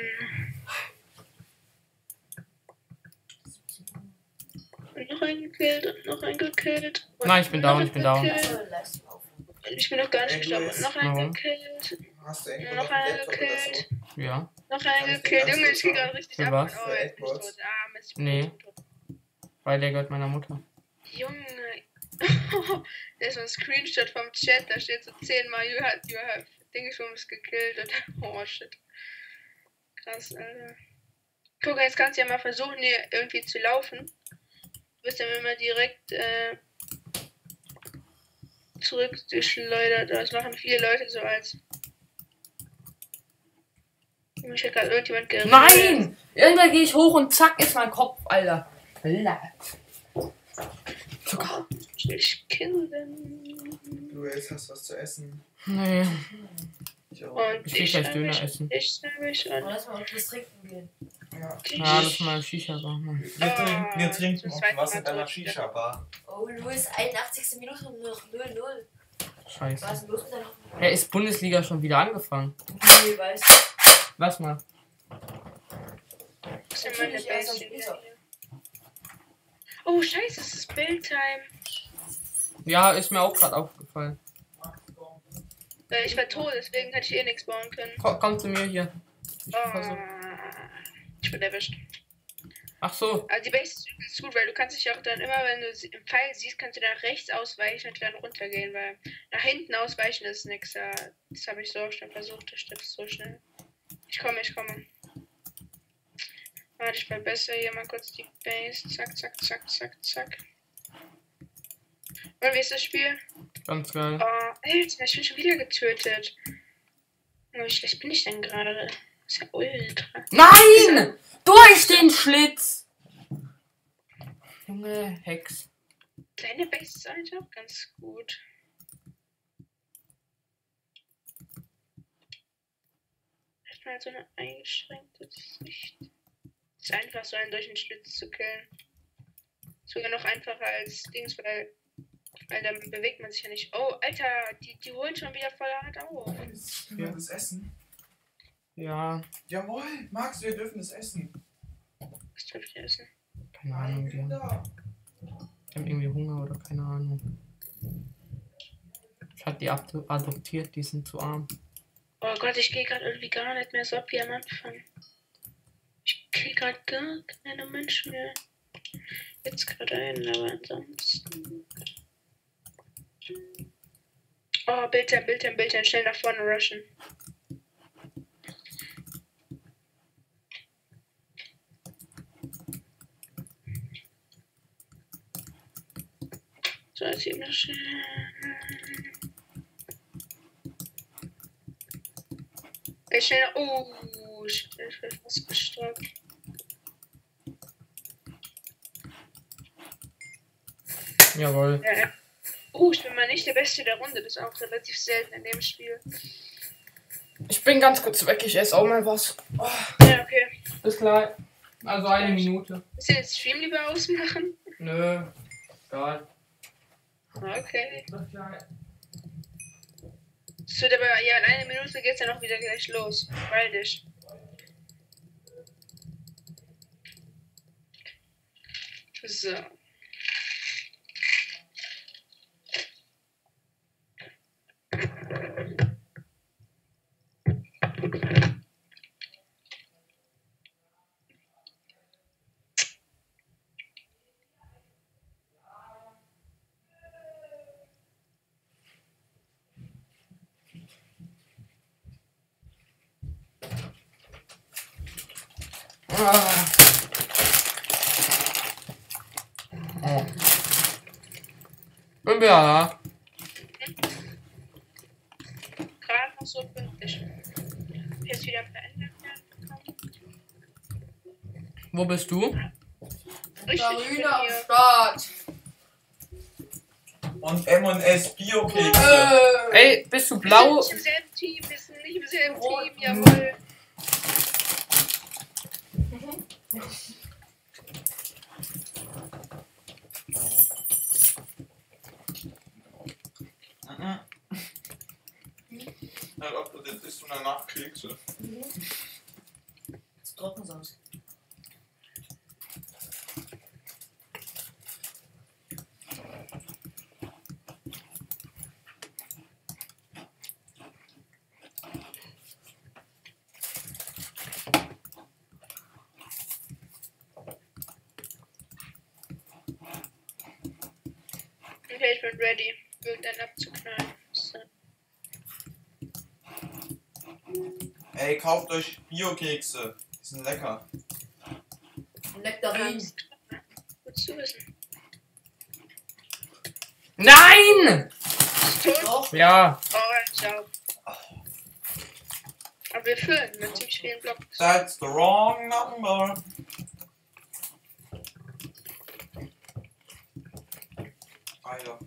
D: Und noch einen gekillt und noch einen gekillt. Und
A: Nein, ich bin
D: noch
A: down,
D: einen
A: ich bin down.
D: gekillt.
C: Also, Leistung aufrufen.
D: Ich bin noch gar nicht
B: Ey,
D: gestorben.
B: Luis.
D: Noch einen
A: Warum?
D: gekillt.
B: Hast du irgendwo
D: Noch
B: noch einen
D: einen
B: Laptop oder so?
D: gekillt.
A: Ja.
D: Noch
B: Kann
D: einen
B: ich den
D: gekillt.
B: ganz
D: Junge,
B: kurz
D: ich geh
B: haben?
D: gerade richtig
A: Für
D: ab.
A: was?
D: Oh,
B: Für
D: jetzt bin ich
B: Edwards?
D: tot. Ah, Mist, ich bin
A: Nee.
D: tot.
A: Weil der gehört meiner Mutter.
D: Junge, Da ist so ein Screenshot vom Chat, da steht so zehnmal, you have, you have Dingsbums gekillt. Und, oh shit. Krass, Alter. Guck, jetzt kannst du ja mal versuchen, hier irgendwie zu laufen. Du bist dann immer direkt äh, zurückgeschleudert. Das machen viele Leute so als. Mich hat gerade irgendjemand gerettet.
A: Nein! Irgendwann gehe ich hoch und zack ist mein Kopf, Alter. Zucker.
D: Ich killen.
B: Du jetzt hast was zu essen.
A: Nee.
B: Ich auch.
D: Und
A: Ich will
D: ich
A: gleich
D: hab
A: Döner
D: mich-
A: essen.
D: Ich hab mich
C: Und
D: und
C: lass mal was trinken gehen.
B: Ja.
A: Ja, das ist mal Shisha-Bar. Mann.
B: Wir, trinken, wir
D: Ah,
B: trinken
D: das
B: auch
D: zweite
B: was
D: Mal
B: in deiner
D: tot.
B: Shisha-Bar.
C: Oh, Louis, einundachtzigste Minute und noch null null. Was
A: Scheiße.
C: ist denn los mit deiner Hoffnung?
A: Ja, ist Bundesliga schon wieder angefangen?
C: Nee, weißt du.
A: Lass mal.
D: Das ist ja meine
C: Natürlich erst am
D: Base.
C: Spieltag.
D: Oh, scheiße, es ist Bildtime.
A: Ja, ist mir auch gerade aufgefallen.
D: Weil ich war tot, deswegen hätte ich eh nichts bauen können.
A: Komm, komm zu mir hier. Ich versuch-
D: Ah, ich bin erwischt.
A: Ach so.
D: Also die Base ist übelst gut, weil du kannst dich auch dann immer, wenn du sie im Pfeil siehst, kannst du nach rechts ausweichen und dann runtergehen, weil nach hinten ausweichen ist nix. Ja, das habe ich so auch schon versucht, das stimmt so schnell. Ich komme, ich komme. Warte, ich verbessere hier mal kurz die Base. Zack, zack, zack, zack, zack. Und wie ist das Spiel?
A: Ganz geil.
D: Oh, Alter, ich bin schon wieder getötet. Oh, wie schlecht bin ich denn gerade? Das ist ja ultra.
A: Nein! Durch den Schlitz! Junge, Hex.
D: Deine Base ist eigentlich auch ganz gut. Erstmal so eine eingeschränkte Sicht. Ist einfach so einen durch den Schlitz zu killen. Sogar noch einfacher als Dings, weil, weil dann bewegt man sich ja nicht. Oh, Alter, die, die holen schon wieder voll hart auf.
B: Können wir das essen?
A: Ja,
B: Jawohl, Max, wir dürfen das essen.
D: Was darf ich essen?
A: keine Ahnung. Die haben,
B: Kinder.
A: die haben irgendwie Hunger oder keine Ahnung. Ich hatte die ado- adoptiert, die sind zu arm.
D: Oh Gott, ich gehe gerade irgendwie gar nicht mehr so ab wie am Anfang. Ich krieg gerade gar keine Menschen mehr. Jetzt gerade ein, aber ansonsten. Oh, Bildschirm, Bildschirm, Bildschirm, schnell nach vorne rushen. So, jetzt eben noch schnell. Ey, schnell. Oh, ich bin fast gestorben.
A: Jawohl.
D: Ja. Oh, ich bin mal nicht der Beste der Runde. Das ist auch relativ selten in dem Spiel.
A: Ich bin ganz kurz weg, ich esse auch mal was.
D: Ja, okay.
A: Bis gleich. Also eine Minute.
D: Willst du den Stream lieber ausmachen?
A: Nö. Egal.
D: Okay.
A: Bis gleich.
D: Es wird aber, ja, in einer Minute geht's ja noch wieder gleich los. Baldisch. So.
A: Ah. Oh. Bin wieder da.
D: Gerade noch so pünktlich. Jetzt wieder verändert werden.
A: Wo bist du?
D: Richtig, ich bin
C: Farina am
D: hier.
C: Start.
B: Und M und S Bio-Kekse.
C: Äh,
A: Ey, bist du blau?
D: Wir sind nicht im selben Team, wir sind nicht im selben
C: Rot.
D: Team, jawohl.
B: Mhm. Na, ob du das isst und danach Kekse.
C: Jetzt trocken sonst.
D: Placement ready. Irgendeinen abzuknallen. So.
B: Ey, kauft euch Bio-Kekse. Die sind lecker.
C: Nektarin.
D: Gut zu wissen.
A: Nein!
D: Ist tot?
C: Doch.
A: Ja.
D: Oh, schau. Aber wir füllen mit ziemlich vielen Blocks.
B: That's the wrong number. Alter.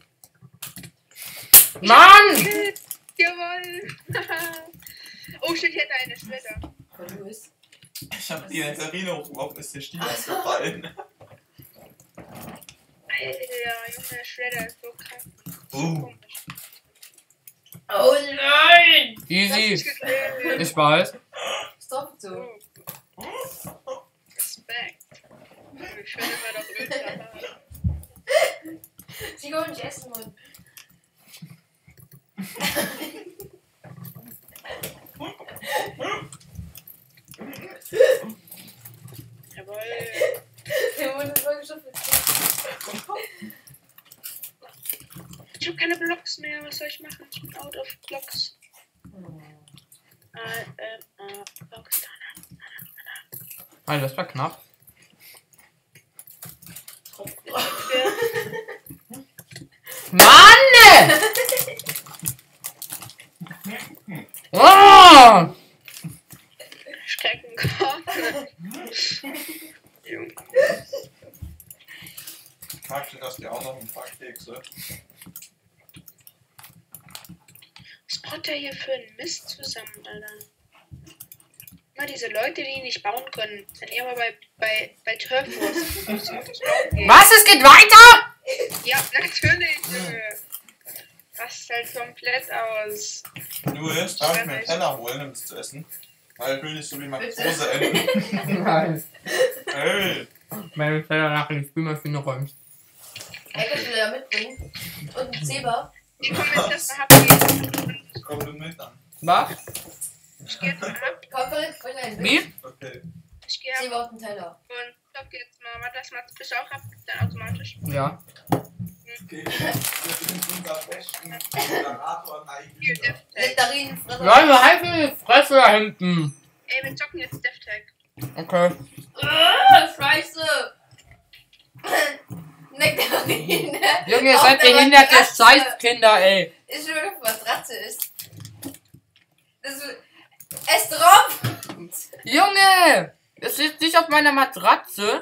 A: Mann!
D: Jawoll! Oh shit, ich hätte eine Schlitter.
C: Und du bist.
B: Ich hab die Nektarine hochgeworfen, ist der Stiel ausgefallen.
D: Alter, Junge, Shredder ist so krass.
B: Uh.
C: Oh nein!
A: Easy.
D: Gekillt.
A: Ich weiß.
C: Stop so.
D: Oh. Respekt. Ich finde immer doch ultra hart.
C: Sie können nicht essen, Mann.
D: Jawoll.
C: Der Mund ist voll geschüttelt.
D: Ich hab keine Blocks mehr, was soll ich machen? Ich bin out of Blocks. Äh, äh, äh, Blocks.
A: Alter, das war knapp. Mann! Oh!
D: Streckenkopf. Junge.
B: Magst du das dir auch noch ein paar Kekse?
D: Was baut der hier für ein Mist zusammen, Alter? Mal diese Leute, die nicht bauen können, dann eher mal bei, bei, bei Turf Wars.
A: Was? Es geht weiter?
D: Ja, natürlich, Junge. Rast halt komplett aus.
B: Du willst, darf ich mir einen Teller holen, um es zu essen? Weil ich will nicht so wie Makrose enden.
A: Nein.
B: Hey!
A: Meine Teller nachher in die Spülmaschine räumen.
C: Ey, kannst du da mitbringen? Und ein Zebra?
D: Ich komme jetzt erstmal ab.
B: Komm du mit an.
A: Was?
D: Ich gehe jetzt mal ab
C: Komm, bring, bring einen mit.
A: Wie?
B: Okay.
D: ich gehe ab
C: Zebra und einen Teller.
D: und stopp jetzt mal. Warte, das macht bist du auch ab, dann automatisch.
A: Ja.
B: Okay. Wir sind unser besten Moderator
D: Hier,
B: Naiv.
D: DevTag.
C: Nektarinenfresser.
A: Leute, halt mir die Fresse da hinten.
D: Ey, wir zocken jetzt DevTag.
A: Okay.
C: Ah, Scheiße! Nektarine!
A: Junge, ihr
C: Auf
A: seid
C: der
A: behinderte
C: Matratze.
A: Scheißkinder, ey.
C: Ist schon auf der Matratze ist. Das ist. Es tropft!
A: Junge! Es sitzt nicht auf meiner Matratze.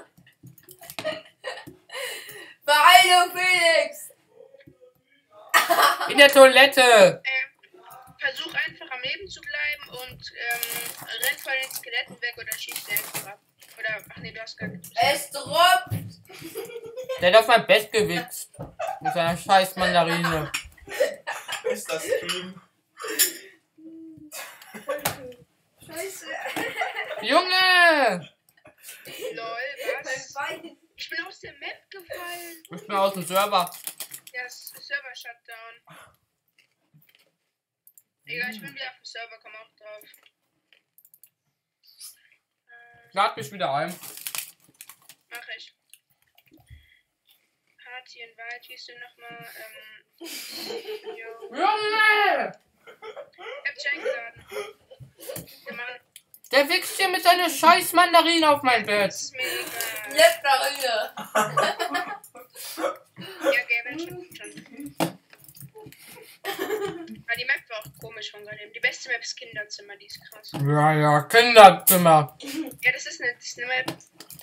C: Beeilung, Felix!
A: In der Toilette.
D: Versuch einfach am Leben zu bleiben und ähm, renn vor den Skeletten weg oder schieß sie einfach ab. Oder, ach nee, du hast gar nichts.
C: Es tropft!
A: Der hat auf mein Bett gewichst. Mit seiner scheiß Mandarine.
B: Ist das Stream?
C: Scheiße!
A: Junge!
D: Lol,
C: Mein
D: was?
C: Bein!
D: Ich bin aus der Map gefallen.
A: Ich bin aus dem Server.
D: Ja, es ist Server-Shutdown. Egal, ich bin wieder auf dem Server, komm auch drauf. Äh,
A: Lad mich wieder ein.
D: mach ich. Party in Wald, wie ist du nochmal? Ähm. Jo.
A: Junge!
D: Ich hab dich eingeladen. Ja, Mann,
A: Der wichst hier mit seiner scheiß Mandarine auf mein Bett.
D: das ist mir egal.
C: Nektarine!
D: Ja, Gavin, schon. schon. Aber die Map war auch komisch von gerade eben. Die beste Map ist Kinderzimmer, die ist krass.
A: Ja, ja, Kinderzimmer.
D: Ja, das ist eine, das ist eine Map.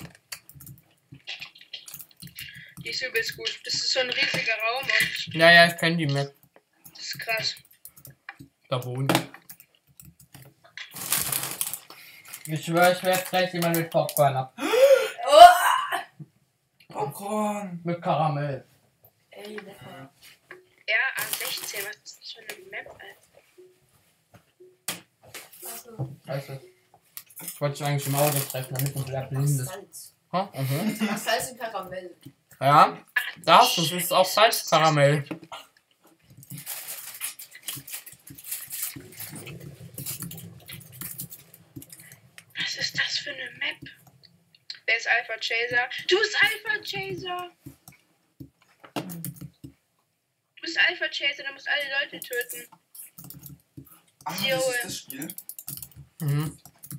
D: Die ist übelst gut. Das ist so ein riesiger Raum und
A: Ja, ja, ich kenne die Map.
D: das ist krass.
A: Da wohnt. Ich schwöre, ich werde gleich jemand mit Popcorn ab.
C: Oh!
B: Popcorn!
A: Mit Karamell.
C: Ey, lecker.
D: R A sechzehn, was ist das für eine Map, Alter?
C: Achso.
A: Weißt du? Ich wollte dich eigentlich im Auto treffen, damit du wieder blind bist.
C: Salz.
A: Ha? Mhm.
C: Ach, Salz und Karamell.
A: Ja, da hast du es. Das ist auch Salzkaramell.
D: Was ist das für eine Map? Wer ist ist Alpha Chaser. Du bist Alpha Chaser. bist Alpha Chaser, du musst alle Leute töten.
B: Ah,
D: Jo.
B: das ist das Spiel.
A: Mhm.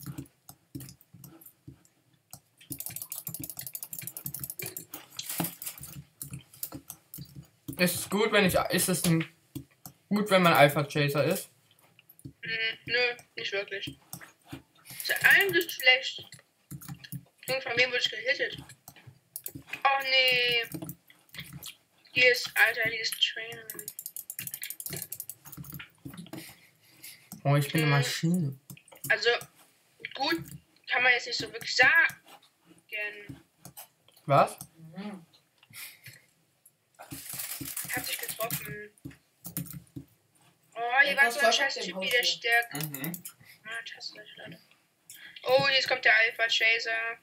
A: Ist es gut, wenn ich. Ist es ein, gut, wenn man Alpha Chaser ist?
D: Hm, nö, nicht wirklich. Zu allem ist schlecht. Und von wem wurde ich gehittet? Oh nee. Hier ist, Alter, hier ist Trainer.
A: Oh, ich bin eine Maschine.
D: Also, gut, kann man jetzt nicht so wirklich sagen.
A: Was?
D: Hat sich getroffen. Oh, hier war so ein scheiß Typ, wie der stärkt.
B: Mhm.
D: Ah, Taste, Leute. Oh, jetzt kommt der Alpha Chaser.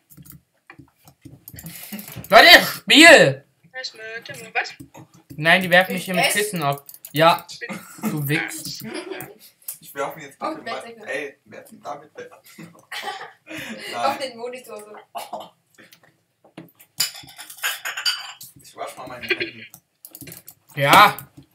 A: Leute, Spiel!
D: Was mit dem, was?
A: Nein, die werfen mich hier mit
C: Ich ess.
A: Kissen ab. Ja,
D: Ich bin
A: du wichst.
B: Ich werfe ihn jetzt
C: Oh,
B: bitte mal.
C: Bettdecke.
B: Ey, werf ihn damit weg.
C: Auf
B: Nein,
C: den Monitor so.
B: ich wasch mal meine Hände.
A: Ja,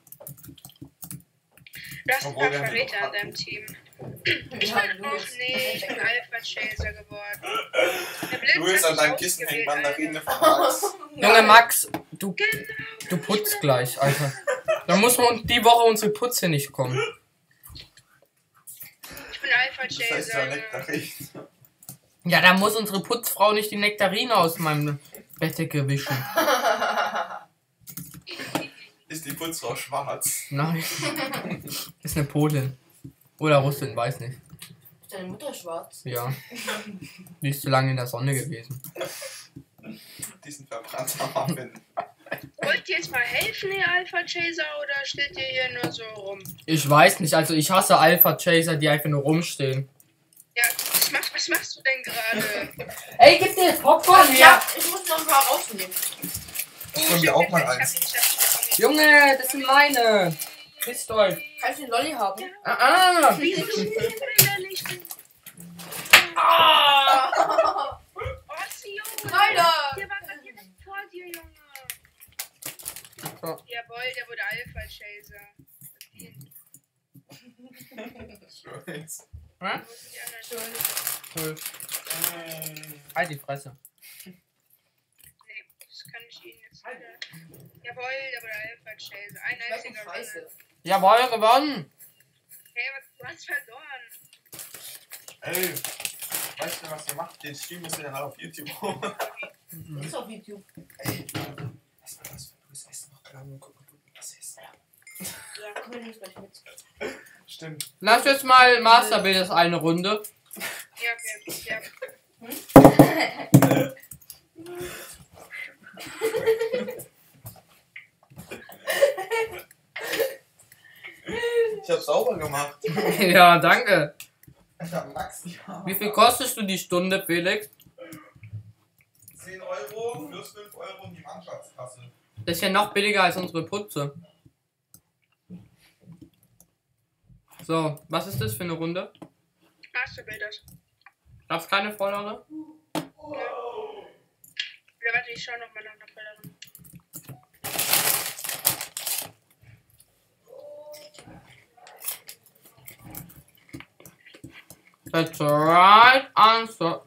D: Du hast ein
B: Obwohl,
D: paar
B: wir haben
D: Verräter
B: ja
D: an deinem Team. Ich
C: Ja,
D: bin,
C: Louis.
D: ach nee, ich bin Alpha Chaser geworden. Der Blitz
B: Luis,
D: hat
B: an
D: mich
B: deinem Kissen hängt
D: ausgewählt,
B: Mandarine
D: Alter.
B: von Max.
A: Junge Max, du,
D: Genau.
A: du putzt gleich, Alter. Da muss man die Woche unsere Putze nicht kommen.
D: Ich bin Alpha
B: Das heißt ja
D: Chaser.
B: Nektarin.
A: Ja, da muss unsere Putzfrau nicht die Nektarine aus meinem Bettdecke wischen.
B: Ist die Putzfrau schwarz?
A: Nein. Ist eine Polin. Oder Russin, weiß nicht.
C: Ist deine Mutter schwarz?
A: Ja. Die ist zu lange in der Sonne gewesen.
B: Die sind verbrannter Waffen.
D: Wollt ihr jetzt mal helfen, ihr Alpha Chaser, oder steht ihr hier nur so rum?
A: Ich weiß nicht, also ich hasse Alpha Chaser, die einfach nur rumstehen.
D: Ja, was machst, was machst du denn gerade?
A: Ey, gib dir Popcorn
C: Ja, ich muss noch ein paar rausnehmen.
B: Wollen wir auch mal
D: Ich hab
B: eins?
D: ihn, ich hab ihn, ich hab ihn.
A: Junge, das sind meine. Pisst euch.
C: Kannst du den Lolli haben?
A: Ah, ah.
D: Wieso will er nicht?
C: Ah!
D: Oh, Sio!
C: Alter!
D: Der war gerade direkt vor dir, Junge.
A: So.
D: Jawohl, der wurde Alpha Chaser.
B: Scheiße.
A: Hä?
D: Wo sind die anderen?
A: Cool. Halt die Fresse.
D: Nee, das kann ich Ihnen jetzt wieder. Jawohl, der wurde Alpha Chaser. Ein
C: Schmeckt
D: einziger
C: scheiße.
D: Runner.
A: Jawohl, gewonnen.
D: Hey, was, du hast verloren.
B: Ey, weißt du, was ihr macht? Den Stream müsst ihr dann auch auf YouTube holen.
C: Ist auf YouTube.
B: Ey, lass mal das für Luis Essen noch klauen und gucken, ob du was isst.
C: Ja, komm, wir nehmen es gleich mit.
B: Stimmt.
A: Lass jetzt mal Masterbildes eine Runde.
D: Ja, okay, ja.
B: Ich hab sauber gemacht.
A: Ja, danke.
B: Ja, Max, ja.
A: Wie viel kostest du die Stunde, Felix?
B: zehn Euro plus fünf Euro in die Mannschaftskasse.
A: Das ist ja noch billiger als unsere Putze. So, was ist das für eine Runde?
D: Masterbilders.
A: Gab's keine vollere?
D: Ja. Ja, warte, ich schau noch mal nach einer Volleren.
A: That's right answer.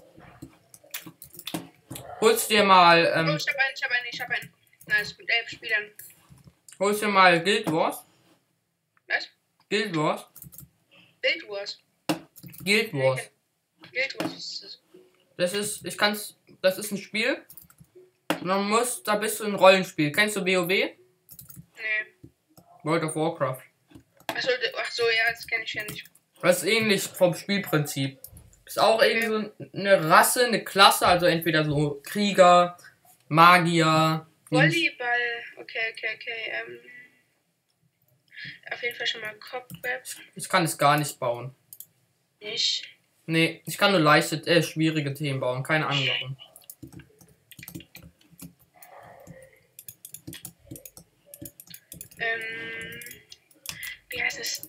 A: Holst dir mal,
D: Oh,
A: ähm,
D: ich hab einen, ich hab einen, ich hab einen. Nice, mit elf Spielern.
A: holst dir mal Guild Wars?
D: Was?
A: Guild Wars?
D: Guild Wars.
A: Guild Wars.
D: Guild Wars ist das.
A: Das ist, ich kann's, das ist ein Spiel. Man muss, da bist du ein Rollenspiel. Kennst du WoW?
D: Nee.
A: World of Warcraft.
D: Achso, ach so, ja, das kenne ich ja nicht.
A: Das ist ähnlich vom Spielprinzip. Ist auch irgendwie so eine Rasse, eine Klasse, also entweder so Krieger, Magier.
D: Volleyball. Okay, okay, okay. Ähm, auf jeden Fall schon mal Cobweb.
A: Ich kann es gar nicht bauen.
D: Nicht.
A: Nee, ich kann nur leichte, äh, schwierige Themen bauen, keine Ahnung warum.
D: Ähm, wie heißt es?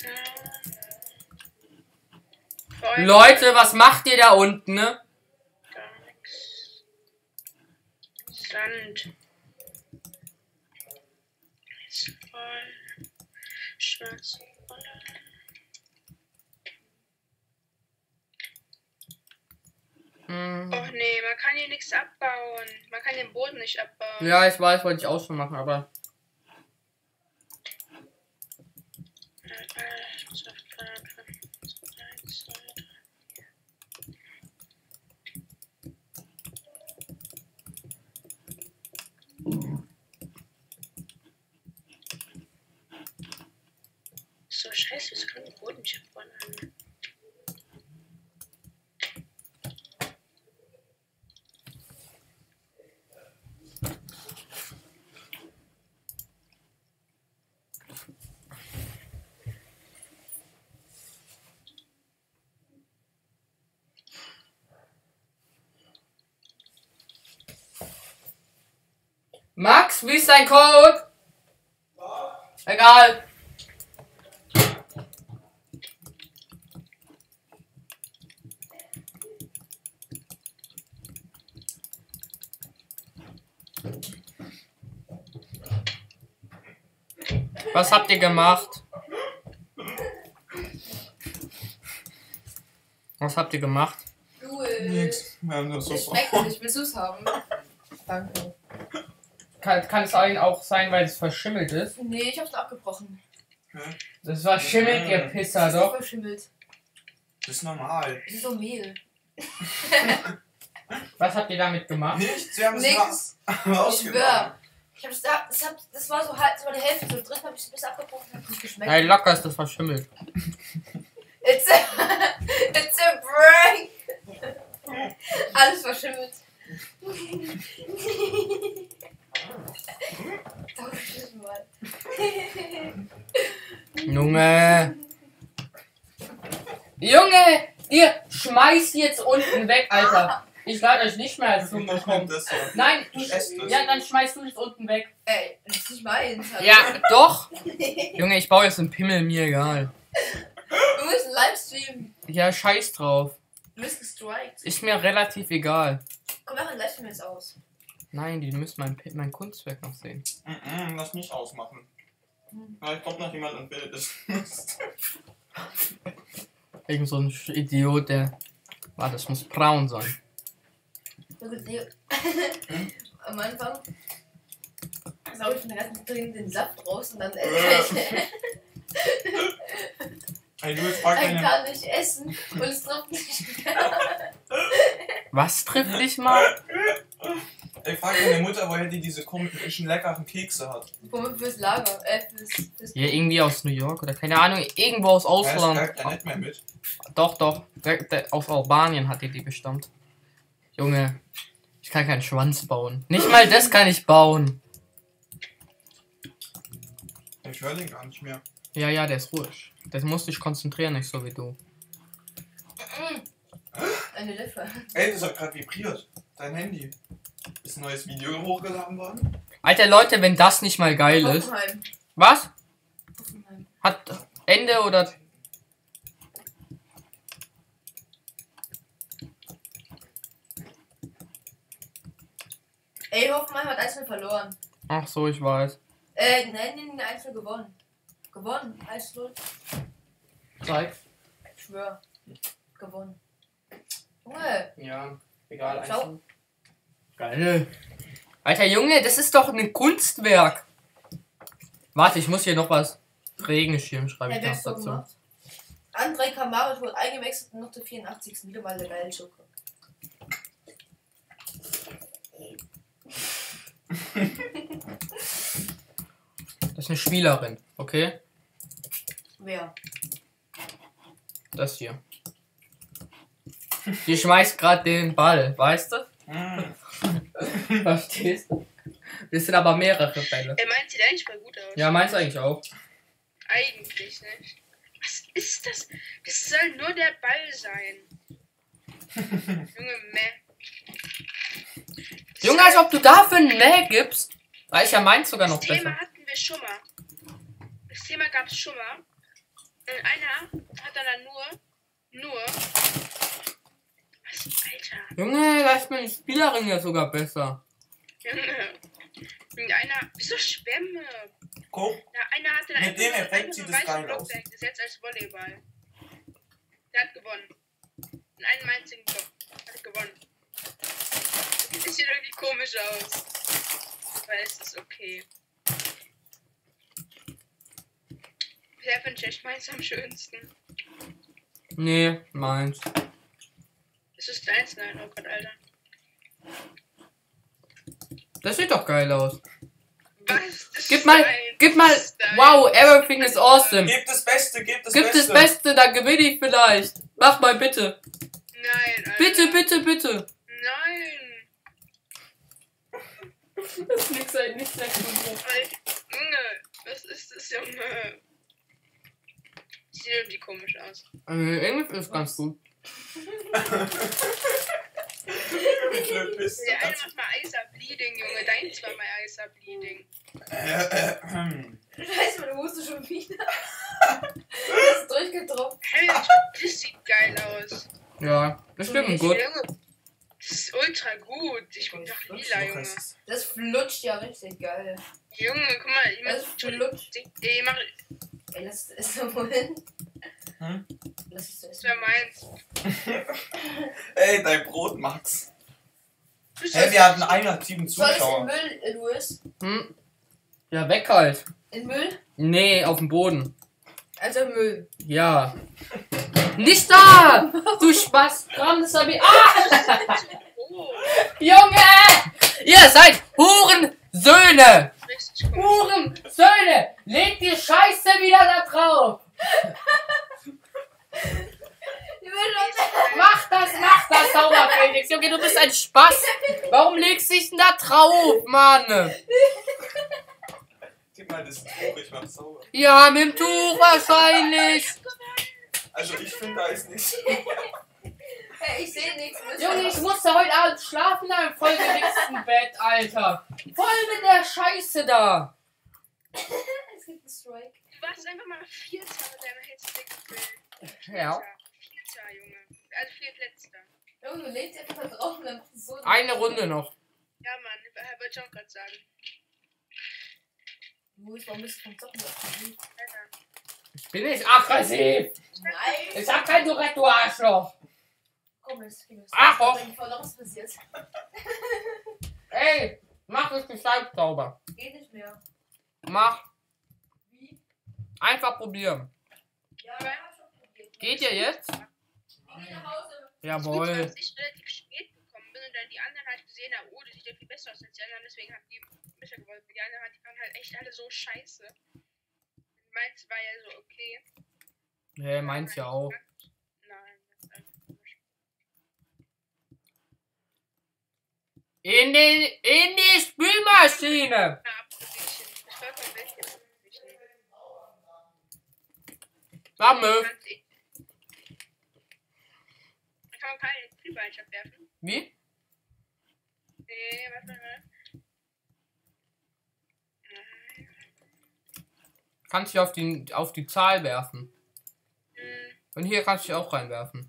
D: Voll-
A: Leute, was macht ihr da unten, ne?
D: Gar nix. Sand. Voll. Schwarze Wolle.
A: Hm.
D: Och nee, man kann hier nichts abbauen. Man kann den Boden nicht abbauen.
A: Ja, ich weiß, wollte ich auch schon machen, aber.
D: Ich muss auf eins, zwei, drei. So scheiße, wieso kann der Boden nicht abbauen?
A: Max, wie ist dein Code? Egal. Was habt ihr gemacht? Was habt ihr gemacht?
C: Cool.
B: Nix. Wir haben das so
C: Das schmeckt nicht. Willst du es haben? Danke.
A: Kann, kann es auch sein, weil es verschimmelt ist?
C: Nee, ich hab's abgebrochen.
A: Das war schimmelt, ihr Pisser,
C: Das ist
A: doch.
C: verschimmelt.
B: Das ist normal.
C: Das ist so Mehl.
A: Was habt ihr damit gemacht?
B: Nichts, wir haben es
C: Nix.
B: nass
C: Ich
B: rausgenommen.
C: schwör. Ich hab's da, das, hab, das war so halb, das war die Hälfte. So drin hab ich es ein bisschen abgebrochen und hat nicht geschmeckt.
A: Hey, locker ist das verschimmelt.
C: It's a, it's a break. Alles verschimmelt. Tausch mal.
A: Junge. Junge, ihr schmeißt jetzt unten weg, Alter. Ich lade euch nicht mehr als
B: Ich
A: Summe
B: nehm
A: kommen.
B: das so.
A: Nein,
B: Ich
A: ich,
B: esse das.
A: ja, dann schmeißt du das unten weg.
C: Ey, das ist nicht meins. hallo.
A: Ja, doch. Junge, ich baue jetzt einen Pimmel, mir egal.
C: Wir müssen Livestreamen.
A: Ja, scheiß drauf.
C: Du bist gestrikt.
A: Ist mir relativ egal.
C: Komm, wir machen Livestream jetzt aus.
A: Nein, die müssen mein, Pi- mein Kunstwerk noch sehen.
B: Mm-mm, lass mich ausmachen. Vielleicht kommt noch jemand und bildet es.
A: Irgend so ein Sch- Idiot, der. Warte, das muss braun sein.
C: Am Anfang sauge ich von der ganzen dringend den Saft raus und dann esse ich.
B: Ey, du jetzt frag
C: Ich
B: deine,
C: kann nicht essen und es trifft nicht mehr.
A: Was trifft dich mal?
B: ey, frag deine Mutter, woher die diese komischen leckeren Kekse hat.
C: Womit fürs Lager? Äh, fürs, fürs
A: Ja, irgendwie aus New York oder keine Ahnung, irgendwo aus
B: Ja, das
A: Ausland.
B: bleibt ja nicht mehr mit.
A: Doch, doch. Der, der, aus Albanien hat die die bestammt. Junge, ich kann keinen Schwanz bauen. Nicht mal das kann ich bauen.
B: Ich höre den gar nicht mehr.
A: Ja, ja, der ist ruhig. Das musst dich konzentrieren, nicht so wie du.
C: eine Lippe.
B: Ey, das hat gerade vibriert. Dein Handy. Ist ein neues Video hochgeladen worden?
A: Alter, Leute, wenn das nicht mal geil ist.
C: Hoffenheim.
A: Was?
C: Hoffenheim.
A: Hat Ende oder...
C: Ey, Hoffenheim hat eins null verloren.
A: Ach so, ich weiß.
C: Äh, nein, nein, nein, eins null gewonnen. Gewonnen, eins null.
A: Zeig.
C: Ich schwör. Gewonnen. Junge,
A: Ja, egal.
C: Schau.
A: Einzeln. Geil. Alter Junge, das ist doch ein Kunstwerk. Warte, ich muss hier noch was. Regenschirm schreibe
C: ja,
A: ich
C: wer
A: noch
C: hat's so
A: dazu.
C: gemacht? André Kamaric wurde eingewechselt und noch der vierundachtzigsten Wieder mal der geile Schoko.
A: Das ist eine Spielerin, okay?
C: Wer?
A: Das hier. Die schmeißt gerade den Ball, weißt du?
B: Mm.
A: Verstehst du? Das sind aber mehrere Bälle.
D: Er meint, sieht eigentlich mal gut aus.
A: Ja, meinst du eigentlich auch?
D: Eigentlich nicht. Was ist das? Das soll nur der Ball sein. Junge, meh. Das
A: Junge, als ob du dafür ein Mäh gibst. Weil ich ja meins sogar noch
D: Das Thema
A: besser.
D: hatten wir schon mal. Das Thema gab es schon mal. Und einer hat dann, dann nur, nur. Was, Alter?
A: Junge, da ist meine Spielerin ja sogar besser.
D: Junge. Und einer. Wieso Schwämme?
B: Guck,
D: Ja, einer hatte
B: Mit
D: einfach
B: dem
D: nur-
B: Effekt
D: einfach
B: sieht
D: nur
B: es
D: weißen
B: geil
D: Block
B: aus.
D: dahingesetzt als Volleyball. Der hat gewonnen. In einem einzigen Block. Hat er gewonnen. Das sieht irgendwie komisch aus. Aber es ist okay. Wer findet echt meins am schönsten?
A: Nee, meins.
D: Ist es deins? Nein, oh Gott, Alter.
A: Das sieht doch geil aus.
D: Was? Das
A: Gib
D: ist
A: mal,
D: deins.
A: gib mal.
D: Das ist deins.
A: Wow, everything is awesome.
B: gib das Beste, gib das
A: Gib
B: Beste.
A: das Beste, dann gewinne ich vielleicht. Mach mal bitte.
D: Nein, Alter.
A: Bitte, bitte, bitte.
D: Nein.
A: Das ist nix, nicht schlecht.
D: Weil, Junge, was ist das, Junge? Sieht irgendwie komisch aus.
A: Äh, Englisch ist ganz gut.
B: Wie blöd bist du?
D: Der eine macht mal Ice Up Bleeding, Junge. Deins war mal Ice Up Bleeding.
C: Scheiße, meine Hose schon wieder. Das ist durchgetropft.
D: Alter, das sieht geil aus.
A: Ja, das stimmt gut.
D: Junge, das ist ultra gut. Ich bin doch lila, Junge.
C: Das flutscht ja richtig geil.
D: Junge, guck mal, ich
C: Das
D: mach
C: flutscht.
D: Ey, mach,
C: Ey, lass es doch mal hin.
B: Hm?
C: Lass es
D: das
C: doch
D: wäre meins.
B: Ey, dein Brot, Max.
D: Du bist
B: Hey, wir hatten einhundertsieben
C: Soll ich in
B: Zuschauer.
C: Müll, äh, Louis?
A: Hm? Ja, weg halt.
C: In Müll?
A: Nee, auf dem Boden.
C: Also Müll.
A: Ja. Nicht da! Du Spaß! Kram, das hab ich. Ah!
D: Oh,
A: Junge! Ihr seid Hurensöhne!
D: richtig cool.
A: Hurensöhne! Legt die Scheiße wieder da drauf!
C: Die will doch
A: Mach das, mach das, sauber, Felix. Junge, du bist ein Spaß. Warum legst du dich denn da drauf, Mann?
B: Gib mal das Tuch, ich mach sauber.
A: Ja, mit dem Tuch wahrscheinlich.
B: Also ich finde, da ist nichts.
C: Hey, ich sehe nichts.
A: Junge, ich musste heute Abend schlafen da im vollgewichsten Bett, Alter. Voll mit der Scheiße da.
C: Es gibt einen Strike.
D: Du warst einfach mal Vierter mit deiner Hetzstick.
A: Ja.
D: Vierter, Junge. Also Viertletzter.
C: Junge, du legst einfach da drauf und dann macht es so.
A: Eine Runde noch.
D: Ja, Mann, wollte ich auch gerade sagen.
C: Louis, warum bist du vom Zocken abgeblieben?
D: Alter.
A: Ich bin nicht aggressiv.
C: Nein.
A: Ich hab kein Tourette, du Arschloch.
C: Komm, das ging
A: Ach, hoch.
C: voll was passiert.
A: Ey, mach es gescheit sauber.
C: Geht nicht mehr.
A: Mach.
C: Wie?
A: Einfach probieren.
C: Ja, wir haben schon probiert.
A: Geht ihr jetzt?
C: Ich geh nach Hause.
D: Gut,
A: Jawohl.
D: dass ich relativ spät gekommen bin und dann die anderen halt gesehen haben, oh, das sieht ja viel besser aus als die anderen, deswegen haben die besser gewollt. Die anderen die waren halt echt alle so scheiße. Meins war ja so okay.
A: Nee, meins ja auch.
D: Nein, das ist einfach komisch.
A: In die, in die Spülmaschine.
D: Na, Apfelbällchen. Das war von welchen Apfelbällchen?
A: Sammel.
D: Kann man keine Spielballchen abwerfen?
A: Wie?
D: Nee, warte mal.
A: Kannst du auf die, auf die Zahl werfen.
D: Hm,
A: Und hier kannst du dich auch reinwerfen.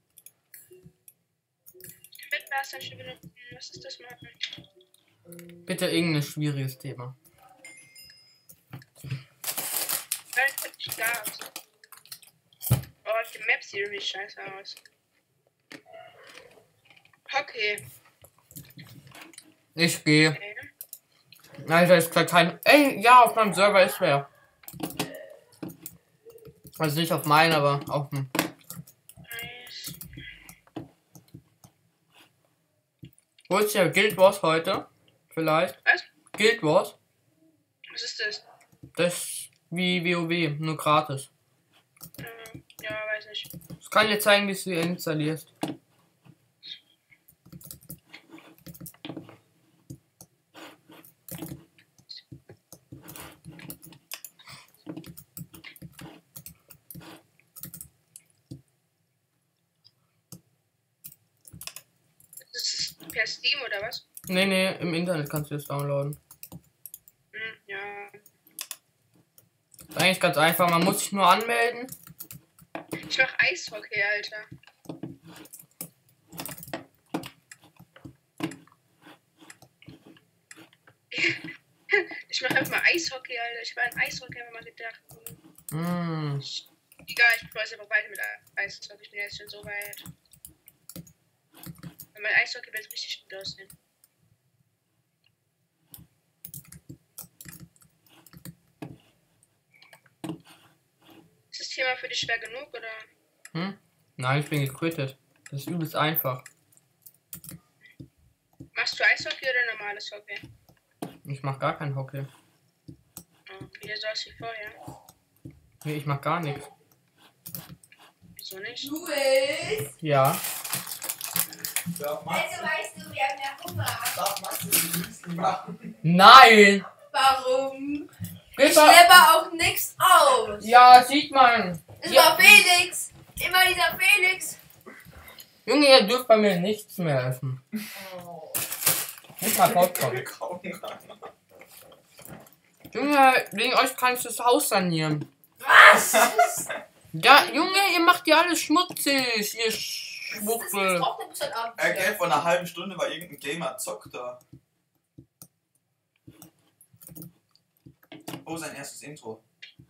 D: Wettwasser benutzen. Was ist das mal?
A: Bitte irgendein schwieriges Thema.
D: Nein, ich Gas. Oh, die Map sieht irgendwie scheiße aus. Okay.
A: Ich gehe.
D: okay.
A: Alter, ist gleich kein. Ey, ja, auf meinem Server ist wer. Also nicht auf meinen, aber auf dem.
D: Nice.
A: Wo ist der Guild Wars heute? Vielleicht.
D: Was?
A: Guild Wars?
D: Was ist das?
A: Das ist wie WoW, nur gratis.
D: Ähm, ja, weiß nicht.
A: Ich kann dir zeigen, wie du ihn installierst.
D: Ist das per Steam oder was?
A: Nee, nee, im Internet kannst du das downloaden.
D: Hm, ja.
A: Ist eigentlich ganz einfach, man muss sich nur anmelden.
D: Ich mach Eishockey, Alter. Ich Ich mache einfach mal Eishockey, Alter. Ich war an Eishockey einfach mal gedacht.
A: Mm.
D: Egal, ich weiß einfach weiter mit Eishockey. Ich bin jetzt schon so weit. Und mein Eishockey wird richtig gut aussehen. Ist das Thema für dich schwer genug, oder?
A: Hm? Nein, ich bin gequittet. Das ist übelst einfach.
D: Machst du Eishockey oder normales Hockey?
A: Ich mach gar kein Hockey.
D: Oh, wieder so aus wie vorher.
A: Nee, ich mach gar nichts.
D: Wieso nicht?
C: Luis!
A: Ja.
B: Darf Max,
C: Also weißt du, wir haben ja Hunger.
B: darf Max das Müsli machen?
A: Nein!
C: Warum? Ich
A: Ripper!
C: schleppe auch nichts aus.
A: Ja, sieht man.
C: Das
A: Ja.
C: war Felix. Immer dieser Felix.
A: Junge, ihr dürft bei mir nichts mehr essen.
C: Oh.
A: Nicht mal Popcorn.
B: Kaum rein.
A: Junge, wegen euch kann ich das Haus sanieren.
C: Was?
A: Ja, Junge, ihr macht ja alles schmutzig, ihr
C: Das
A: Schwuchtel.
C: braucht ein bisschen Abend.
B: Äh, gell, vor einer halben Stunde war irgendein Gamer zockt da. Oh, sein erstes Intro.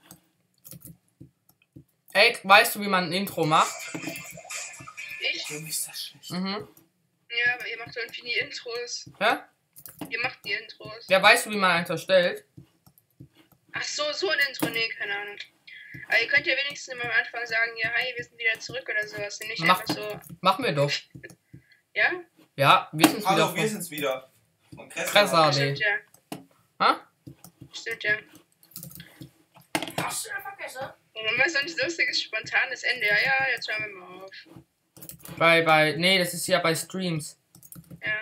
A: Ey, weißt du, wie man ein Intro macht?
D: Ich?
B: Für mich ist das schlecht.
A: Mhm.
D: Ja, aber ihr macht irgendwie die Intros.
A: Ja?
D: Ihr macht die Intros.
A: Ja, weißt du, wie man eins erstellt?
D: Ach so, so ein Intro, nee, keine Ahnung. Aber ihr könnt ja wenigstens immer am Anfang sagen, ja, hi, wir sind wieder zurück oder sowas. Und nicht
A: Mach-
D: einfach so,
A: Machen wir doch.
D: ja?
A: Ja, wir sind's wieder.
B: Hallo, wir
A: von-
B: sind's wieder. Von Kressel.
A: Kressel.
D: Stimmt, ja.
A: Ha?
D: Stimmt, ja.
C: Hast du da vergessen?
D: Und immer so ein lustiges, spontanes Ende. Ja, ja, jetzt hören wir mal auf.
A: Bei, bei, nee, das ist ja bei Streams.
D: Ja.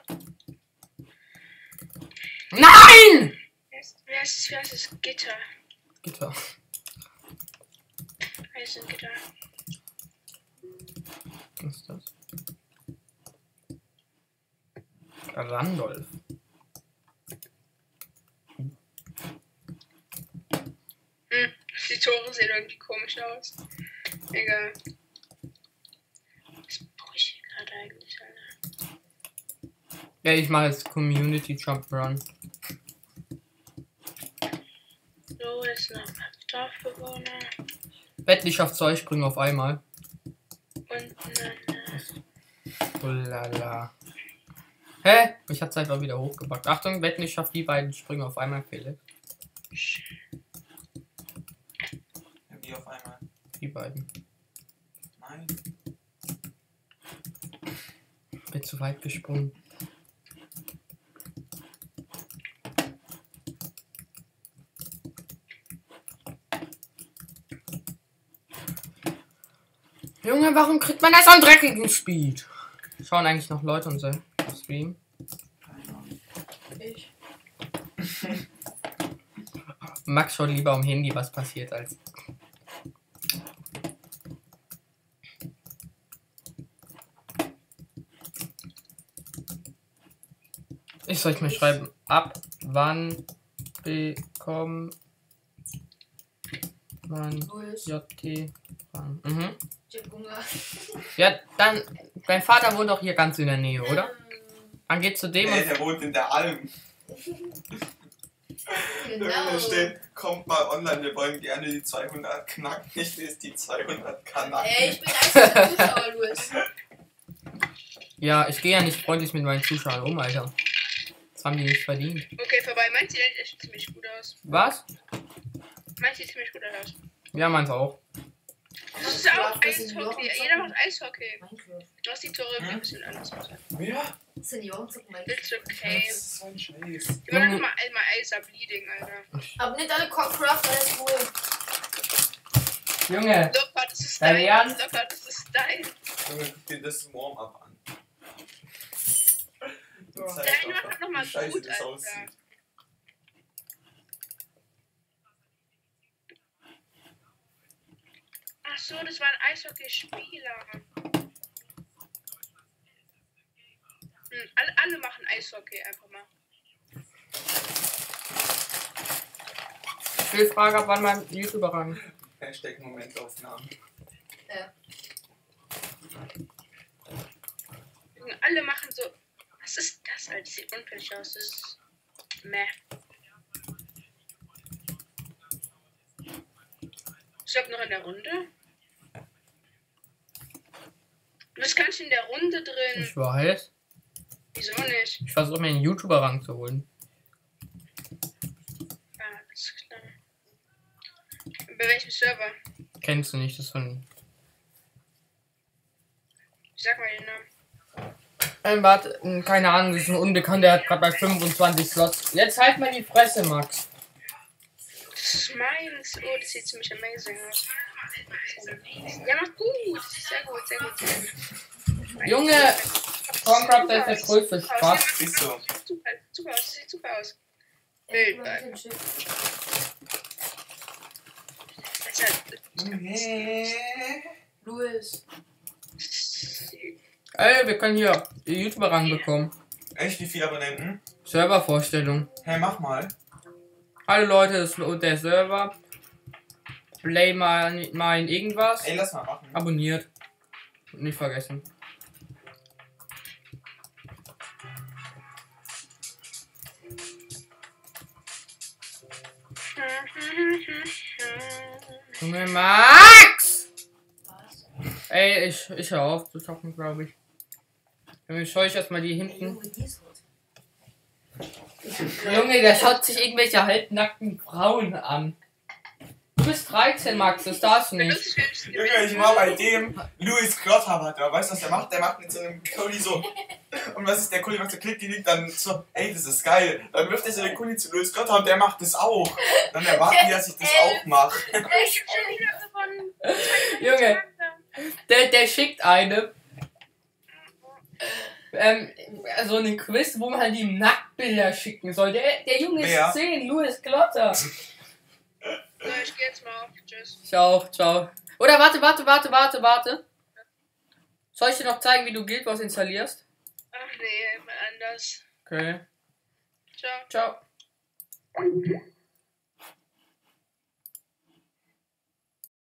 A: Nein!
D: Wer ist, wer ist, wer ist das? Gitter.
A: Gitter.
D: Eisengitter.
A: Was ist das? Randolph.
D: Hm, die Tore sehen irgendwie komisch aus. Egal. Was brauche ich hier gerade eigentlich, Alter?
A: Ja, ich mache jetzt Community Jump Run.
D: So, jetzt noch Dorfbewohner.
A: Wettlichschaft zwei springen auf einmal.
D: Und dann.
A: Oh lala. Hä? Ich hab's einfach wieder hochgepackt. Achtung, Wettlichschaft, die beiden springen auf einmal, Felix.
B: Ja, wie auf einmal.
A: Die beiden.
B: Nein.
A: Bin zu weit gesprungen. Junge, warum kriegt man das so einen dreckigen Speed? Schauen eigentlich noch Leute unser Stream?
B: Keine Ahnung.
C: Ich.
A: Max schaut lieber am Handy, was passiert, als. Ich soll ich mir schreiben, ab wann bekommt man
C: Luis.
A: J T Rang? Mhm.
C: Ich hab Hunger.
A: Ja, dann, dein Vater wohnt doch hier ganz in der Nähe, oder?
C: Ähm,
A: Dann geht zu dem
B: Nee,
A: und
B: der wohnt in der Alm.
C: Genau.
B: Da steht, kommt mal online, wir wollen gerne die zweihundert knacken. Ich will die zweihundert knacken.
C: Ey, ich bin einziger Zuschauer, Luis.
A: ja, ich gehe ja nicht freundlich mit meinen Zuschauern um, Alter. Das haben die nicht verdient.
D: Okay, vorbei. Meint sie sieht echt ziemlich gut aus.
A: Was?
D: Meint sie ziemlich gut aus.
A: Ja, meins auch.
D: Das ist ja auch
C: Das sind
D: Eishockey.
C: Jochen
D: Jeder
C: zocken.
D: macht Eishockey.
C: Minecraft.
D: Du hast die Tore irgendwie
B: Hm?
D: ein bisschen anders aus.
B: Ja,
C: Senioren zocken Minecraft.
D: It's okay.
B: das ist so ein Scheiß.
D: Ich mach mal einmal Eis ab Bleeding, Alter.
C: Aber nicht alle Cockcraft, alles cool.
A: Junge,
D: Locker, das ist
A: Dein
D: dein.
A: Ernst?
D: Locker, das ist dein.
B: Junge, guck dir das Warm-up an.
C: Ja.
B: Zeig
D: Der
B: doch,
D: eine macht nochmal
B: wie scheiße
D: gut,
B: das
D: Alter.
B: aussieht.
D: Ach so, das war ein Eishockeyspieler. Hm, alle, alle machen Eishockey einfach mal.
A: ich will fragen, ab wann mein YouTuber ran.
B: Hashtag Momentaufnahmen.
C: Ja.
D: Junge, alle machen so. Was ist das, Alter? Das sieht unfällig aus. Das ist. Meh. Ich glaube noch in der Runde. Du bist ganz schön in der Runde drin.
A: Ich weiß.
D: Wieso nicht?
A: Ich versuche mir einen YouTuber-Rang zu holen.
D: Ah, alles klar. Bei welchem Server?
A: Kennst du nicht, das von.
D: Sag mal den Namen.
A: Ähm, warte, hm, keine Ahnung, das ist ein Unbekannter, der hat gerade bei fünfundzwanzig Slots. Jetzt halt mal die Fresse, Max.
D: Das ist meins. Oh, das sieht ziemlich amazing aus. Ja, macht gut. Sehr gut, sehr gut. Sehr gut.
A: Junge, Stormcraft ist der größte Spaß.
B: Ist so.
D: Super, super aus, das sieht super aus.
C: Ey,
D: Bild
C: guck mal,
D: bleiben.
C: den Schiff.
D: Das ist halt-
B: Nee.
C: Louis.
A: Ey, wir können hier die YouTuber-Rang bekommen.
B: Echt, wie viele Abonnenten?
A: Servervorstellung.
B: Hey, mach mal.
A: Hallo Leute, das ist der Server. Play mal, mal in irgendwas.
B: Ey, lass mal machen.
A: Abonniert. Und nicht vergessen. Junge, Max!
C: Was?
A: Ey, ich, ich hör auf zu zocken, glaube ich. Dann scheue ich erstmal die
C: Ey,
A: hinten.
C: Junge, die ist rot.
A: Junge, der schaut sich irgendwelche halbnackten Frauen an. Du bist dreizehn, Max, das darfst du nicht.
B: Junge, ich war bei dem Louis Klotter da. Weißt du, was der macht? Der macht mit so einem Kuli so. Und was ist der Kuli, was der klickt, die liegt dann so, ey, das ist geil. Dann wirft er so den Kuli zu Louis Klotter und der macht das auch. Dann erwarten die, dass ich das auch mache.
D: Ich hab schon wieder gewonnen.
A: Junge, der, der schickt eine. Ähm, so einen Quiz, wo man halt die Nacktbilder schicken soll. Der, der Junge
B: Wer?
A: ist zehn, Louis Klotter.
D: So, ich geh jetzt mal auf. Tschüss.
A: Ciao, ciao. Oder warte, warte, warte, warte, warte. Soll ich dir noch zeigen, wie du Guild Wars installierst?
D: Ach nee, mal anders.
A: Okay.
D: Ciao.
A: Ciao.